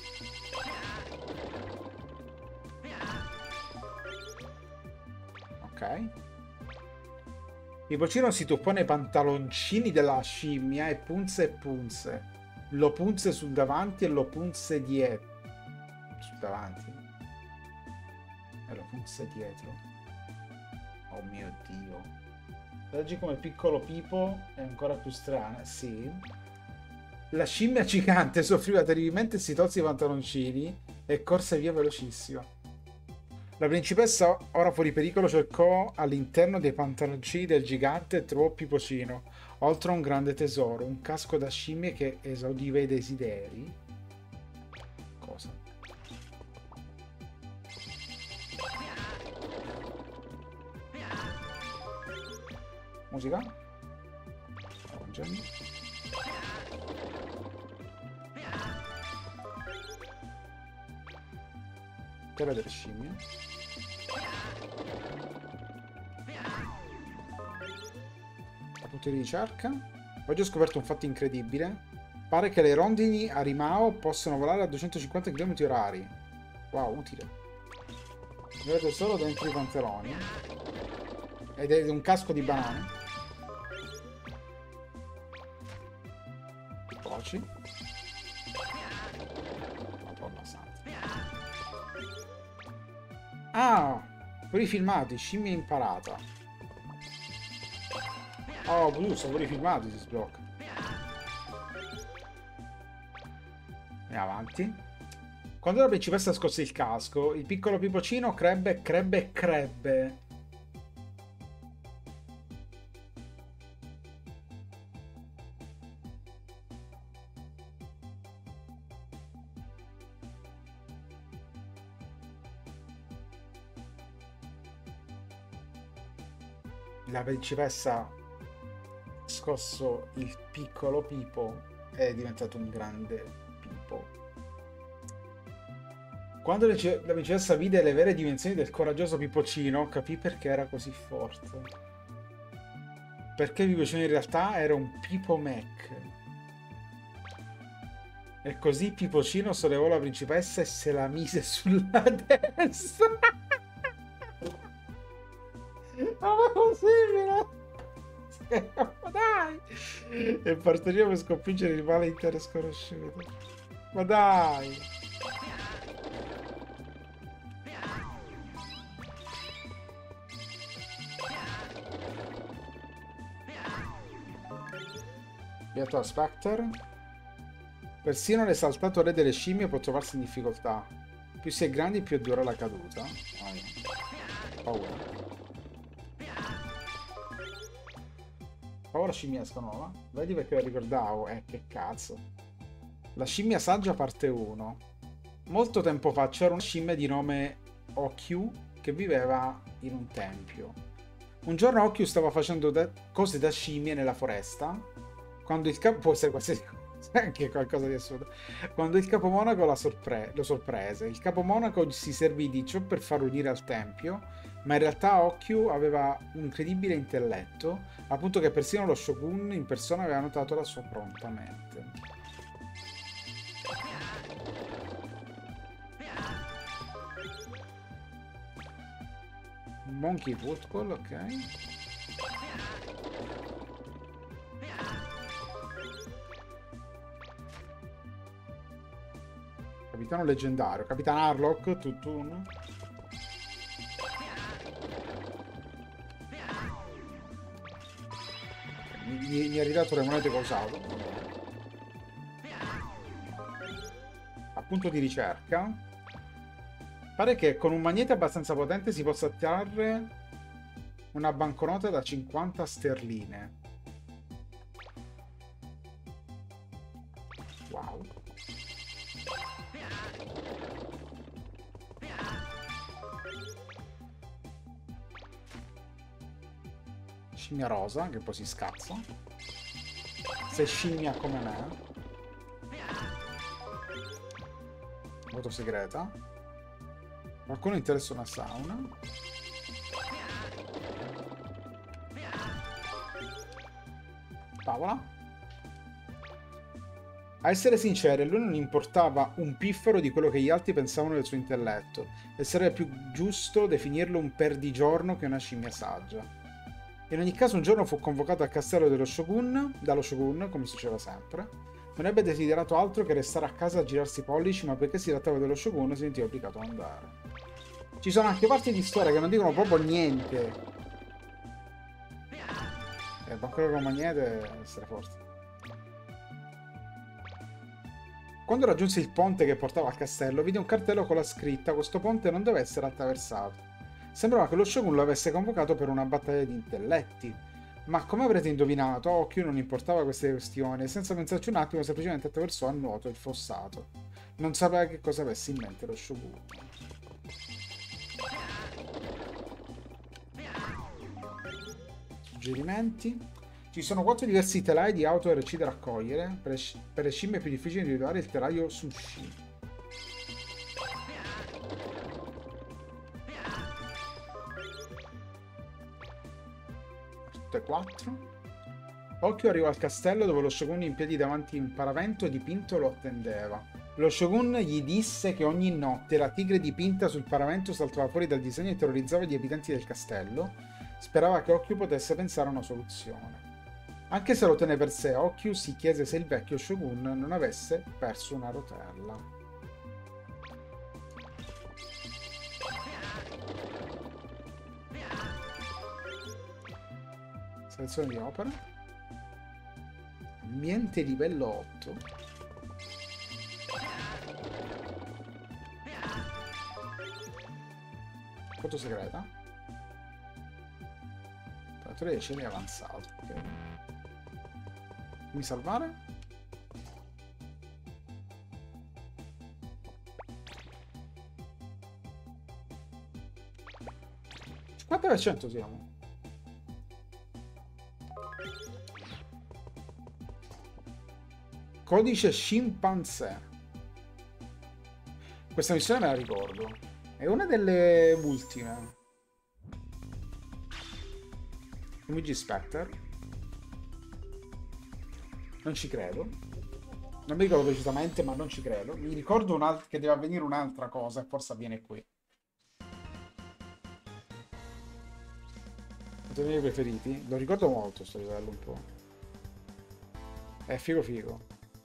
Ok. Pipocino si tuffò nei pantaloncini della scimmia e punse e punse. Lo punse sul davanti e lo punse dietro. Sul davanti? E lo punse dietro. Oh mio Dio. Leggi come piccolo Pipo è ancora più strana. Sì. La scimmia gigante soffriva terribilmente e si tolse i pantaloncini e corse via velocissima. La principessa, ora fuori pericolo, cercò all'interno dei pantaloncini del gigante e trovò Pipocino, oltre a un grande tesoro, un casco da scimmie che esaudiva i desideri. Cosa? Musica? Terra delle scimmie. Punti di ricerca. Oggi ho scoperto un fatto incredibile. Pare che le rondini a Rimao possano volare a 250 km/h. Wow, utile. Vedo solo dentro i pantaloni. Ed è un casco di banane. Voci. Madonna santa. Ah! Pure i filmati, scimmia imparata. Oh, giusto, pure i filmati si sblocca. E avanti. Quando la principessa scosse il casco, il piccolo Pipocino crebbe. La principessa scosso il piccolo Pipo è diventato un grande Pipo. Quando la principessa vide le vere dimensioni del coraggioso Pipocino, capì perché era così forte. Perché Pipocino in realtà era un Pipo Mech. E così Pipocino sollevò la principessa e se la mise sulla testa. Ma è possibile? Ma dai! E partoriamo per sconfiggere il male intero sconosciuto. Ma dai! Beato a Spectre. Persino l'esaltato re delle scimmie può trovarsi in difficoltà. Più si è grandi, più dura la caduta. Paura. Paura scimmiesca nuova. Vedi perché la ricordavo? Che cazzo. La scimmia saggia parte 1. Molto tempo fa c'era una scimmia di nome Okyu che viveva in un tempio. Un giorno Okyu stava facendo cose da scimmie nella foresta. Quando il capo... può essere qualsiasi cosa. Anche qualcosa di assurdo. Quando il capo monaco lo sorprese. Il capo monaco si servì di ciò per farlo unire al tempio, ma in realtà Okyu aveva un incredibile intelletto, appunto che persino lo shogun in persona aveva notato la sua pronta mente. Monkey Football, ok. Capitano leggendario, Capitan Harlock, Tutun. Mi ha ridato le monete che ho usato. Appunto di ricerca. Pare che con un magnete abbastanza potente si possa attrarre una banconota da 50 sterline. Wow. Scimmia rosa, che poi si scazza. Se scimmia come me. Voto segreta. Qualcuno interessa una sauna. Tavola. A essere sinceri, a lui non importava un piffero di quello che gli altri pensavano del suo intelletto, e sarebbe più giusto definirlo un perdigiorno che una scimmia saggia. In ogni caso, un giorno fu convocato al castello dallo shogun, come succedeva sempre. Non ebbe desiderato altro che restare a casa a girarsi i pollici, ma perché si trattava dello shogun si sentiva obbligato ad andare. Ci sono anche parti di storia che non dicono proprio niente. Ancora con magnete, essere forte. Quando raggiunse il ponte che portava al castello, vide un cartello con la scritta: questo ponte non deve essere attraversato. Sembrava che lo shogun lo avesse convocato per una battaglia di intelletti. Ma come avrete indovinato, a Okyu non importava queste questioni e senza pensarci un attimo semplicemente attraversò a nuoto il fossato. Non sapeva che cosa avesse in mente lo shogun. Suggerimenti. Ci sono 4 diversi telai di auto RC da raccogliere. Per le scimmie è più difficile individuare il telaio sushi. Tutte e 4. Okyu arrivò al castello dove lo shogun in piedi davanti a un paravento dipinto lo attendeva. Lo shogun gli disse che ogni notte la tigre dipinta sul paravento saltava fuori dal disegno e terrorizzava gli abitanti del castello. Sperava che Okyu potesse pensare a una soluzione. Anche se lo tenne per sé, Okyu si chiese se il vecchio shogun non avesse perso una rotella. Selezione di opere. Ambiente livello 8. Foto segreta. Operatore delle scene avanzato. Ok. Mi salvare? %, siamo. Codice scimpanzé. Questa missione me la ricordo. È una delle ultime. Luigi Spectre. Non ci credo. Non mi ricordo precisamente, ma non ci credo. Mi ricordo che deve avvenire un'altra cosa e forse avviene qui. Uno dei miei preferiti. Lo ricordo molto sto livello un po'. È figo figo.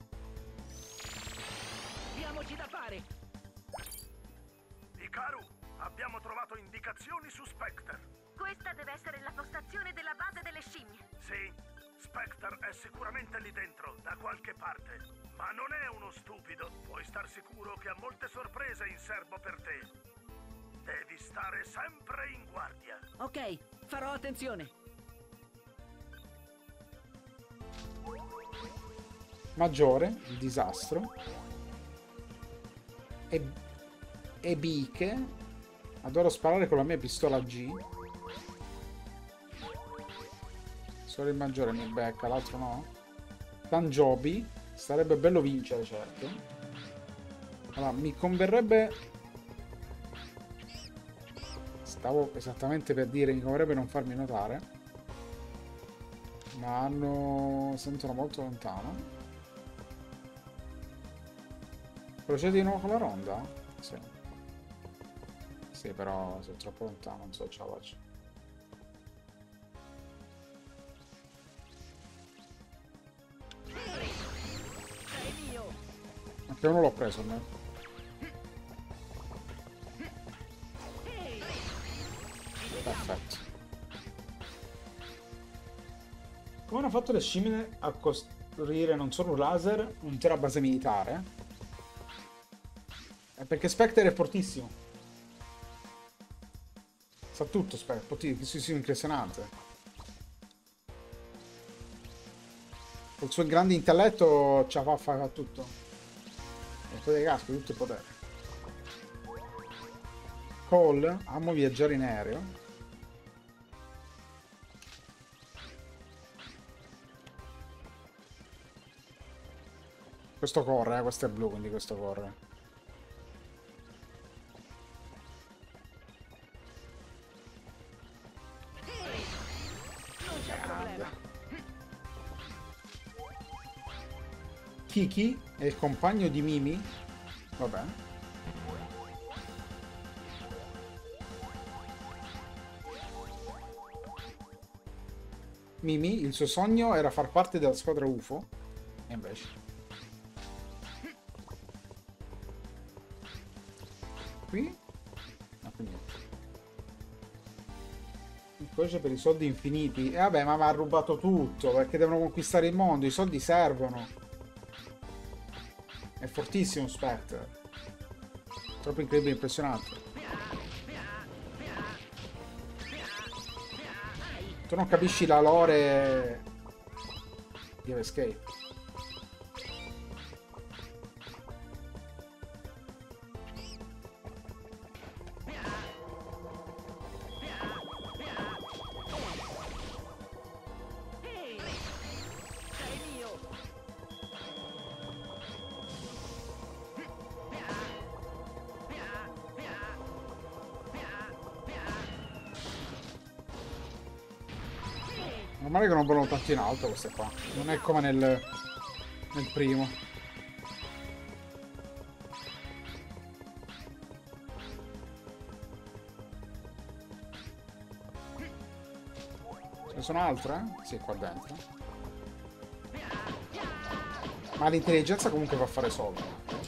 Diamoci da fare! Hikaru, abbiamo trovato indicazioni su Spectre. Questa deve essere la postazione della base delle scimmie. Sì, Spectre è sicuramente lì dentro, da qualche parte. Ma non è uno stupido. Puoi star sicuro che ha molte sorprese in serbo per te. Devi stare sempre in guardia. Ok, farò attenzione. Maggiore, il disastro. E biche. Adoro sparare con la mia pistola G. Solo il maggiore mi becca, l'altro no. Tanjobi. Sarebbe bello vincere, certo. Allora, mi converrebbe... Stavo esattamente per dire, mi converrebbe non farmi notare. Ma hanno... sentono molto lontano. Procedi di nuovo con la ronda? Sì. Sì, però sono troppo lontano, non so se ce la faccio. Anche uno l'ho preso, me. Perfetto. Come hanno fatto le scimmie a costruire non solo un laser, un'intera base militare? È perché Spectre è fortissimo. Sa tutto Spectre, sì, impressionante. Col suo grande intelletto ce la fa tutto. E poi casco, tutto il potere. Cole, amo viaggiare in aereo. Questo corre, questo è blu, quindi questo corre. Kiki è il compagno di Mimi. Vabbè. Mimi, il suo sogno era far parte della squadra UFO. E invece. Qui? No, qui niente. Il codice per i soldi infiniti. E vabbè, ma mi ha rubato tutto, perché devono conquistare il mondo, i soldi servono. È fortissimo Spectre. Troppo incredibile, impressionante. Tu non capisci la lore di Escape. Normale che non volano tanto in alto queste qua. Non è come nel primo. Ce ne sono altre? Sì, qua dentro. Ma l'intelligenza comunque fa fare soldi.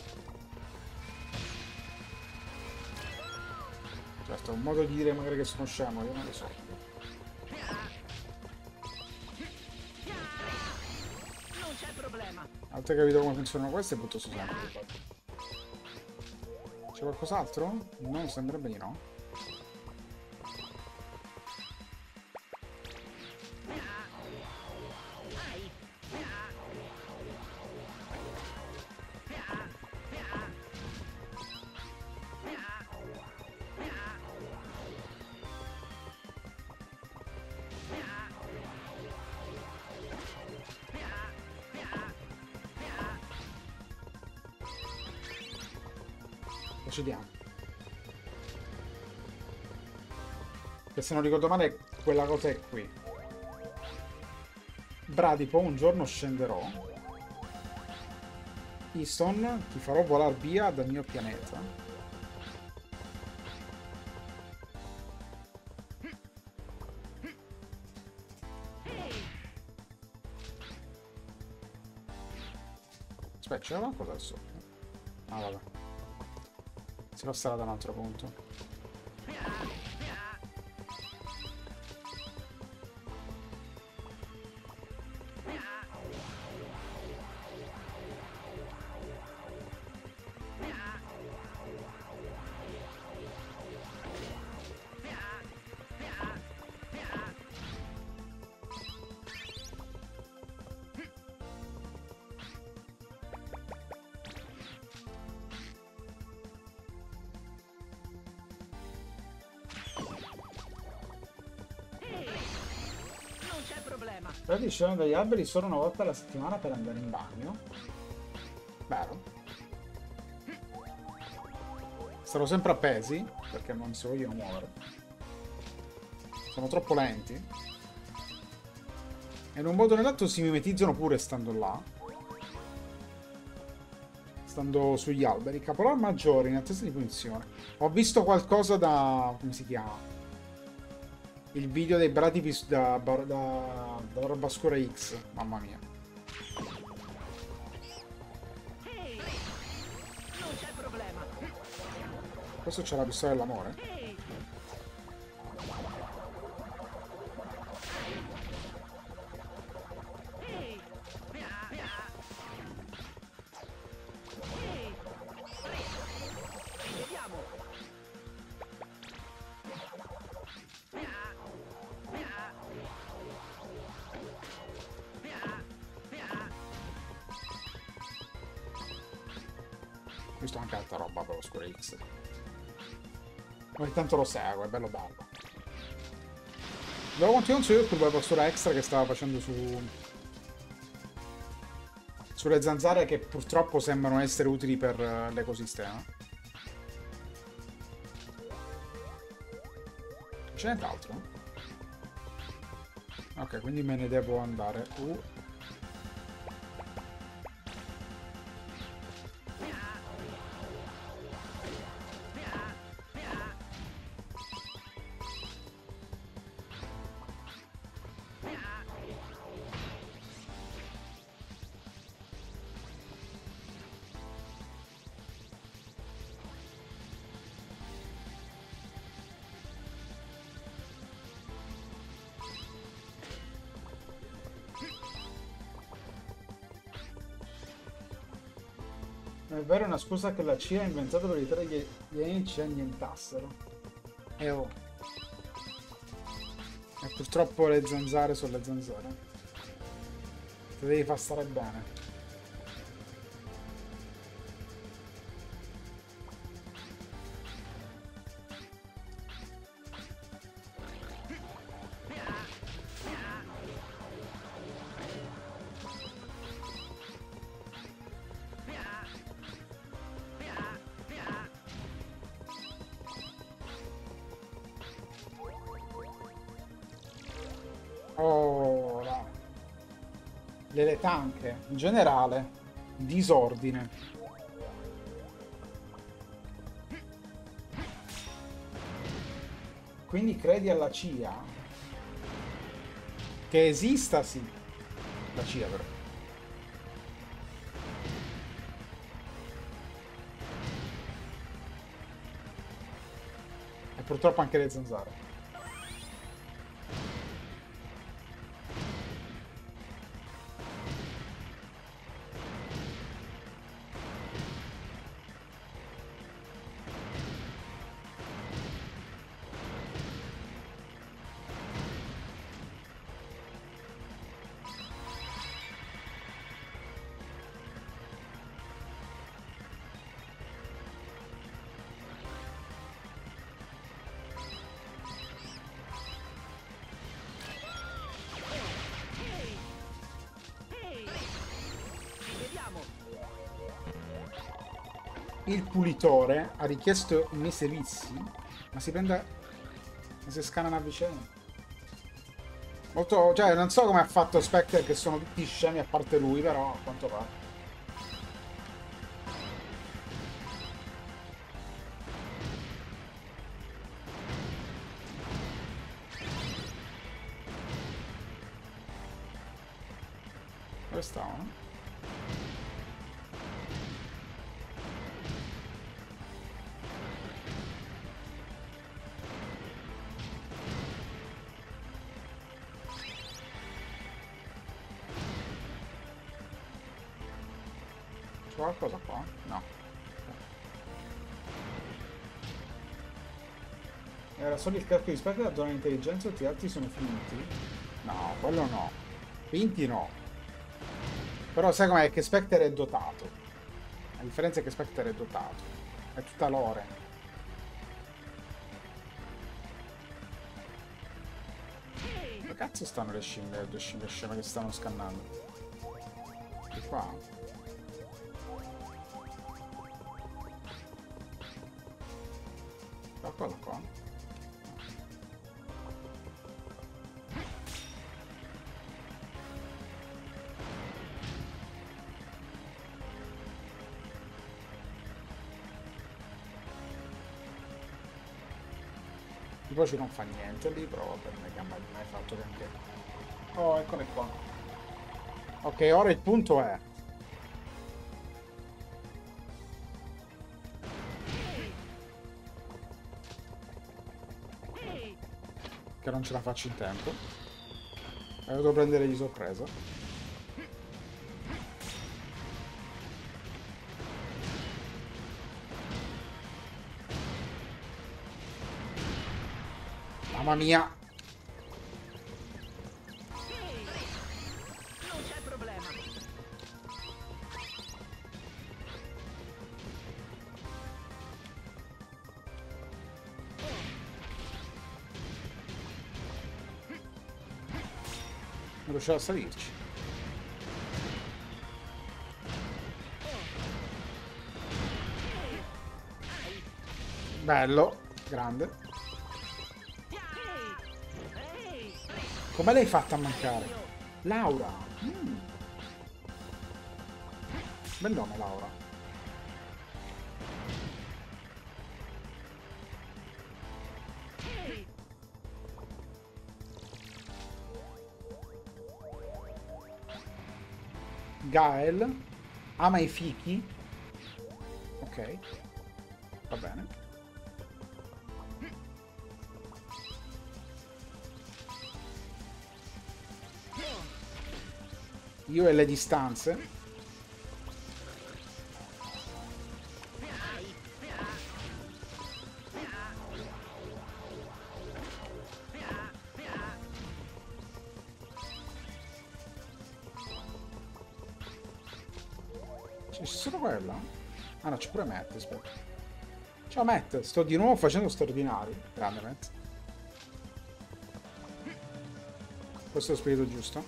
Certo, è un modo di dire magari che sono scemo, io non lo so. Avete capito come funzionano queste e butto su sempre. C'è qualcos'altro? No, sembrerebbe di no. Procediamo. Che se non ricordo male quella cosa è qui. Bradipo, un giorno scenderò. Easton, ti farò volare via dal mio pianeta. Aspetta, c'era qualcosa adesso? Ah, vabbè. Si passerà da un altro punto. Però ti scendono dagli alberi solo una volta alla settimana per andare in bagno. Vero. Sarò sempre appesi, perché non si vogliono muovere. Sono troppo lenti. E in un modo o nell'altro si mimetizzano pure stando là. Stando sugli alberi. Capolavoro maggiore in attesa di punizione. Ho visto qualcosa da... come si chiama? Il video dei Brativus da Barbascura X. Mamma mia. Ehi, non c'è problema. Questo c'è la pistola dell'amore? Ehi, ehi, ehi, vediamo. Ho visto anche altra roba per lo Square X. Ogni tanto lo seguo, è bello bello. Devo continuare su YouTube la postura extra che stava facendo sulle zanzare che purtroppo sembrano essere utili per l'ecosistema. C'è nient'altro? Ok, quindi me ne devo andare. È vero, è una scusa che la CIA ha inventato per evitare che gli alieni ci annientassero. Oh. E purtroppo le zanzare sono le zanzare. Te devi far stare bene. Oh, le tanche, in generale, disordine. Quindi credi alla CIA? Che esista, sì. La CIA, però. E purtroppo anche le zanzare. Il pulitore ha richiesto i miei servizi, ma si prende... ma si scanano a vicenda. Molto... cioè, non so come ha fatto Spectre, che sono tutti scemi a parte lui, però a quanto pare. Dove stavano? Qualcosa qua? No. Era solo il calcolo di Spectre da donare intelligenza e tutti gli altri sono finiti? No, quello no. Finti no. Però sai com'è? Che Spectre è dotato. La differenza è che Spectre è dotato. È tutta lore. Ok, cazzo stanno le scimmie sceme che stanno scannando? Di qua? Quella qua? Tipo ci non fa niente lì, però vabbè, non è che ha mai fatto neanche. Oh, eccole qua. Ok, ora il punto è... che non ce la faccio in tempo. E devo prendere di sorpresa. Mamma mia! Non c'è problema. Non riuscivo a salirci. Bello, grande. Come l'hai fatta a mancare? Laura. Bel nome, Laura. Gael ama i fichi. Ok, va bene. Io e le distanze. C'è solo quella? Ah no, c'è pure Matt, aspetta. Ciao Matt, sto di nuovo facendo straordinari. Grande Matt. Questo è lo spirito giusto?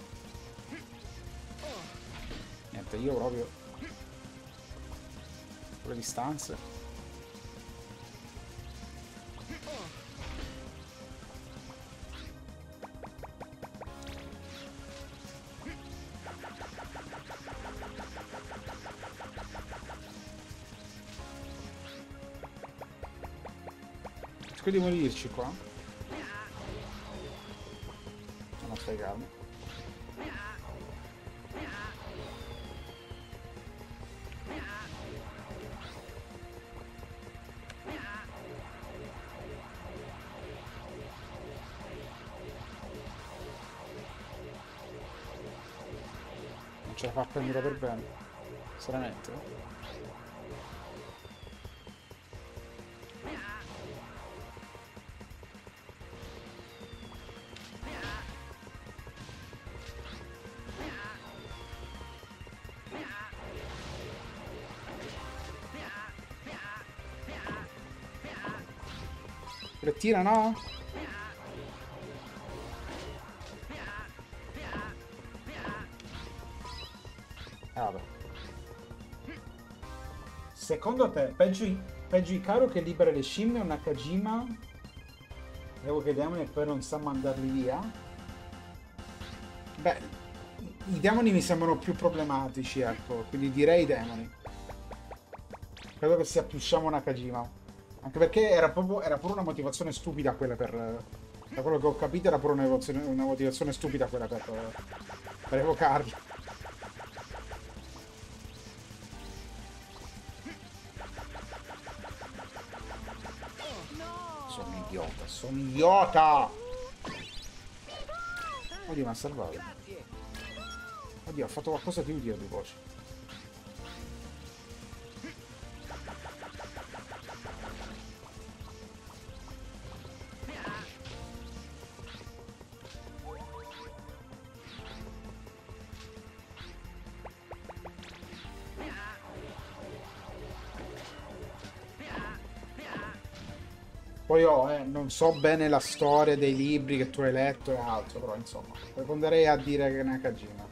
Niente, io proprio... le distanze. Cerco di morirci qua. Non stai calmo. Non ce la fa prendere per bene. Seriamente? Rettina, no? Vabbè. Secondo te, peggio Hikaru che libera le scimmie o Nakajima? Devo che i demoni e poi non sa mandarli via? Beh, i demoni mi sembrano più problematici, ecco, quindi direi i demoni. Credo che sia più Shamo Nakajima. Anche perché era pure una motivazione stupida quella per... Da quello che ho capito era pure una motivazione stupida quella per evocarli. Sono idiota! Oddio, mi ha salvato. Oddio, ha fatto qualcosa di utile di voce. Poi non so bene la storia dei libri che tu hai letto e altro, però insomma, risponderei a dire che è una Nakajima.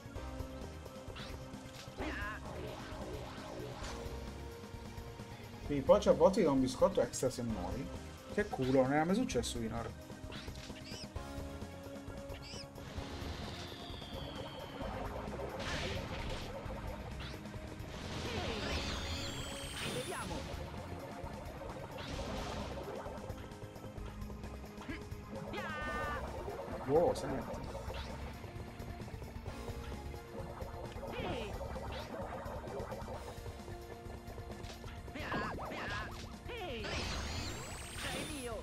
Quindi poi a volte ti do un biscotto extra se muori. Che culo, non era mai successo finora. Vediamo. Wow, senti. Sei mio.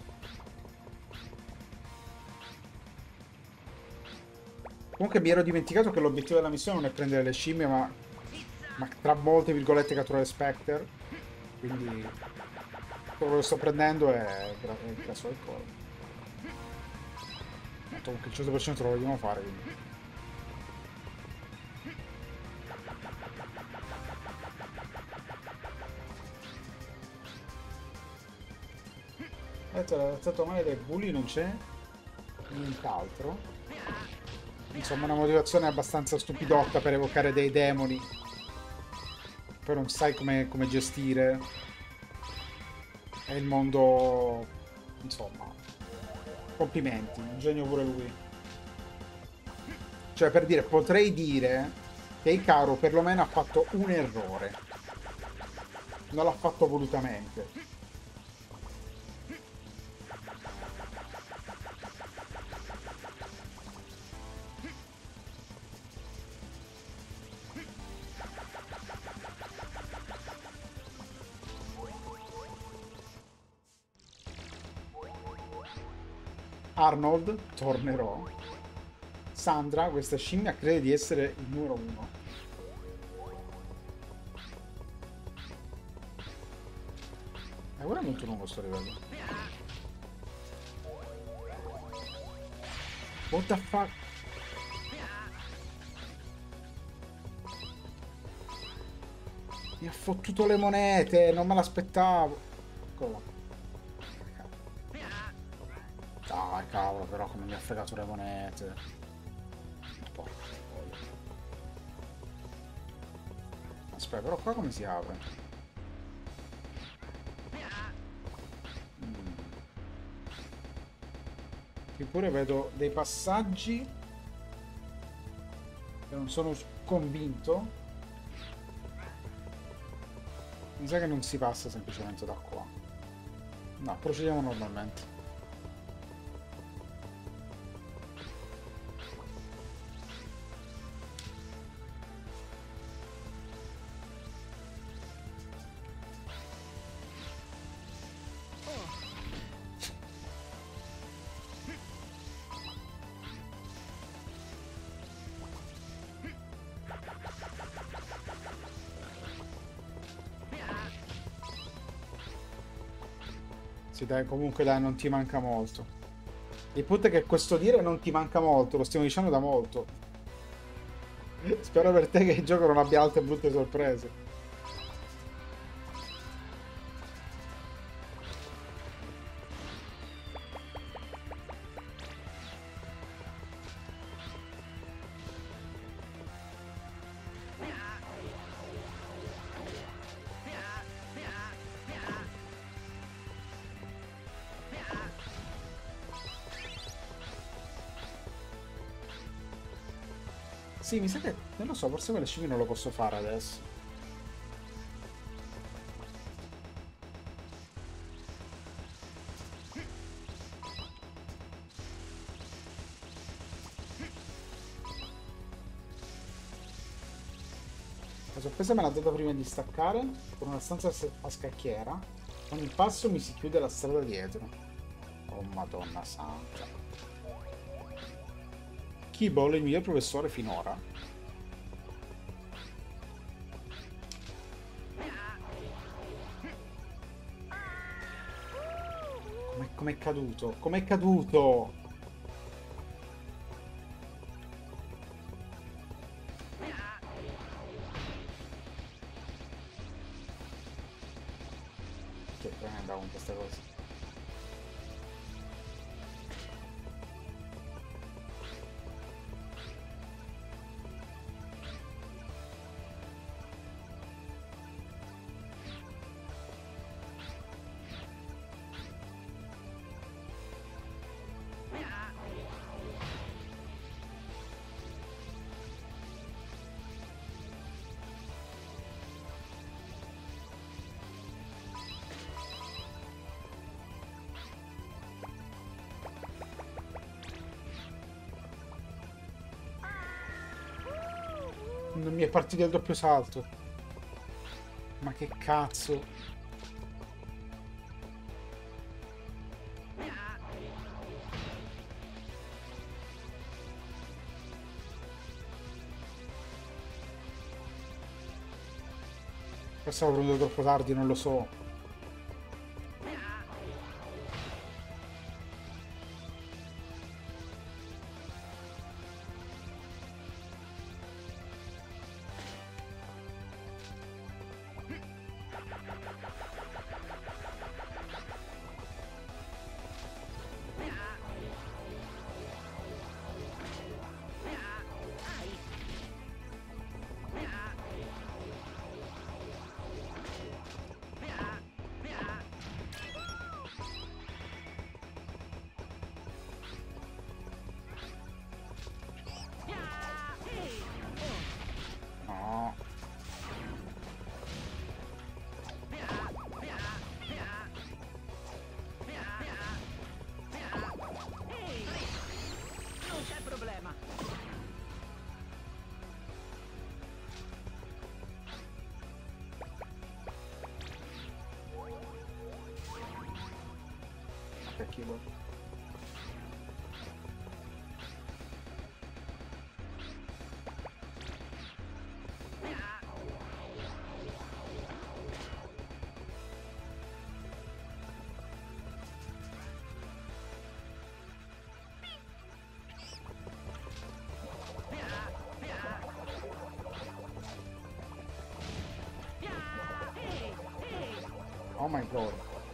Comunque mi ero dimenticato che l'obiettivo della missione non è prendere le scimmie, ma tra molte virgolette catturare Spectre. Quindi quello che sto prendendo è il caso del cuore. Comunque il 100% lo vogliamo fare, quindi. Stato male dai bulli, non c'è nient'altro. Insomma, una motivazione abbastanza stupidotta per evocare dei demoni. Poi non sai come gestire. È il mondo. Insomma. Complimenti, un genio pure lui. Cioè, per dire, potrei dire che Hikaru perlomeno ha fatto un errore. Non l'ha fatto volutamente. Arnold, tornerò. Sandra, questa scimmia crede di essere il numero 1. È ora molto lungo sto livello. What the fuck? Mi ha fottuto le monete, non me l'aspettavo. Eccolo là. Dai, cavolo, però come mi ha fregato le monete. Porca troia. Aspetta, però qua come si apre? Qui pure vedo dei passaggi che non sono convinto. Mi sa che non si passa semplicemente da qua. No, procediamo normalmente. Sì, dai, comunque dai, non ti manca molto. Il punto è che questo dire non ti manca molto, lo stiamo dicendo da molto. Spero per te che il gioco non abbia altre brutte sorprese. Sì, mi sa che... non lo so, forse con le scimmie non lo posso fare adesso. La sorpresa me l'ha data prima di staccare, con una stanza a scacchiera. Con il passo mi si chiude la strada dietro. Oh, Madonna santa. Keyball è il miglior professore finora. Com'è caduto? Com'è caduto? Che prende con queste cose? Non mi è partito il doppio salto. Ma che cazzo. Stavo venuto troppo tardi, non lo so. No. Non c'è problema. Che keyboard. Oh my god.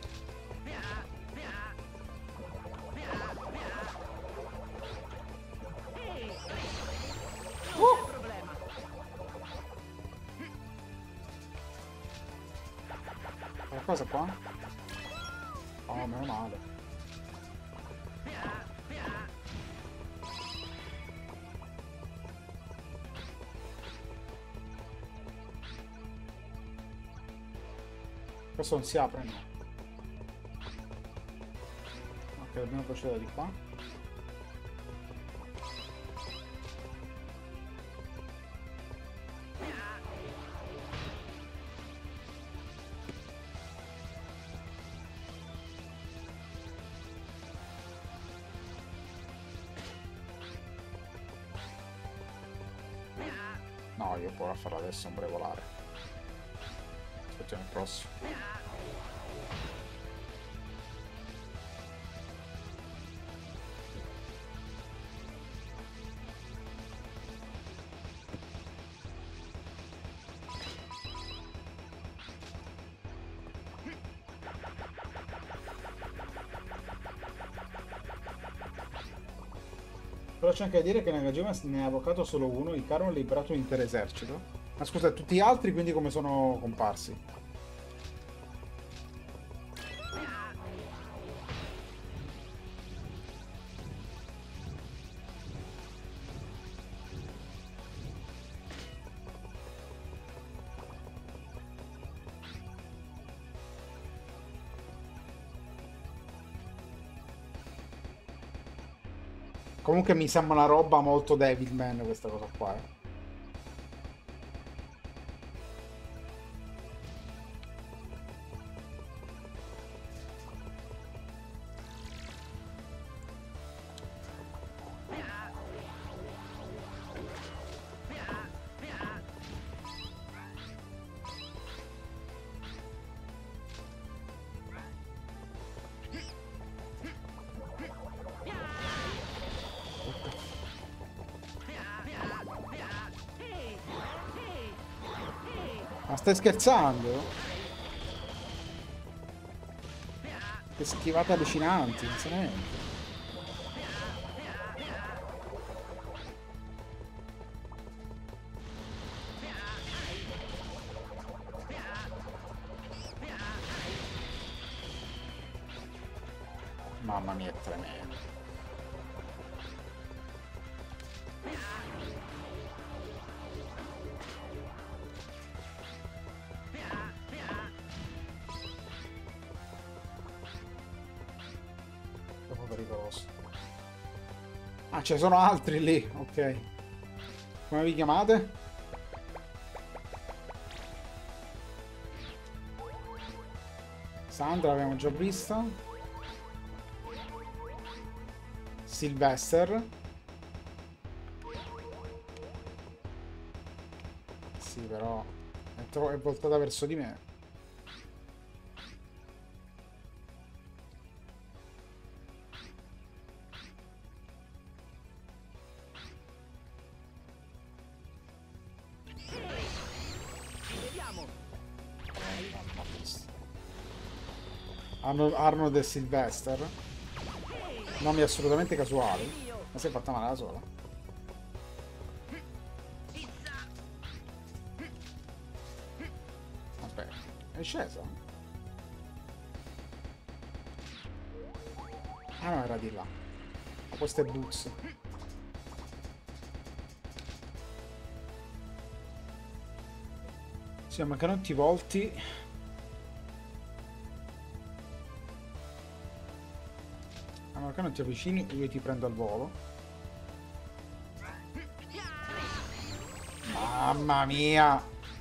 Qualcosa qua? Oh, meno male. Questo non si apre, no. Ok, dobbiamo procedere di qua. No, io provo a farlo adesso, non vorrei volare. Aspettiamo il prossimo. Però c'è anche da dire che Nagajima ne ha avvocato solo uno, Ikaru ha liberato un intero esercito. Ma scusa, tutti gli altri quindi come sono comparsi? Comunque mi sembra una roba molto Devilman questa cosa qua, eh. Ma stai scherzando? Che schivate allucinanti, sinceramente. Mamma mia, è tremendo. Pericoloso. Ah, ce ne sono altri lì, ok. Come vi chiamate? Sandra l'abbiamo già vista. Sylvester. Sì, però è voltata verso di me. Vediamo. Arnold e Sylvester. Nomi assolutamente casuali. Ma si è fatta male da sola. Aspetta, è scesa? Ah no, era di là. Ma questo è Boots. Sì, mancano tutti i volti. Allora, non ti avvicini, io ti prendo al volo. Mamma mia!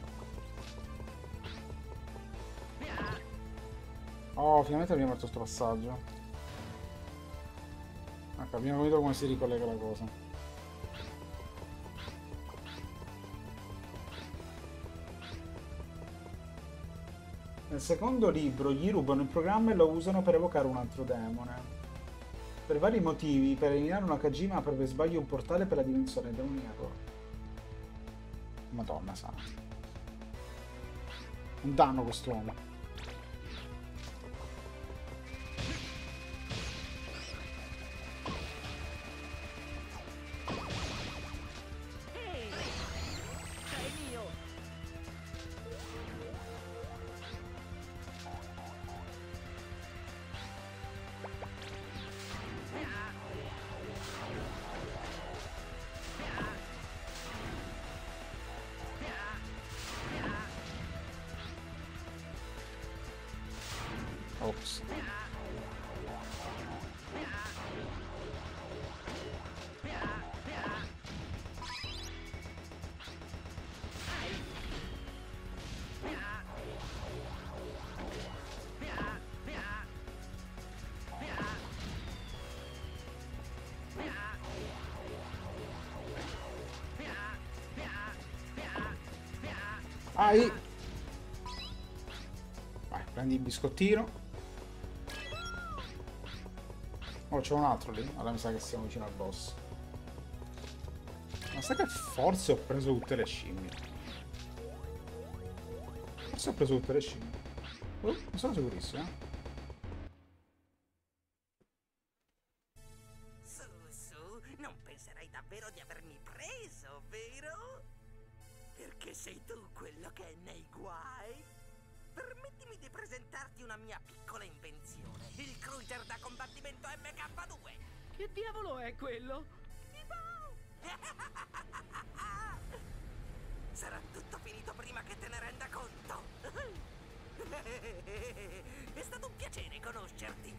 Oh, finalmente abbiamo fatto sto passaggio. Ecco, abbiamo capito come si ricollega la cosa. Nel secondo libro gli rubano il programma e lo usano per evocare un altro demone. Per vari motivi, per eliminare una Kajima apre per sbaglio un portale per la dimensione demoniaca. Madonna santa. Un danno quest'uomo. Sei mio. Ops. Vai! Vai, prendi il biscottino. Oh, c'è un altro lì. Allora mi sa che siamo vicino al boss. Ma sai che forse ho preso tutte le scimmie. Forse ho preso tutte le scimmie. Non sono sicurissimo, eh. Su, non penserai davvero di avermi preso, vero? Perché sei tu quello che è nei guai? Permettimi di presentarti una mia piccola invenzione, il cruiser da combattimento MK2. Che diavolo è quello? Sarà tutto finito prima che te ne renda conto. È stato un piacere conoscerti.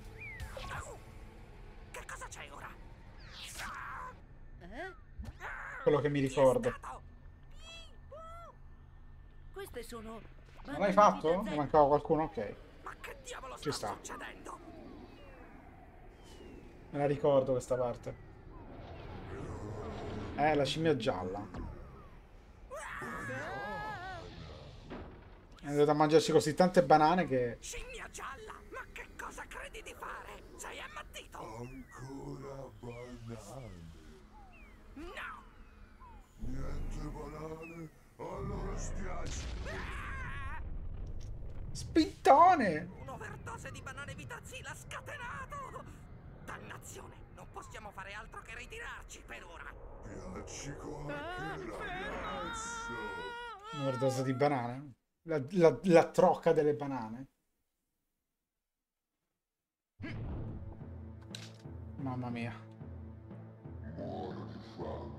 Che cosa c'è ora? Quello che mi Chi è ricordo. stato? Queste sono... Non l'hai fatto? Ne mancava qualcuno? Ok. Ma che diavolo Ci sta sta. succedendo? Me la ricordo questa parte. La scimmia gialla. È andata a mangiarci così tante banane che... Scimmia gialla, ma che cosa credi di fare? Sei ammattito? Ancora banane. No! Niente banane? Allora spiace. Spittone! Un'overdose di banane vitazzi l'ha scatenato! Dannazione, non possiamo fare altro che ritirarci per ora. Piaci qualche ragazzo. Un'overdose di banane? La trocca delle banane? Mamma mia. Muore di fame.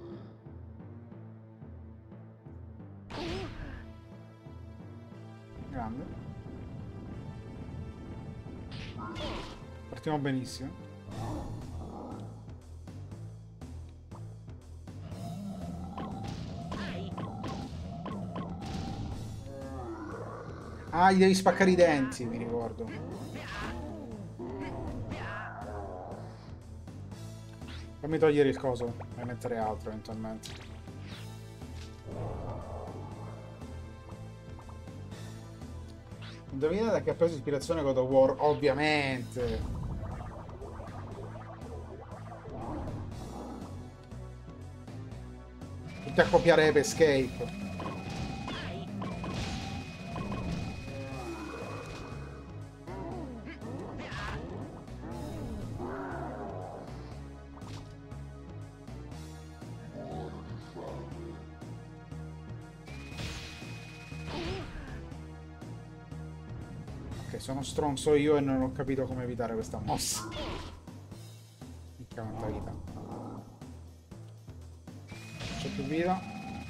Grande. Partiamo benissimo. Ah, gli devi spaccare i denti, mi ricordo. Fammi togliere il coso e mettere altro eventualmente. Indovina da che ha preso ispirazione God of War? Ovviamente. Tutti a copiare Ape Escape. Ok, sono stronzo io e non ho capito come evitare questa mossa. Minchia quanta vita. C'ho più vita.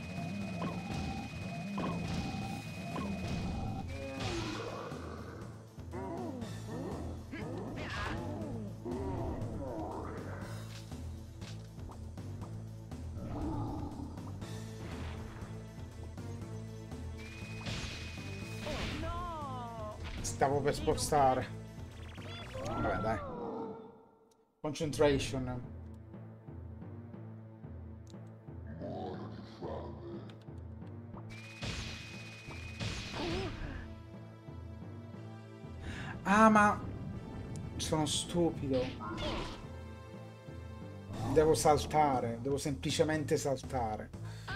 Stavo per spostare. Vabbè, dai. Concentration. Ah, ma sono stupido. Devo saltare, devo semplicemente saltare.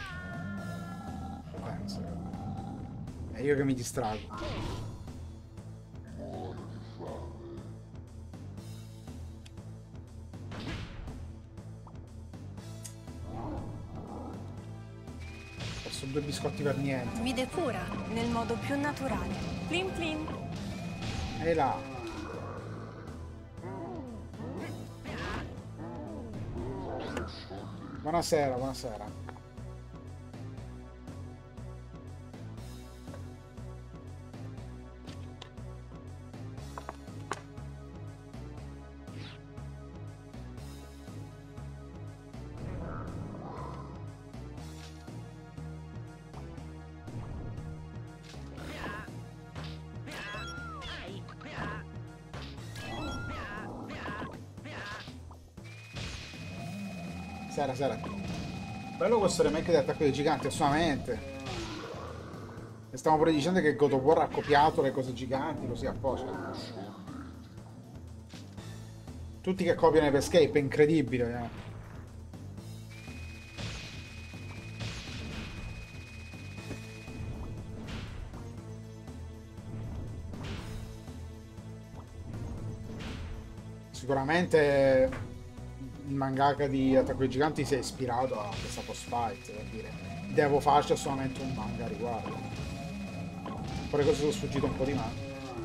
Penso. È io che mi distrago. Sono due biscotti per niente. Mi depura nel modo più naturale. Plin plin. E là. Buonasera, buonasera. Sera. Bello questo remake di Attacco dei Giganti, assolutamente. E stiamo pure dicendo che God of War ha copiato le cose giganti, così apposta. Tutti che copiano Ape Escape, è incredibile. Sicuramente il mangaka di Attacco ai Giganti si è ispirato a questa post fight, per dire devo farci assolutamente un manga a riguardo. Pure cose sono sfuggito un po' di mano.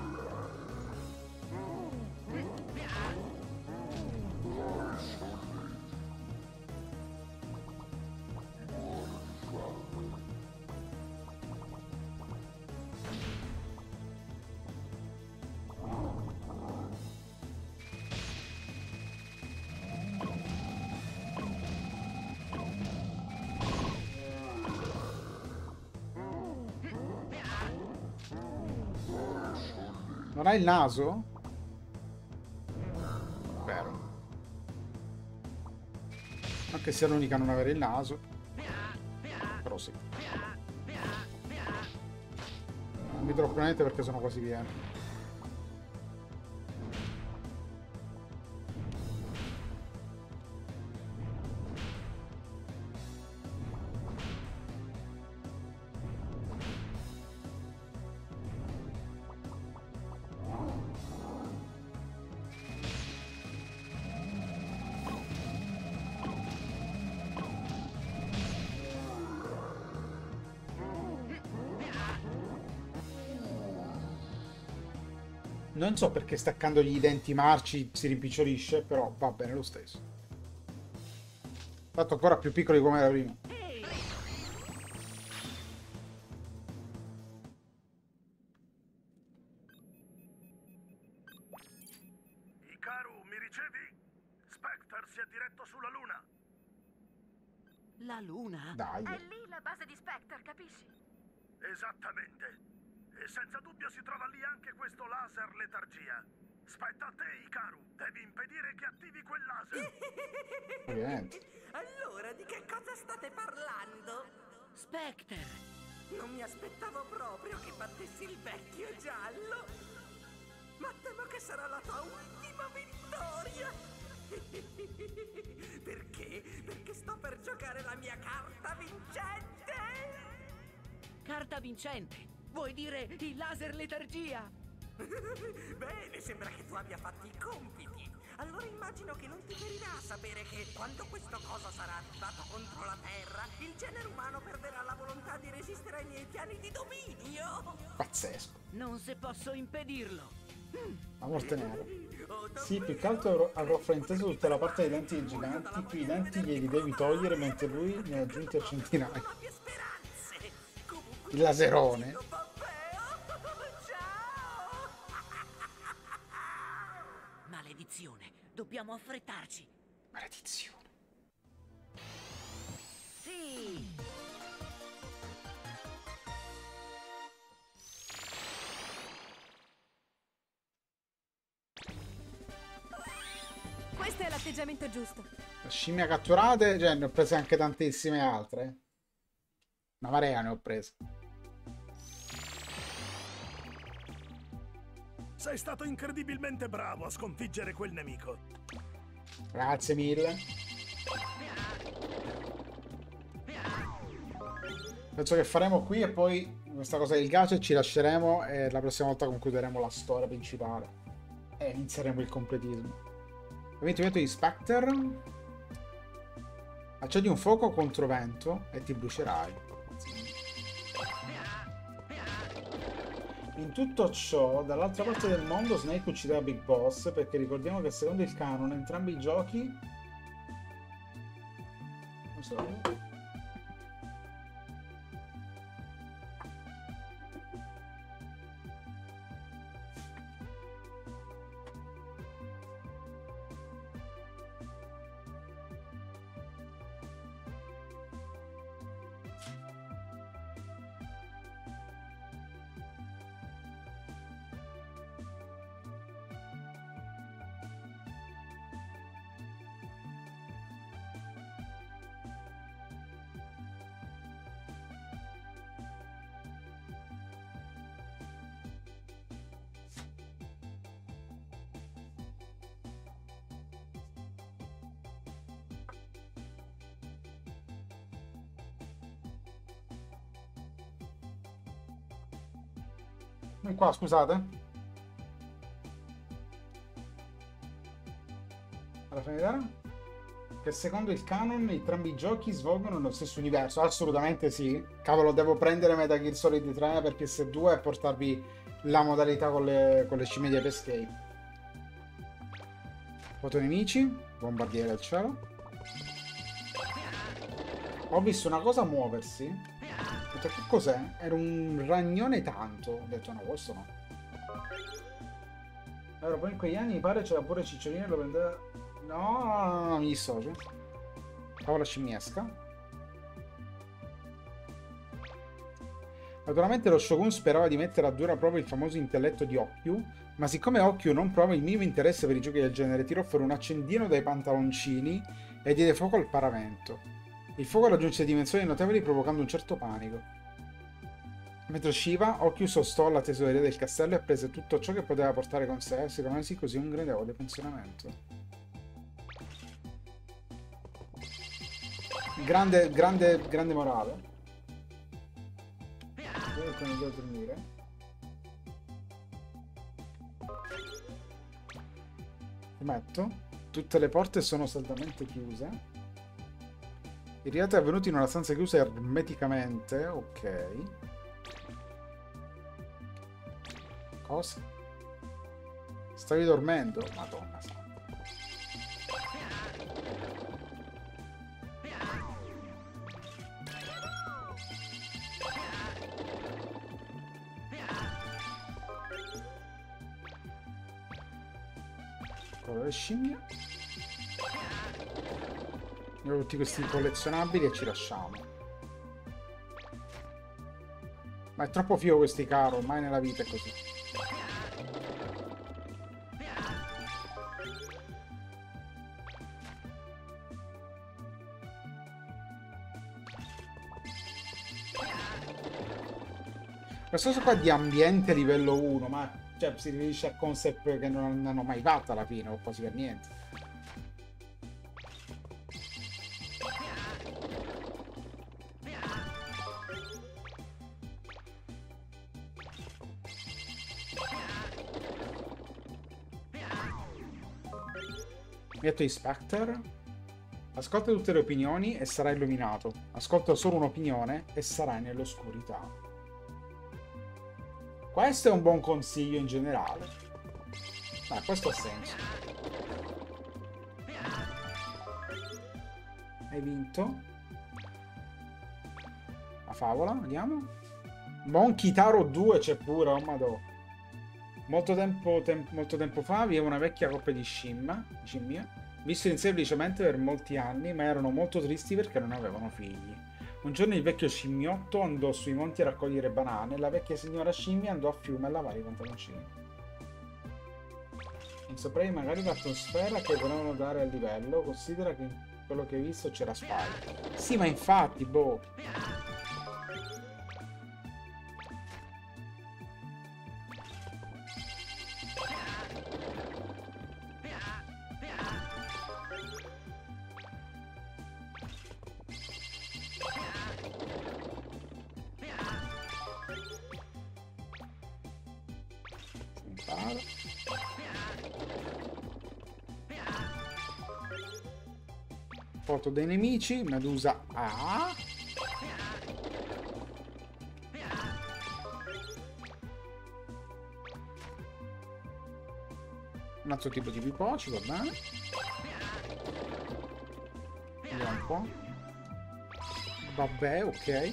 Non hai il naso? Vero. Anche se è l'unica a non avere il naso. Però sì. Non mi troppo niente perché sono quasi pieno. Non so perché staccandogli i denti marci si rimpicciolisce, però va bene lo stesso. Fatto ancora più piccoli come era prima. Hikaru, mi ricevi? Spectre si è diretto sulla Luna. La luna? Dai. È lì la base di Spectre, capisci? Esattamente. E senza dubbio si trova lì anche questo laser letargia. Spetta a te, Hikaru. Devi impedire che attivi quel laser. Ovviamente. Allora, di che cosa state parlando? Spectre! Non mi aspettavo proprio che battessi il vecchio giallo. Ma temo che sarà la tua ultima vittoria. Perché? Perché sto per giocare la mia carta vincente. Carta vincente! Vuoi dire il laser letargia? Bene, sembra che tu abbia fatto i compiti. Allora immagino che non ti ferirà sapere che quando questo coso sarà attivato contro la Terra, il genere umano perderà la volontà di resistere ai miei piani di dominio. Pazzesco. Non se posso impedirlo. La morte nera. Sì, più che altro avrò frainteso tutta la parte dei denti dei giganti. Qui i denti glieli devi togliere mentre lui ne ha aggiunti a centinaia. Abbia speranze. Comunque, Il laserone. ciao. Maledizione! Dobbiamo affrettarci! Maledizione. Sì! Questo è l'atteggiamento giusto. Le scimmie catturate, cioè ne ho prese anche tantissime altre. Una marea ne ho prese. Sei stato incredibilmente bravo a sconfiggere quel nemico. Grazie mille. Penso che faremo qui e poi questa cosa del gacha ci lasceremo e la prossima volta concluderemo la storia principale e inizieremo il completismo. 20 minuti di Spectre. Accendi un fuoco contro vento e ti brucerai. In tutto ciò, dall'altra parte del mondo Snake uccideva Big Boss, perché ricordiamo che secondo il canon entrambi i giochi... Non so... Qua, scusate. Alla fine vedere? Che secondo il canon entrambi i giochi svolgono nello stesso universo. Assolutamente sì. Cavolo, devo prendere Metal Gear Solid 3 per PS2 e portarvi la modalità con le scimmie di Ape Escape. Foto nemici. Bombardiere al cielo. Ho visto una cosa muoversi. Ho detto, che cos'è? Era un ragnone tanto. Ho detto no, questo no. Allora, poi in quegli anni mi pare c'era pure Cicciolino e lo prendeva... No, mi dissocio. Favola scimmiesca. Naturalmente lo Shogun sperava di mettere a dura prova il famoso intelletto di Okyu, ma siccome Okyu non prova il minimo interesse per i giochi del genere, tirò fuori un accendino dai pantaloncini e diede fuoco al paravento. Il fuoco raggiunse dimensioni notevoli provocando un certo panico. Mentre usciva, Okyu sostò alla tesoreria del castello e prese tutto ciò che poteva portare con sé, sicuramente così un gradevole pensionamento. Grande morale. Devo dormire. Metto. Tutte le porte sono saldamente chiuse. Il reato è avvenuto in una stanza chiusa ermeticamente. Ok. Cosa? Stavi dormendo? Madonna santa. Con le scimmie. Abbiamo tutti questi collezionabili e ci lasciamo. Ma è troppo figo questi caro, mai nella vita è così. Questo cosa qua di ambiente livello 1, ma cioè, si riferisce a concept che non hanno mai fatto alla fine, o quasi per niente. Metto Inspector. Ascolta tutte le opinioni e sarai illuminato. Ascolta solo un'opinione e sarai nell'oscurità. Questo è un buon consiglio in generale. Ma questo ha senso. Hai vinto. La favola, andiamo. Monkey Taro 2 c'è pure, oh madò. Molto tempo fa vi è una vecchia coppia di scimmie, vissero semplicemente per molti anni, ma erano molto tristi perché non avevano figli. Un giorno il vecchio scimmiotto andò sui monti a raccogliere banane e la vecchia signora scimmia andò a fiume a lavare i pantaloncini. In sopra magari l'atmosfera che volevano dare al livello, considera che in quello che hai visto c'era Spike. Sì, ma infatti, boh. Foto dei nemici, Medusa A. Un altro tipo di pipoci, va bene. Vediamo un po'. Vabbè, ok.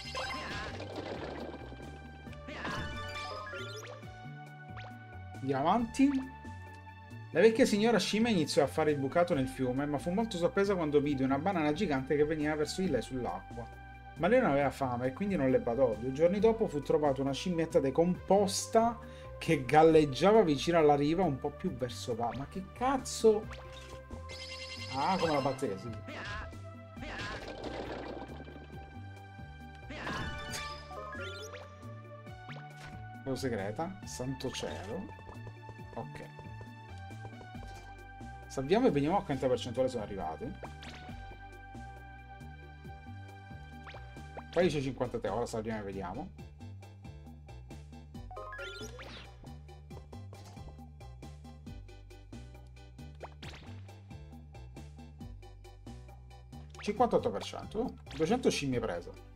Andiamo avanti. La vecchia signora scimmia iniziò a fare il bucato nel fiume, ma fu molto sorpresa quando vide una banana gigante che veniva verso di lei sull'acqua. Ma lei non aveva fame e quindi non le badò. 2 giorni dopo fu trovata una scimmietta decomposta che galleggiava vicino alla riva un po' più verso là. Ma che cazzo? Ah, come la batteria, sì. Cosa segreta? Santo cielo. Ok. Salviamo e vediamo a quanta percentuale sono arrivati. Poi dice 53, ora salviamo e vediamo. $58%. 200 scimmie prese.